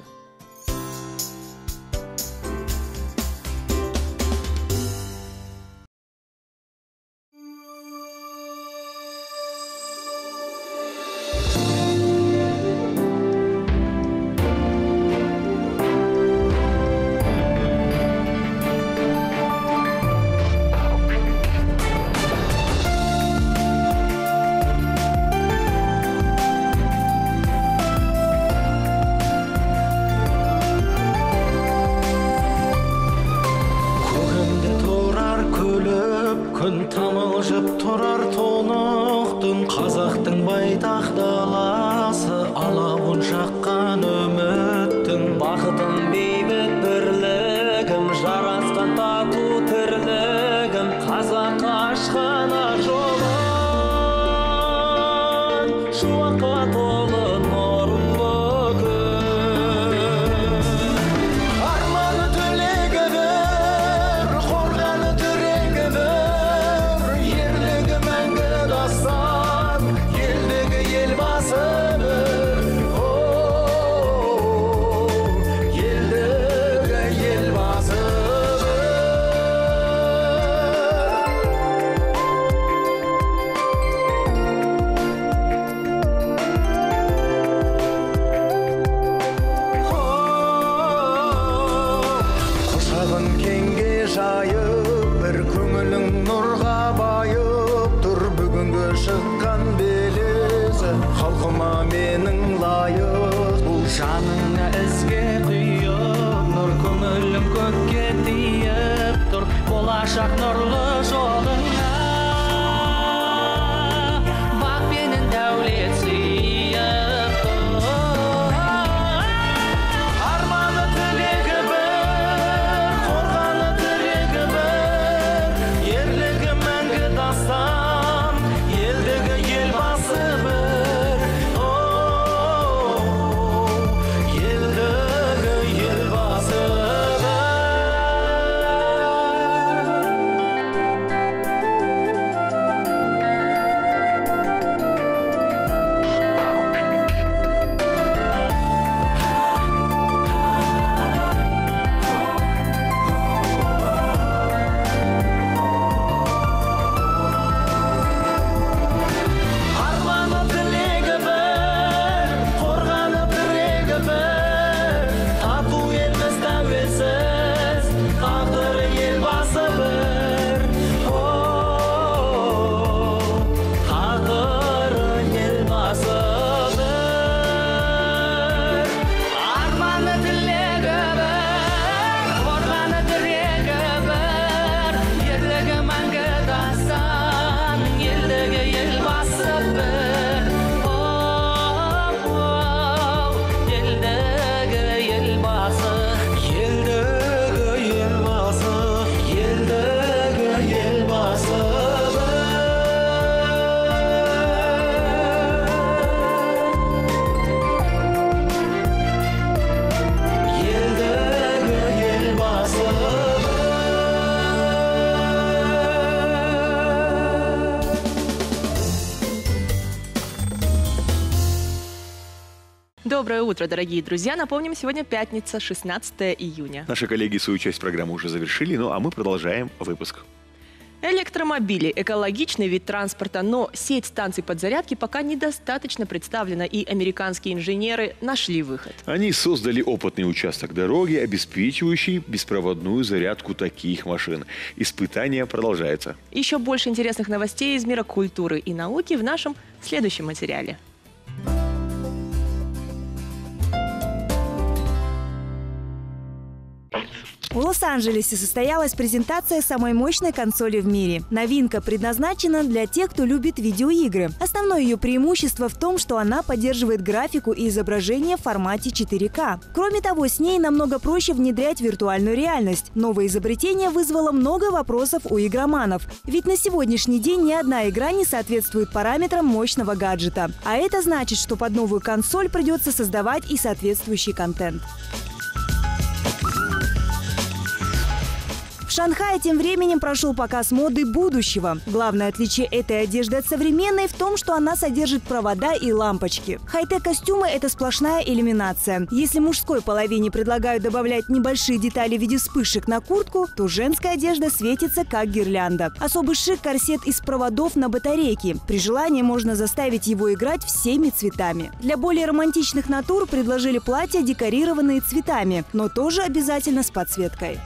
Доброе утро, дорогие друзья. Напомним, сегодня пятница, 16 июня. Наши коллеги свою часть программы уже завершили, ну а мы продолжаем выпуск. Электромобили – экологичный вид транспорта, но сеть станций подзарядки пока недостаточно представлена, и американские инженеры нашли выход. Они создали опытный участок дороги, обеспечивающий беспроводную зарядку таких машин. Испытание продолжается. Еще больше интересных новостей из мира культуры и науки в нашем следующем материале. В Лос-Анджелесе состоялась презентация самой мощной консоли в мире. Новинка предназначена для тех, кто любит видеоигры. Основное ее преимущество в том, что она поддерживает графику и изображение в формате 4К. Кроме того, с ней намного проще внедрять виртуальную реальность. Новое изобретение вызвало много вопросов у игроманов. Ведь на сегодняшний день ни одна игра не соответствует параметрам мощного гаджета. А это значит, что под новую консоль придется создавать и соответствующий контент. В Шанхае тем временем прошел показ моды будущего. Главное отличие этой одежды от современной в том, что она содержит провода и лампочки. Хай-тек-костюмы – это сплошная иллюминация. Если мужской половине предлагают добавлять небольшие детали в виде вспышек на куртку, то женская одежда светится как гирлянда. Особый шик – корсет из проводов на батарейке. При желании можно заставить его играть всеми цветами. Для более романтичных натур предложили платья, декорированные цветами, но тоже обязательно с подсветкой.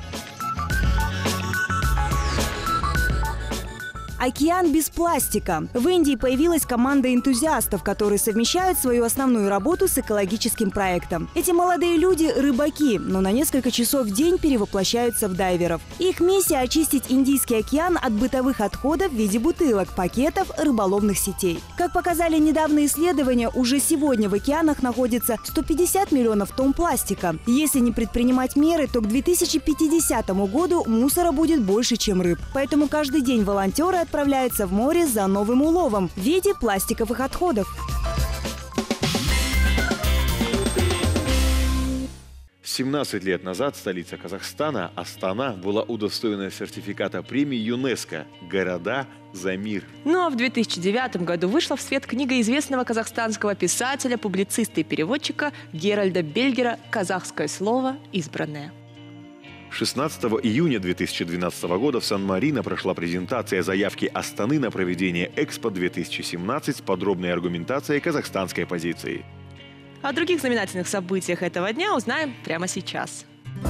Океан без пластика. В Индии появилась команда энтузиастов, которые совмещают свою основную работу с экологическим проектом. Эти молодые люди – рыбаки, но на несколько часов в день перевоплощаются в дайверов. Их миссия – очистить Индийский океан от бытовых отходов в виде бутылок, пакетов, рыболовных сетей. Как показали недавние исследования, уже сегодня в океанах находится 150 миллионов тонн пластика. Если не предпринимать меры, то к 2050 году мусора будет больше, чем рыб. Поэтому каждый день волонтеры отправляются в море за новым уловом в виде пластиковых отходов. 17 лет назад столица Казахстана, Астана, была удостоена сертификата премии ЮНЕСКО «Города за мир». Ну а в 2009 году вышла в свет книга известного казахстанского писателя, публициста и переводчика Геральда Бельгера «Казахское слово избранное». 16 июня 2012 года в Сан-Марино прошла презентация заявки Астаны на проведение Экспо-2017 с подробной аргументацией казахстанской позиции. О других знаменательных событиях этого дня узнаем прямо сейчас.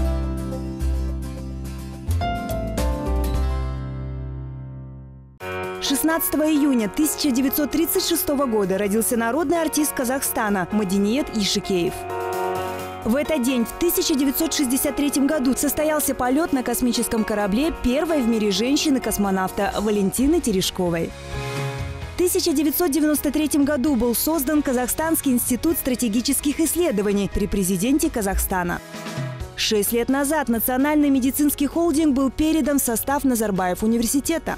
– 16 июня 1936 года родился народный артист Казахстана Мадиниет Ишикеев. В этот день, в 1963 году, состоялся полет на космическом корабле первой в мире женщины-космонавта Валентины Терешковой. В 1993 году был создан Казахстанский институт стратегических исследований при президенте Казахстана. 6 лет назад Национальный медицинский холдинг был передан в состав Назарбаев университета.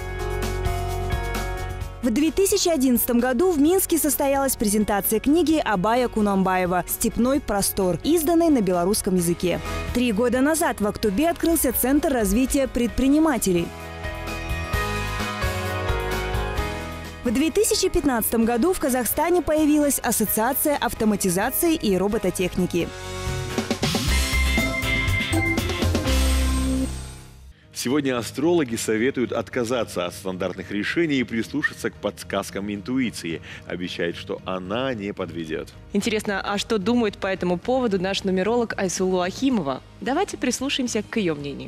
В 2011 году в Минске состоялась презентация книги Абая Кунамбаева «Степной простор», изданной на белорусском языке. 3 года назад в Актубе открылся Центр развития предпринимателей. В 2015 году в Казахстане появилась Ассоциация автоматизации и робототехники. Сегодня астрологи советуют отказаться от стандартных решений и прислушаться к подсказкам интуиции. Обещают, что она не подведет. Интересно, а что думает по этому поводу наш нумеролог Айсулу Ахимова? Давайте прислушаемся к ее мнению.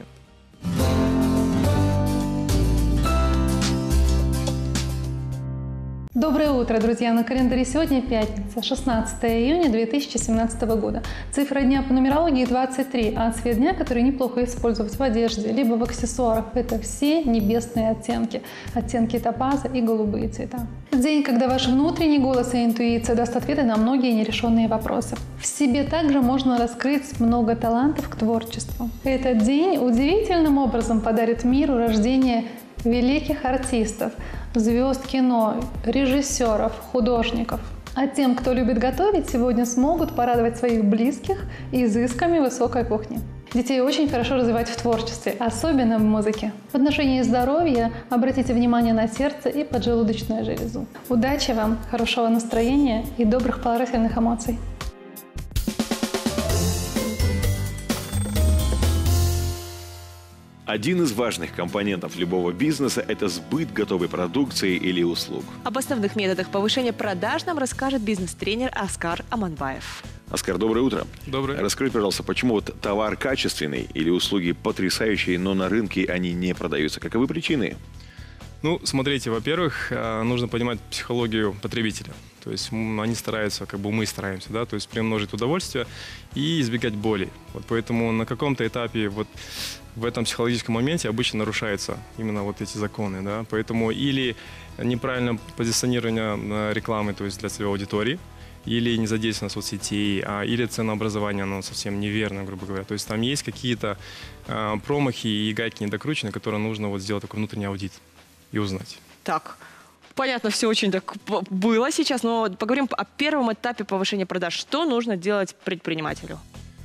Доброе утро, друзья! На календаре сегодня пятница, 16 июня 2017 года. Цифра дня по нумерологии 23, а цвет дня, который неплохо использовать в одежде, либо в аксессуарах, это все небесные оттенки. Оттенки топаза и голубые цвета. День, когда ваш внутренний голос и интуиция даст ответы на многие нерешенные вопросы. В себе также можно раскрыть много талантов к творчеству. Этот день удивительным образом подарит миру рождение великих артистов, звезд кино, режиссеров, художников. А тем, кто любит готовить, сегодня смогут порадовать своих близких изысками высокой кухни. Детей очень хорошо развивать в творчестве, особенно в музыке. В отношении здоровья обратите внимание на сердце и поджелудочную железу. Удачи вам, хорошего настроения и добрых положительных эмоций. Один из важных компонентов любого бизнеса – это сбыт готовой продукции или услуг. Об основных методах повышения продаж нам расскажет бизнес-тренер Оскар Аманбаев. Оскар, доброе утро. Доброе. Расскажи, пожалуйста, почему вот товар качественный или услуги потрясающие, но на рынке они не продаются? Каковы причины? Ну, смотрите, во-первых, нужно понимать психологию потребителя. То есть они стараются, как бы мы стараемся, да, то есть приумножить удовольствие и избегать боли. Вот поэтому на каком-то этапе вот в этом психологическом моменте обычно нарушаются именно вот эти законы, да. Поэтому или неправильное позиционирование рекламы, то есть для целевой аудитории, или не задействовано соцсетей, или ценообразование, оно совсем неверно, грубо говоря. То есть там есть какие-то промахи и гайки недокрученные, которые нужно вот сделать такой внутренний аудит и узнать. Так, понятно, все очень так было сейчас, но поговорим о первом этапе повышения продаж. Что нужно делать предпринимателю?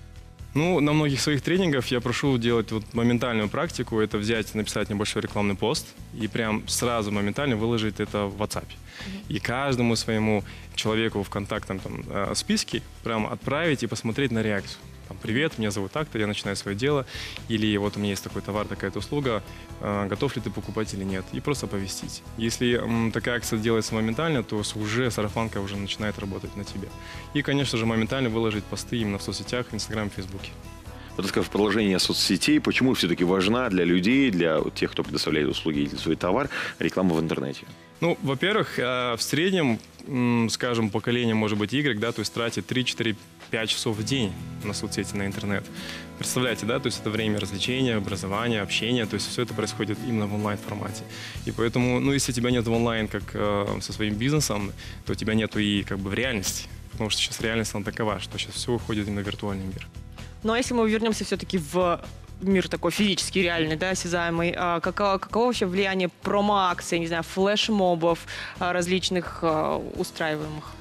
Ну, на многих своих тренингах я прошу делать вот моментальную практику. Это взять, написать небольшой рекламный пост и прям сразу моментально выложить это в WhatsApp. И каждому своему человеку в контактном списке прям отправить и посмотреть на реакцию. Привет, меня зовут так-то, я начинаю свое дело. Или вот у меня есть такой товар, такая-то услуга, готов ли ты покупать или нет. И просто оповестить. Если такая акция делается моментально, то уже сарафанка уже начинает работать на тебя. И, конечно же, моментально выложить посты именно в соцсетях, Инстаграм, Фейсбуке. Вот в продолжение соцсетей, почему все-таки важна для людей, для тех, кто предоставляет услуги или свой товар, реклама в интернете? Ну, во-первых, в среднем, скажем, поколение, может быть, Y, да, то есть тратит 3-4-5 часов в день на соцсети, на интернет. Представляете, да, то есть это время развлечения, образования, общения, то есть все это происходит именно в онлайн-формате. И поэтому, ну, если тебя нет в онлайн, как со своим бизнесом, то тебя нету и как бы в реальности, потому что сейчас реальность, она такова, что сейчас все уходит именно в виртуальный мир. Ну, а если мы вернемся все-таки в мир такой физический, реальный, да, осязаемый, каково вообще влияние промо-акций, не знаю, флеш-мобов различных устраиваемых?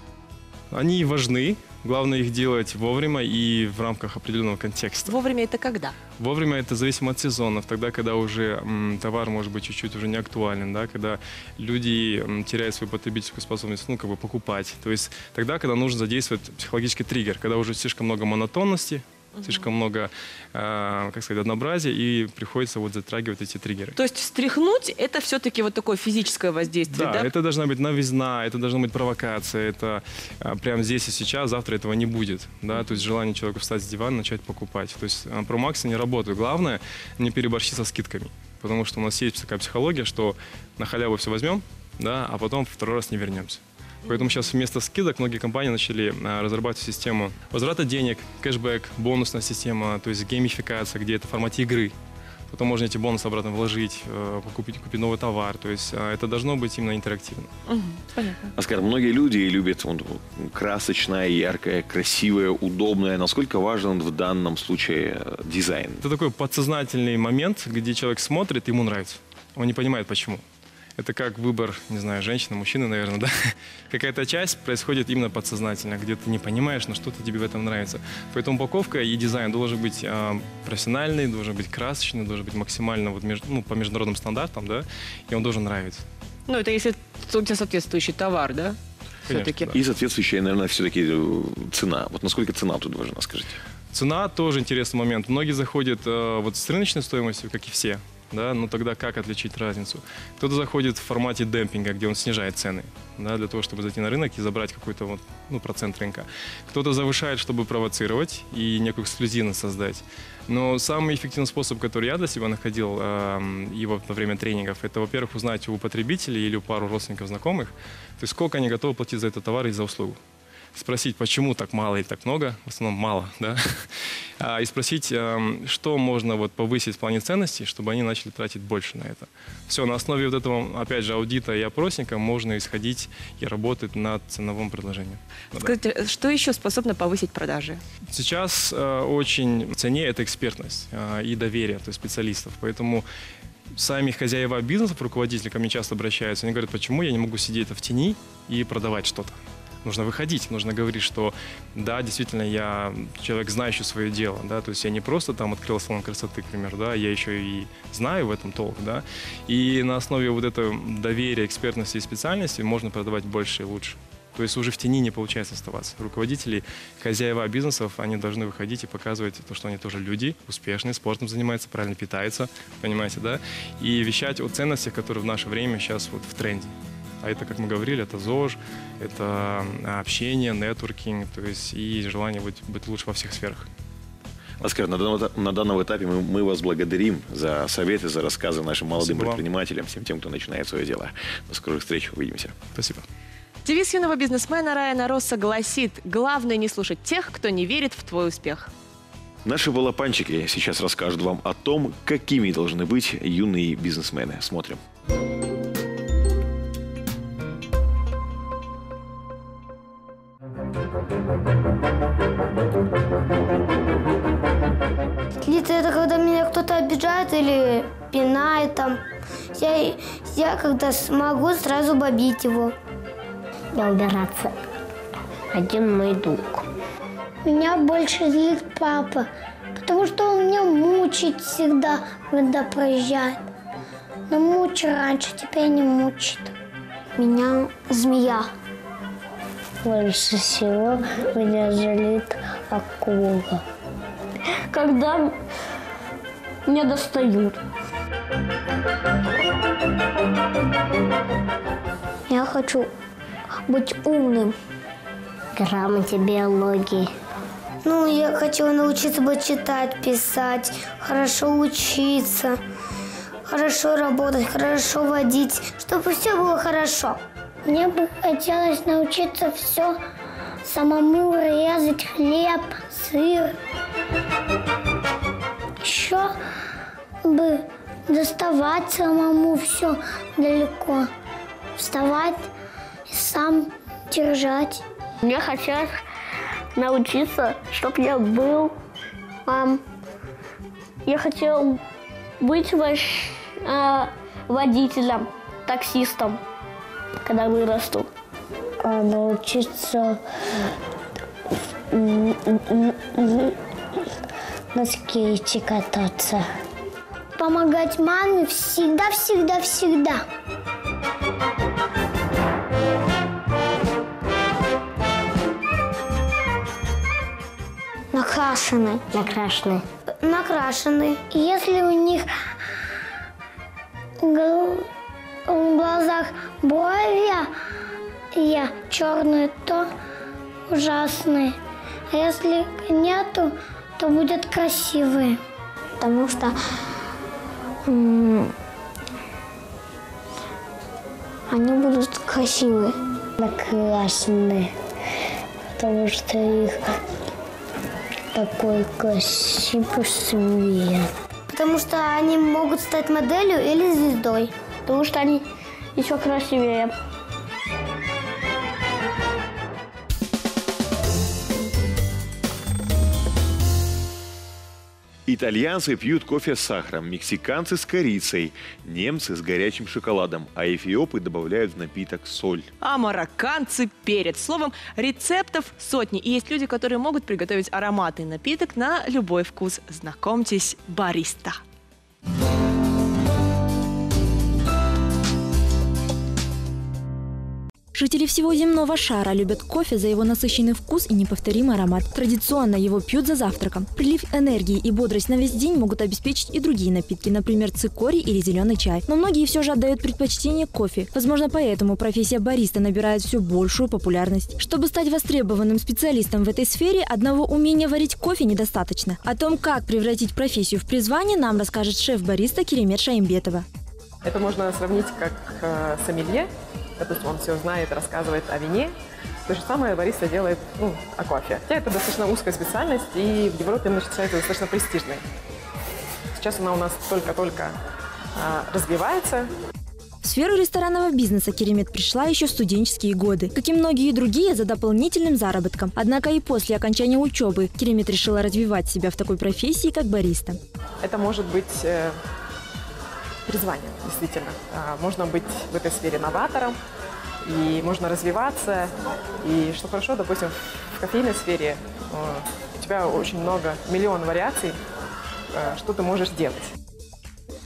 Они важны. Главное их делать вовремя и в рамках определенного контекста. Вовремя это когда? Вовремя это зависимо от сезонов. Тогда, когда уже товар может быть чуть-чуть уже не актуален, да, когда люди теряют свою потребительскую способность, ну, как бы покупать. То есть тогда, когда нужно задействовать психологический триггер, когда уже слишком много монотонности, слишком много, как сказать, однообразия, и приходится вот затрагивать эти триггеры. То есть встряхнуть – это все-таки вот такое физическое воздействие, да? Да, это должна быть новизна, это должна быть провокация, это прямо здесь и сейчас, завтра этого не будет, да, то есть желание человека встать с дивана, начать покупать. То есть промо-акции не работают. Главное, не переборщить со скидками, потому что у нас есть такая психология, что на халяву все возьмем, да, а потом второй раз не вернемся. Поэтому сейчас вместо скидок многие компании начали разрабатывать систему возврата денег, кэшбэк, бонусная система, то есть геймификация, где это в формате игры. Потом можно эти бонусы обратно вложить, купить новый товар. То есть это должно быть именно интерактивно. Понятно. Оскар, многие люди любят красочное, яркое, красивое, удобное. Насколько важен в данном случае дизайн? Это такой подсознательный момент, где человек смотрит, ему нравится. Он не понимает, почему. Это как выбор, не знаю, женщины, мужчины, наверное, да? Какая-то часть происходит именно подсознательно, где ты не понимаешь, но что-то тебе в этом нравится. Поэтому упаковка и дизайн должен быть профессиональный, должен быть красочный, должен быть максимально вот по международным стандартам, да? И он должен нравиться. Ну, это если у тебя соответствующий товар, да? Конечно, да. И соответствующая, наверное, все-таки цена. Вот насколько цена тут важна, скажите? Цена тоже интересный момент. Многие заходят вот с рыночной стоимостью, как и все. Да, но тогда как отличить разницу? Кто-то заходит в формате демпинга, где он снижает цены, да, для того, чтобы зайти на рынок и забрать какой-то процент рынка. Кто-то завышает, чтобы провоцировать и некую эксклюзивность создать. Но самый эффективный способ, который я для себя находил и во время тренингов, это, во-первых, узнать у потребителей или у пару родственников, знакомых, то есть сколько они готовы платить за этот товар и за услугу. Спросить, почему так мало или так много, в основном мало, да, и спросить, что можно вот повысить в плане ценностей, чтобы они начали тратить больше на это. Все, на основе вот этого, опять же, аудита и опросника можно исходить и работать над ценовым предложением. Скажите, что еще способно повысить продажи? Сейчас очень в цене это экспертность и доверие, то есть специалистов, поэтому сами хозяева бизнесов, руководители ко мне часто обращаются, они говорят, почему я не могу сидеть в тени и продавать что-то. Нужно выходить, нужно говорить, что да, действительно, я человек, знающий свое дело, да, то есть я не просто там открыл салон красоты, к примеру, да, я еще и знаю в этом толк, да, и на основе вот этого доверия, экспертности и специальности можно продавать больше и лучше. То То есть уже в тени не получается оставаться. Руководители, хозяева бизнесов, они должны выходить и показывать то, что они тоже люди, успешные, спортом занимаются, правильно питаются, понимаете, да? И вещать о ценностях, которые в наше время сейчас вот в тренде. А это, как мы говорили, это ЗОЖ, это общение, нетворкинг, то есть и желание быть лучше во всех сферах. Оскар, на данном этапе мы вас благодарим за советы, за рассказы нашим молодым предпринимателям, всем тем, кто начинает свое дело. До скорых встреч, увидимся. Спасибо. Девиз юного бизнесмена Райана Росса гласит: главное не слушать тех, кто не верит в твой успех. Наши балапанчики сейчас расскажут вам о том, какими должны быть юные бизнесмены. Смотрим. Злиться — это когда меня кто-то обижает или пинает там. Я когда смогу сразу побить его. Не убираться. Один мой друг. Меня больше злит папа, потому что он меня мучает всегда, когда проезжает. Но мучил раньше, теперь не мучит. Меня змея. Больше всего меня жалит акула. Когда меня достают. Я хочу быть умным. Грамоте, биологии. Ну, я хочу научиться бы читать, писать, хорошо учиться, хорошо работать, хорошо водить, чтобы все было хорошо. Мне бы хотелось научиться все самому резать хлеб, сыр. Еще бы доставать самому все далеко. Вставать и сам держать. Мне хотелось научиться, чтобы я был... я хотел быть водителем, таксистом, когда вырасту. Научиться на скейте кататься. Помогать маме всегда, всегда, всегда. Накрашены. Накрашены. Накрашены. Если у них в глазах брови черные, то ужасные. А если нету, то будет красивые. Потому что они будут красивые. Накрашены. Потому что их такой красивый цвет. Потому что они могут стать моделью или звездой. Потому что они еще красивее. Итальянцы пьют кофе с сахаром, мексиканцы с корицей, немцы с горячим шоколадом, а эфиопы добавляют в напиток соль. А марокканцы – перец. Словом, рецептов сотни. И есть люди, которые могут приготовить ароматный напиток на любой вкус. Знакомьтесь, бариста. Жители всего земного шара любят кофе за его насыщенный вкус и неповторимый аромат. Традиционно его пьют за завтраком. Прилив энергии и бодрость на весь день могут обеспечить и другие напитки, например, цикорий или зеленый чай. Но многие все же отдают предпочтение кофе. Возможно, поэтому профессия бариста набирает все большую популярность. Чтобы стать востребованным специалистом в этой сфере, одного умения варить кофе недостаточно. О том, как превратить профессию в призвание, нам расскажет шеф-бариста Керемет Шаимбетова. Это можно сравнить как сомелье. Допустим, он все знает, рассказывает о вине. То же самое бариста делает о кофе. Хотя это достаточно узкая специальность, и в Европе она считается достаточно престижной. Сейчас она у нас только-только развивается. В сферу ресторанного бизнеса Керемет пришла еще в студенческие годы. Как и многие другие, за дополнительным заработком. Однако и после окончания учебы Керемет решила развивать себя в такой профессии, как бариста. Это может быть призвание, действительно. Можно быть в этой сфере новатором, и можно развиваться. И что хорошо, допустим, в кофейной сфере у тебя очень много, миллион вариаций, что ты можешь делать.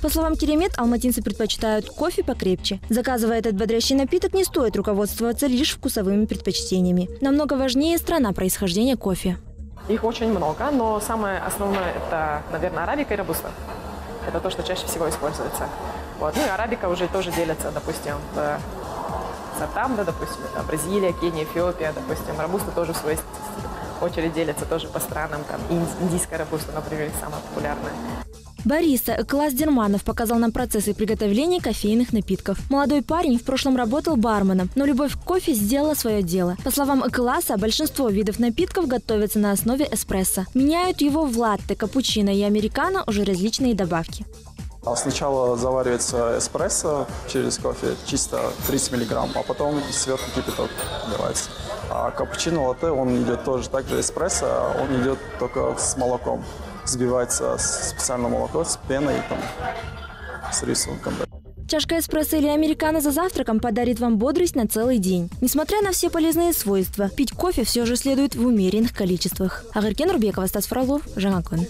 По словам Керемет, алматинцы предпочитают кофе покрепче. Заказывая этот бодрящий напиток, не стоит руководствоваться лишь вкусовыми предпочтениями. Намного важнее страна происхождения кофе. Их очень много, но самое основное – это, наверное, арабика и робуста. Это то, что чаще всего используется. Вот. Ну и арабика уже тоже делится, допустим, в сортам, да, допустим, это Бразилия, Кения, Эфиопия, допустим. Робуста тоже в свою очередь делится тоже по странам. Там индийская робуста, например, самая популярная. Бариста Эклас Дерманов показал нам процессы приготовления кофейных напитков. Молодой парень в прошлом работал барменом, но любовь к кофе сделала свое дело. По словам Экласа, большинство видов напитков готовятся на основе эспрессо. Меняют его в латте, капучино и американо уже различные добавки. Сначала заваривается эспрессо через кофе, чисто 30 миллиграмм, а потом сверху кипяток наливается. А капучино, латте, он идет тоже так же эспрессо, он идет только с молоком. Взбивается специальное молоко с пеной, там, с рисунком. Чашка эспрессо или американо за завтраком подарит вам бодрость на целый день. Несмотря на все полезные свойства, пить кофе все же следует в умеренных количествах. Агыркен Нурбекова, Стас Фролов, Жаңа күн.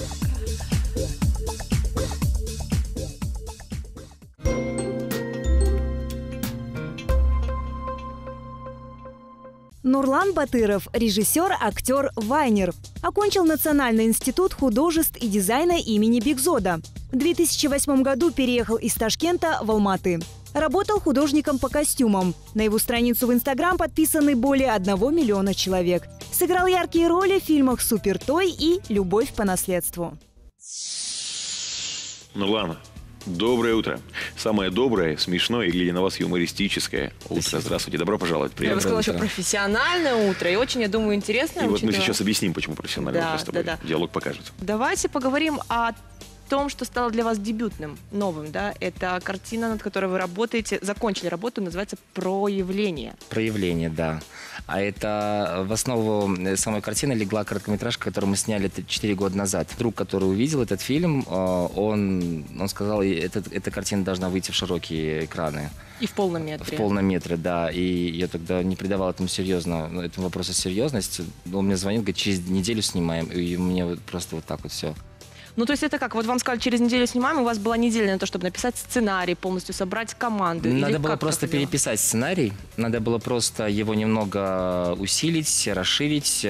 Нурлан Батыров – режиссер, актер, вайнер. Окончил Национальный институт художеств и дизайна имени Бигзода. В 2008 году переехал из Ташкента в Алматы. Работал художником по костюмам. На его страницу в Инстаграм подписаны более 1 миллиона человек. Сыграл яркие роли в фильмах «Супер Той» и «Любовь по наследству». Нурлан, доброе утро. Самое доброе, смешное и, глядя на вас, юмористическое утро. Здравствуйте, добро пожаловать. Я бы сказала, что профессиональное утро и очень, я думаю, интересное. И вот мы сейчас объясним, почему профессиональное утро с тобой. Диалог покажет. Давайте поговорим о том, что стало для вас дебютным, новым, да? Это картина, над которой вы работаете, закончили работу, называется «Проявление». «Проявление», да. А это в основу самой картины легла короткометражка, которую мы сняли 4 года назад. Друг, который увидел этот фильм, он сказал, эта картина должна выйти в широкие экраны. И в полном метре. В полном метре, да. И я тогда не придавал этому вопросу серьезность. Он мне звонил, говорит, через неделю снимаем. И мне просто вот так вот все. Ну, то есть это как? Вот вам сказали, через неделю снимаем, у вас была неделя на то, чтобы написать сценарий, полностью собрать команду? Надо было просто переписать сценарий, надо было просто его немного усилить, расширить,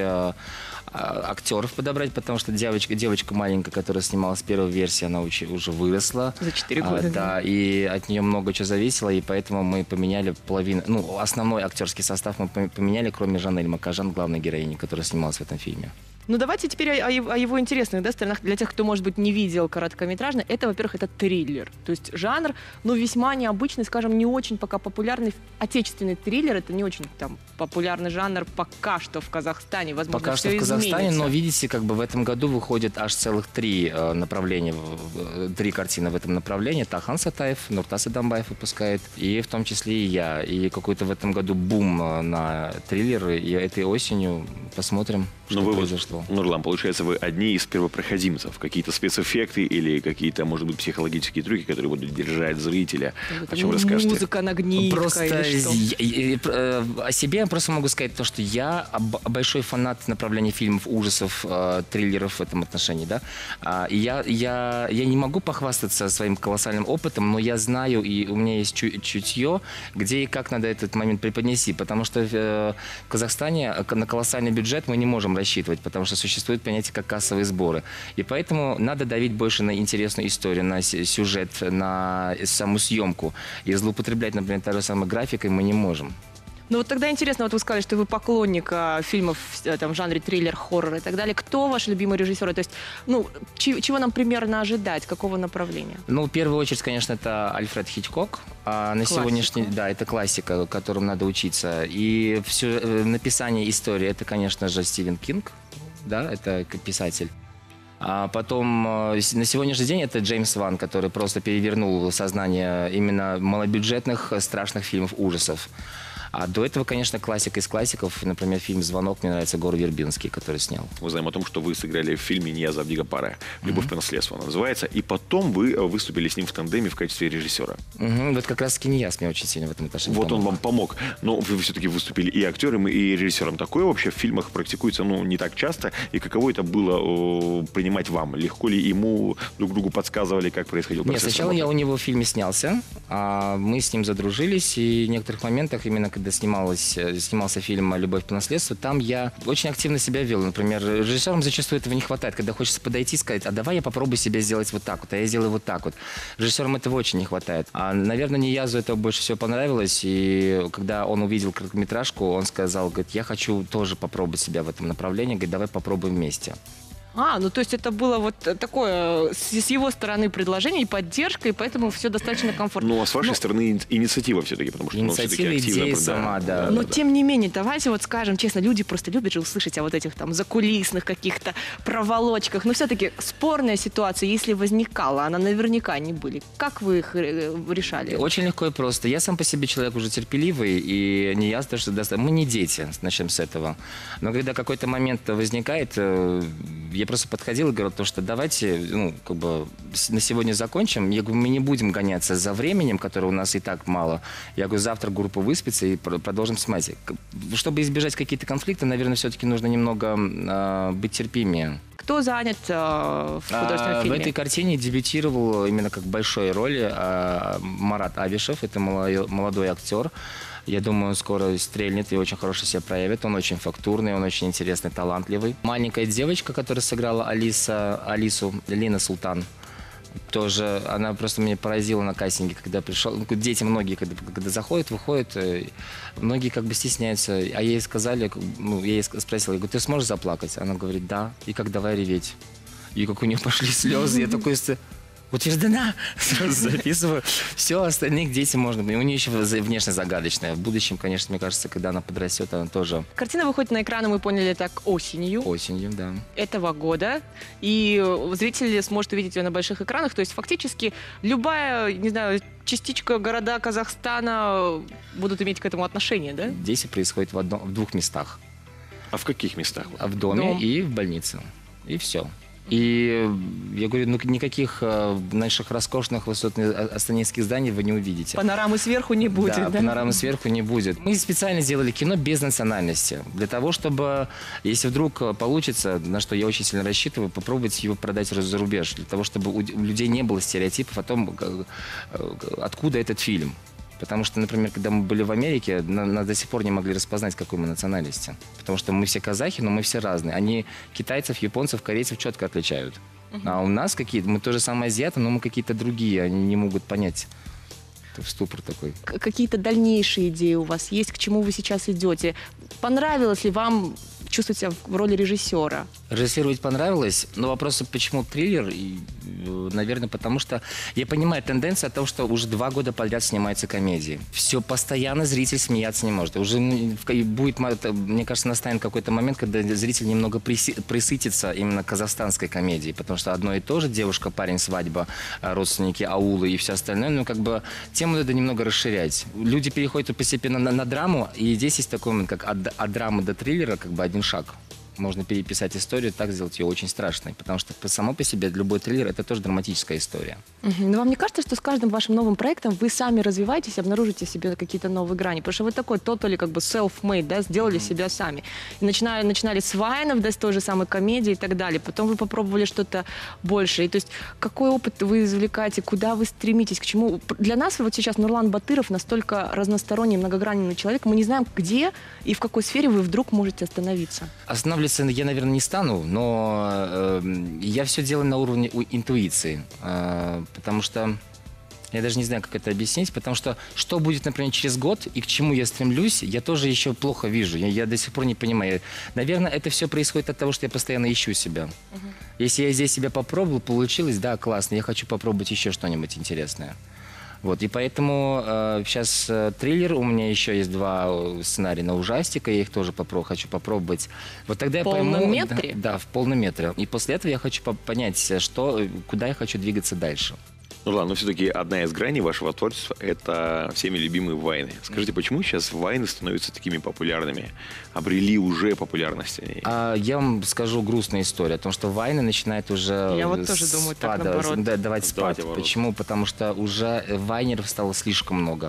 актеров подобрать, потому что девочка маленькая, которая снималась в первой версии, она уже выросла. За 4 года. Да, и от нее много чего зависело, и поэтому мы поменяли половину, основной актерский состав мы поменяли, кроме Жанель Макажан, главной героини, которая снималась в этом фильме. Ну, давайте теперь о его интересных сторонах. Для тех, кто, может быть, не видел короткометражный, это, во-первых, это триллер. То есть жанр, весьма необычный, скажем, не очень пока популярный. Отечественный триллер, это не очень популярный жанр пока что в Казахстане. Возможно, пока что в Казахстане, но видите, в этом году выходит аж целых 3 направления, 3 картины в этом направлении. Тахан Сатаев, Нуртас Адамбаев выпускает, и в том числе и я. И какой-то в этом году бум на триллеры, и этой осенью посмотрим, что произошло. Нурлан, получается, вы одни из первопроходимцев. Какие-то спецэффекты или какие-то, может быть, психологические трюки, которые будут держать зрителя. О чем расскажете? Музыка, нагнитка просто или что? О себе я просто могу сказать то, что я большой фанат направления фильмов ужасов, триллеров в этом отношении. Да? И я не могу похвастаться своим колоссальным опытом, но я знаю, и у меня есть чутье, где и как надо этот момент преподнести. Потому что в Казахстане на колоссальный бюджет мы не можем рассчитывать, потому что существует понятие как кассовые сборы. И поэтому надо давить больше на интересную историю, на сюжет, на саму съемку. И злоупотреблять, например, той же самой графикой мы не можем. Ну вот тогда интересно, вот вы сказали, что вы поклонник фильмов в жанре триллер, хоррор и так далее. Кто ваши любимые режиссеры? То есть, чего нам примерно ожидать? Какого направления? В первую очередь, конечно, это Альфред Хичкок. А на сегодняшний день, да, это классика, которым надо учиться. И все написание истории, это, конечно же, Стивен Кинг. Да, это писатель. А потом на сегодняшний день это Джеймс Ван, который просто перевернул сознание именно малобюджетных страшных фильмов ужасов. А до этого, конечно, классика из классиков, например, фильм «Звонок», мне нравится Гор Вербинский, который снял. Мы знаем о том, что вы сыграли в фильме «Нияза Абдигапара», «Любовь по наследству» она называется, и потом вы выступили с ним в тандеме в качестве режиссера. Вот как раз-таки Нияз мне очень сильно в этом отношении Вот помог. он вам помог, но вы все-таки выступили и актером, и режиссером. Такое вообще в фильмах практикуется, не так часто, и каково это было принимать вам? Легко ли ему друг другу подсказывали, как происходил процесс? Нет, сначала я у него в фильме снялся, а мы с ним задружились, и в некоторых моментах, именно когда снимался фильм «Любовь по наследству», там я очень активно себя вел. Например, режиссерам зачастую этого не хватает, когда хочется подойти и сказать: а давай я попробую себя сделать вот так вот, а я сделаю вот так вот. Режиссерам этого очень не хватает. А, наверное, Ниязу это больше всего понравилось, и когда он увидел короткометражку, он сказал, говорит, я хочу тоже попробовать себя в этом направлении, говорит, давай попробуем вместе. Ну то есть это было вот такое с его стороны предложение и поддержка, и поэтому все достаточно комфортно. Ну, а с вашей стороны инициатива все-таки, потому что инициатива, идея сама, да. Но тем не менее, давайте вот скажем честно, люди просто любят же услышать о вот этих там закулисных каких-то проволочках, но все-таки спорная ситуация, если возникала, она наверняка не были. Как вы их решали? Очень легко и просто. Я сам по себе человек уже терпеливый, и не я, что мы не дети, начнем с этого. Но когда какой-то момент возникает, я просто подходил и говорил, что давайте, на сегодня закончим. Я говорю, мы не будем гоняться за временем, которое у нас и так мало. Я говорю, завтра группа выспится и продолжим снимать. Чтобы избежать какие-то конфликты, наверное, все-таки нужно немного быть терпимее. Кто занят в художественном фильме? В этой картине дебютировал именно как большой роли Марат Авишев. Это молодой актер. Я думаю, он скоро стрельнет и очень хорошо себя проявит. Он очень фактурный, он очень интересный, талантливый. Маленькая девочка, которая сыграла Алису, Лина Султан, тоже, она просто меня поразила на кастинге, когда пришел. Дети многие, когда заходят, выходят, многие как бы стесняются. А ей сказали, я ей спросил, я говорю, ты сможешь заплакать? Она говорит, да. И как давай реветь. И как у нее пошли слезы, я такой... Утверждена. Сразу записываю. Все, остальных дети можно. У нее еще внешне загадочная. В будущем, конечно, мне кажется, когда она подрастет, она тоже... Картина выходит на экраны, мы поняли, так осенью. Осенью, да. Этого года. И зрители смогут увидеть ее на больших экранах. То есть фактически любая, не знаю, частичка города Казахстана будут иметь к этому отношение, да? Действие происходит в двух местах. А в каких местах? В доме и в больнице. И все. И я говорю, никаких наших роскошных высотных астанинских зданий вы не увидите. Панорамы сверху не будет, да? Панорамы сверху не будет. Мы специально сделали кино без национальности. Для того, чтобы, если вдруг получится, на что я очень сильно рассчитываю, попробовать его продать за рубеж. Для того, чтобы у людей не было стереотипов о том, откуда этот фильм. Потому что, например, когда мы были в Америке, нас до сих пор не могли распознать, какой мы национальности. Потому что мы все казахи, но мы все разные. Они китайцев, японцев, корейцев четко отличают. А у нас мы тоже самые азиаты, но мы какие-то другие. Они не могут понять. Это ступор такой. Какие-то дальнейшие идеи у вас есть? К чему вы сейчас идете? Понравилось ли вам чувствовать себя в роли режиссера? Режиссировать понравилось, но вопрос, почему триллер? Наверное, потому что я понимаю тенденцию от того, что уже 2 года подряд снимаются комедии. Все, постоянно зритель смеяться не может. Уже будет, мне кажется, настанет какой-то момент, когда зритель немного присытится именно казахстанской комедией, потому что одно и то же, девушка, парень, свадьба, родственники, аулы и все остальное, тему надо немного расширять. Люди переходят постепенно на драму, и здесь есть такой момент, как от драмы до триллера, один шаг. Можно переписать историю, так сделать ее очень страшной, потому что само по себе любой триллер — это тоже драматическая история. Но вам не кажется, что с каждым вашим новым проектом вы сами развиваетесь, обнаружите в себе какие-то новые грани? Потому что вы такой totally self-made, да, сделали себя сами. И начинали с Вайнов, да, с той же самой комедии и так далее. Потом вы попробовали что-то большее. И, то есть какой опыт вы извлекаете, куда вы стремитесь, к чему? Для нас вот сейчас Нурлан Батыров настолько разносторонний, многогранный человек, мы не знаем, где и в какой сфере вы вдруг можете остановиться. Останавливаться я, наверное, не стану, но я все делаю на уровне интуиции, потому что я даже не знаю, как это объяснить, потому что будет, например, через год и к чему я стремлюсь, я тоже еще плохо вижу, я до сих пор не понимаю. Наверное, это все происходит от того, что я постоянно ищу себя. Если я здесь себя попробовал, получилось, да, классно, я хочу попробовать еще что-нибудь интересное. И поэтому сейчас триллер, у меня еще есть 2 сценария на ужастика, я их тоже хочу попробовать. Тогда я пойму... В полном метре? Да, в полном метре. И после этого я хочу понять, куда я хочу двигаться дальше. Ну ладно, но все-таки одна из граней вашего творчества – это всеми любимые вайны. Скажите, почему сейчас вайны становятся такими популярными, обрели уже популярность? Я вам скажу грустную историю о том, что вайны начинают уже Я вот тоже думаю, так наоборот. давать спад. Почему? Потому что уже вайнеров стало слишком много.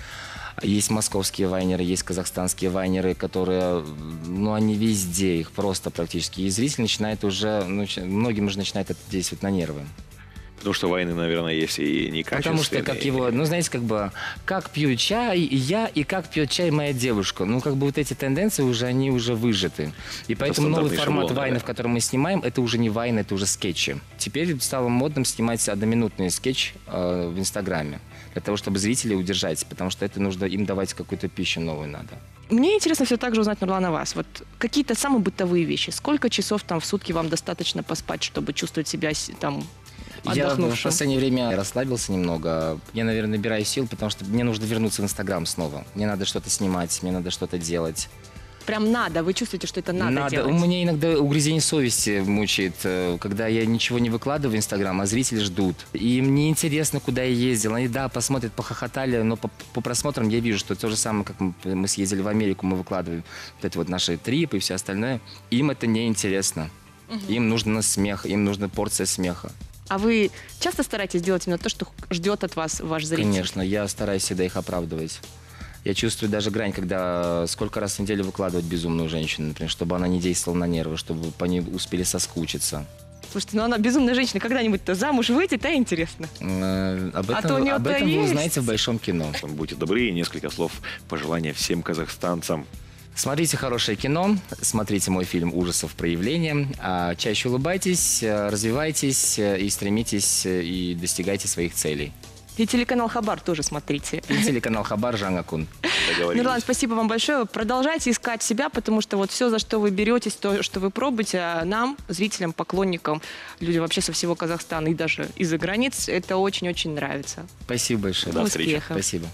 Есть московские вайнеры, есть казахстанские вайнеры, которые, ну, они везде, их просто практически. И зритель начинает уже, ну, многим уже начинает это действовать на нервы. Потому что вайны, наверное, есть и некачественные. Потому что, как его, ну, знаете, как бы, как пью чай я и как пьет чай моя девушка. Ну, как бы вот эти тенденции уже, они уже выжаты. И поэтому новый формат вайнов, который мы снимаем, это уже не вайны, это уже скетчи. Теперь стало модным снимать одноминутный скетч в Инстаграме. Для того, чтобы зрителей удержать. Потому что это нужно им давать какую-то пищу новую надо. Мне интересно все так же узнать, Нурлан, о вас. Вот какие-то самые бытовые вещи. Сколько часов там в сутки вам достаточно поспать, чтобы чувствовать себя там отдохнувшим? Я в последнее время расслабился немного. Я, наверное, набираю сил, потому что мне нужно вернуться в Инстаграм снова. Мне надо что-то снимать, мне надо что-то делать. Прям надо? Вы чувствуете, что это надо делать? У меня иногда угрызение совести мучает, когда я ничего не выкладываю в Инстаграм, а зрители ждут. И мне интересно, куда я ездил. Они, да, посмотрят, похохотали, но по просмотрам я вижу, что то же самое, как мы съездили в Америку, мы выкладываем вот эти вот наши трипы и все остальное. Им это не интересно. Им нужен смех, им нужна порция смеха. А вы часто стараетесь делать именно то, что ждет от вас ваш зритель? Конечно, я стараюсь всегда их оправдывать. Я чувствую даже грань, когда сколько раз в неделю выкладывать безумную женщину, например, чтобы она не действовала на нервы, чтобы по ней успели соскучиться. Слушайте, ну она безумная женщина, когда-нибудь-то замуж выйдет, а интересно. Об этом вы узнаете в большом кино. Будьте добры, несколько слов пожелания всем казахстанцам. Смотрите хорошее кино, смотрите мой фильм ужасов «Проявление», чаще улыбайтесь, развивайтесь и стремитесь и достигайте своих целей. И телеканал «Хабар» тоже смотрите. И телеканал «Хабар», Жанна Кун. Нурлан, спасибо вам большое. Продолжайте искать себя, потому что вот все, за что вы беретесь, то, что вы пробуете, нам, зрителям, поклонникам, людям вообще со всего Казахстана и даже из-за границ, это очень-очень нравится. Спасибо большое. До встречи. Спасибо.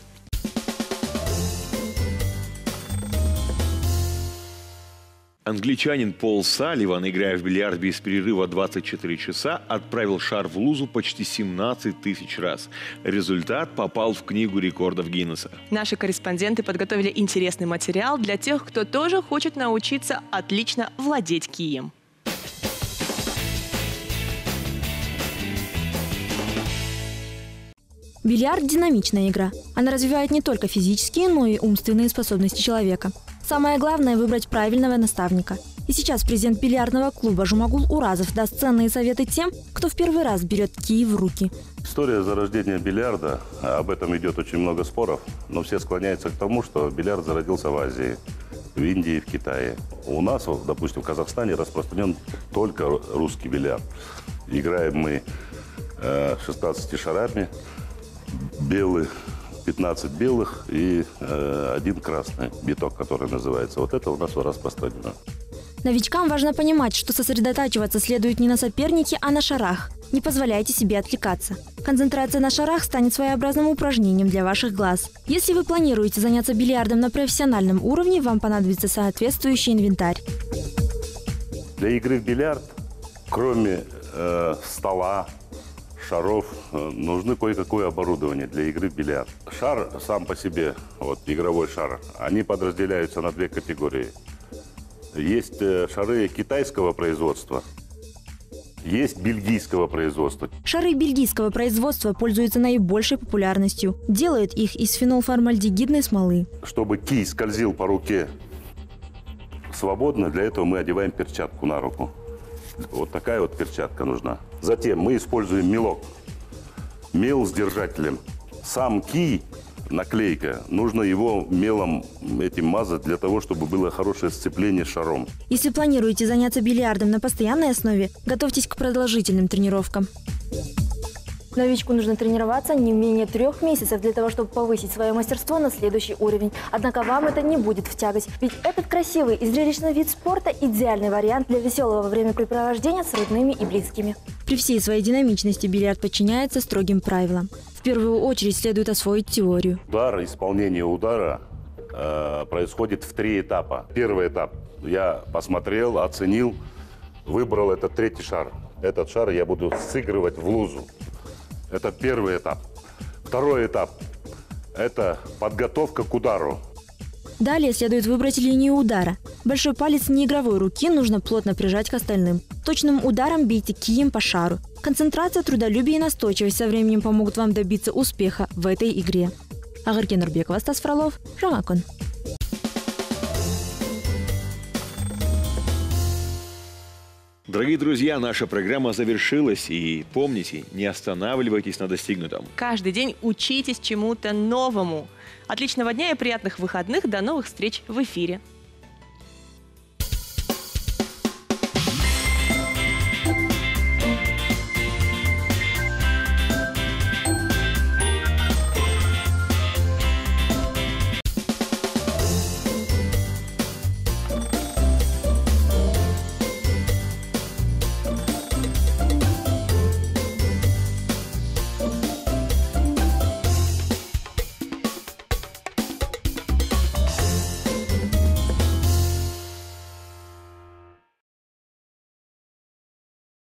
Англичанин Пол Салливан, играя в бильярд без перерыва 24 часа, отправил шар в лузу почти 17 тысяч раз. Результат попал в книгу рекордов Гиннесса. Наши корреспонденты подготовили интересный материал для тех, кто тоже хочет научиться отлично владеть кием. Бильярд – динамичная игра. Она развивает не только физические, но и умственные способности человека. Самое главное – выбрать правильного наставника. И сейчас президент бильярдного клуба Жумагул Уразов даст ценные советы тем, кто в первый раз берет кий в руки. История зарождения бильярда, об этом идет очень много споров, но все склоняются к тому, что бильярд зародился в Азии, в Индии, в Китае. У нас, допустим, в Казахстане распространен только русский бильярд. Играем мы 16 шарами, белых, 15 белых и один красный биток, который называется. Вот это у нас распространено. Новичкам важно понимать, что сосредотачиваться следует не на сопернике, а на шарах. Не позволяйте себе отвлекаться. Концентрация на шарах станет своеобразным упражнением для ваших глаз. Если вы планируете заняться бильярдом на профессиональном уровне, вам понадобится соответствующий инвентарь. Для игры в бильярд, кроме стола, шаров, нужны кое-какое оборудование для игры в бильярд. Шар сам по себе, вот игровой шар, они подразделяются на две категории. Есть шары китайского производства, есть бельгийского производства. Шары бельгийского производства пользуются наибольшей популярностью. Делают их из фенолформальдегидной смолы. Чтобы кий скользил по руке свободно, для этого мы одеваем перчатку на руку. Вот такая вот перчатка нужна. Затем мы используем мелок. Мел с держателем. Сам кий, наклейка, нужно его мелом этим мазать для того, чтобы было хорошее сцепление с шаром. Если планируете заняться бильярдом на постоянной основе, готовьтесь к продолжительным тренировкам. Новичку нужно тренироваться не менее 3 месяцев для того, чтобы повысить свое мастерство на следующий уровень. Однако вам это не будет в тягость, ведь этот красивый и зрелищный вид спорта – идеальный вариант для веселого времяпрепровождения с родными и близкими. При всей своей динамичности бильярд подчиняется строгим правилам. В первую очередь следует освоить теорию. Исполнение удара происходит в 3 этапа. Первый этап – я посмотрел, оценил, выбрал этот 3-й шар. Этот шар я буду сыгрывать в лузу. Это первый этап. Второй этап – это подготовка к удару. Далее следует выбрать линию удара. Большой палец неигровой руки нужно плотно прижать к остальным. Точным ударом бейте кием по шару. Концентрация, трудолюбие и настойчивость со временем помогут вам добиться успеха в этой игре. Агыркен Нурбекова, Стас Фролов, Жаңа күн. Дорогие друзья, наша программа завершилась. И помните, не останавливайтесь на достигнутом. Каждый день учитесь чему-то новому. Отличного дня и приятных выходных. До новых встреч в эфире.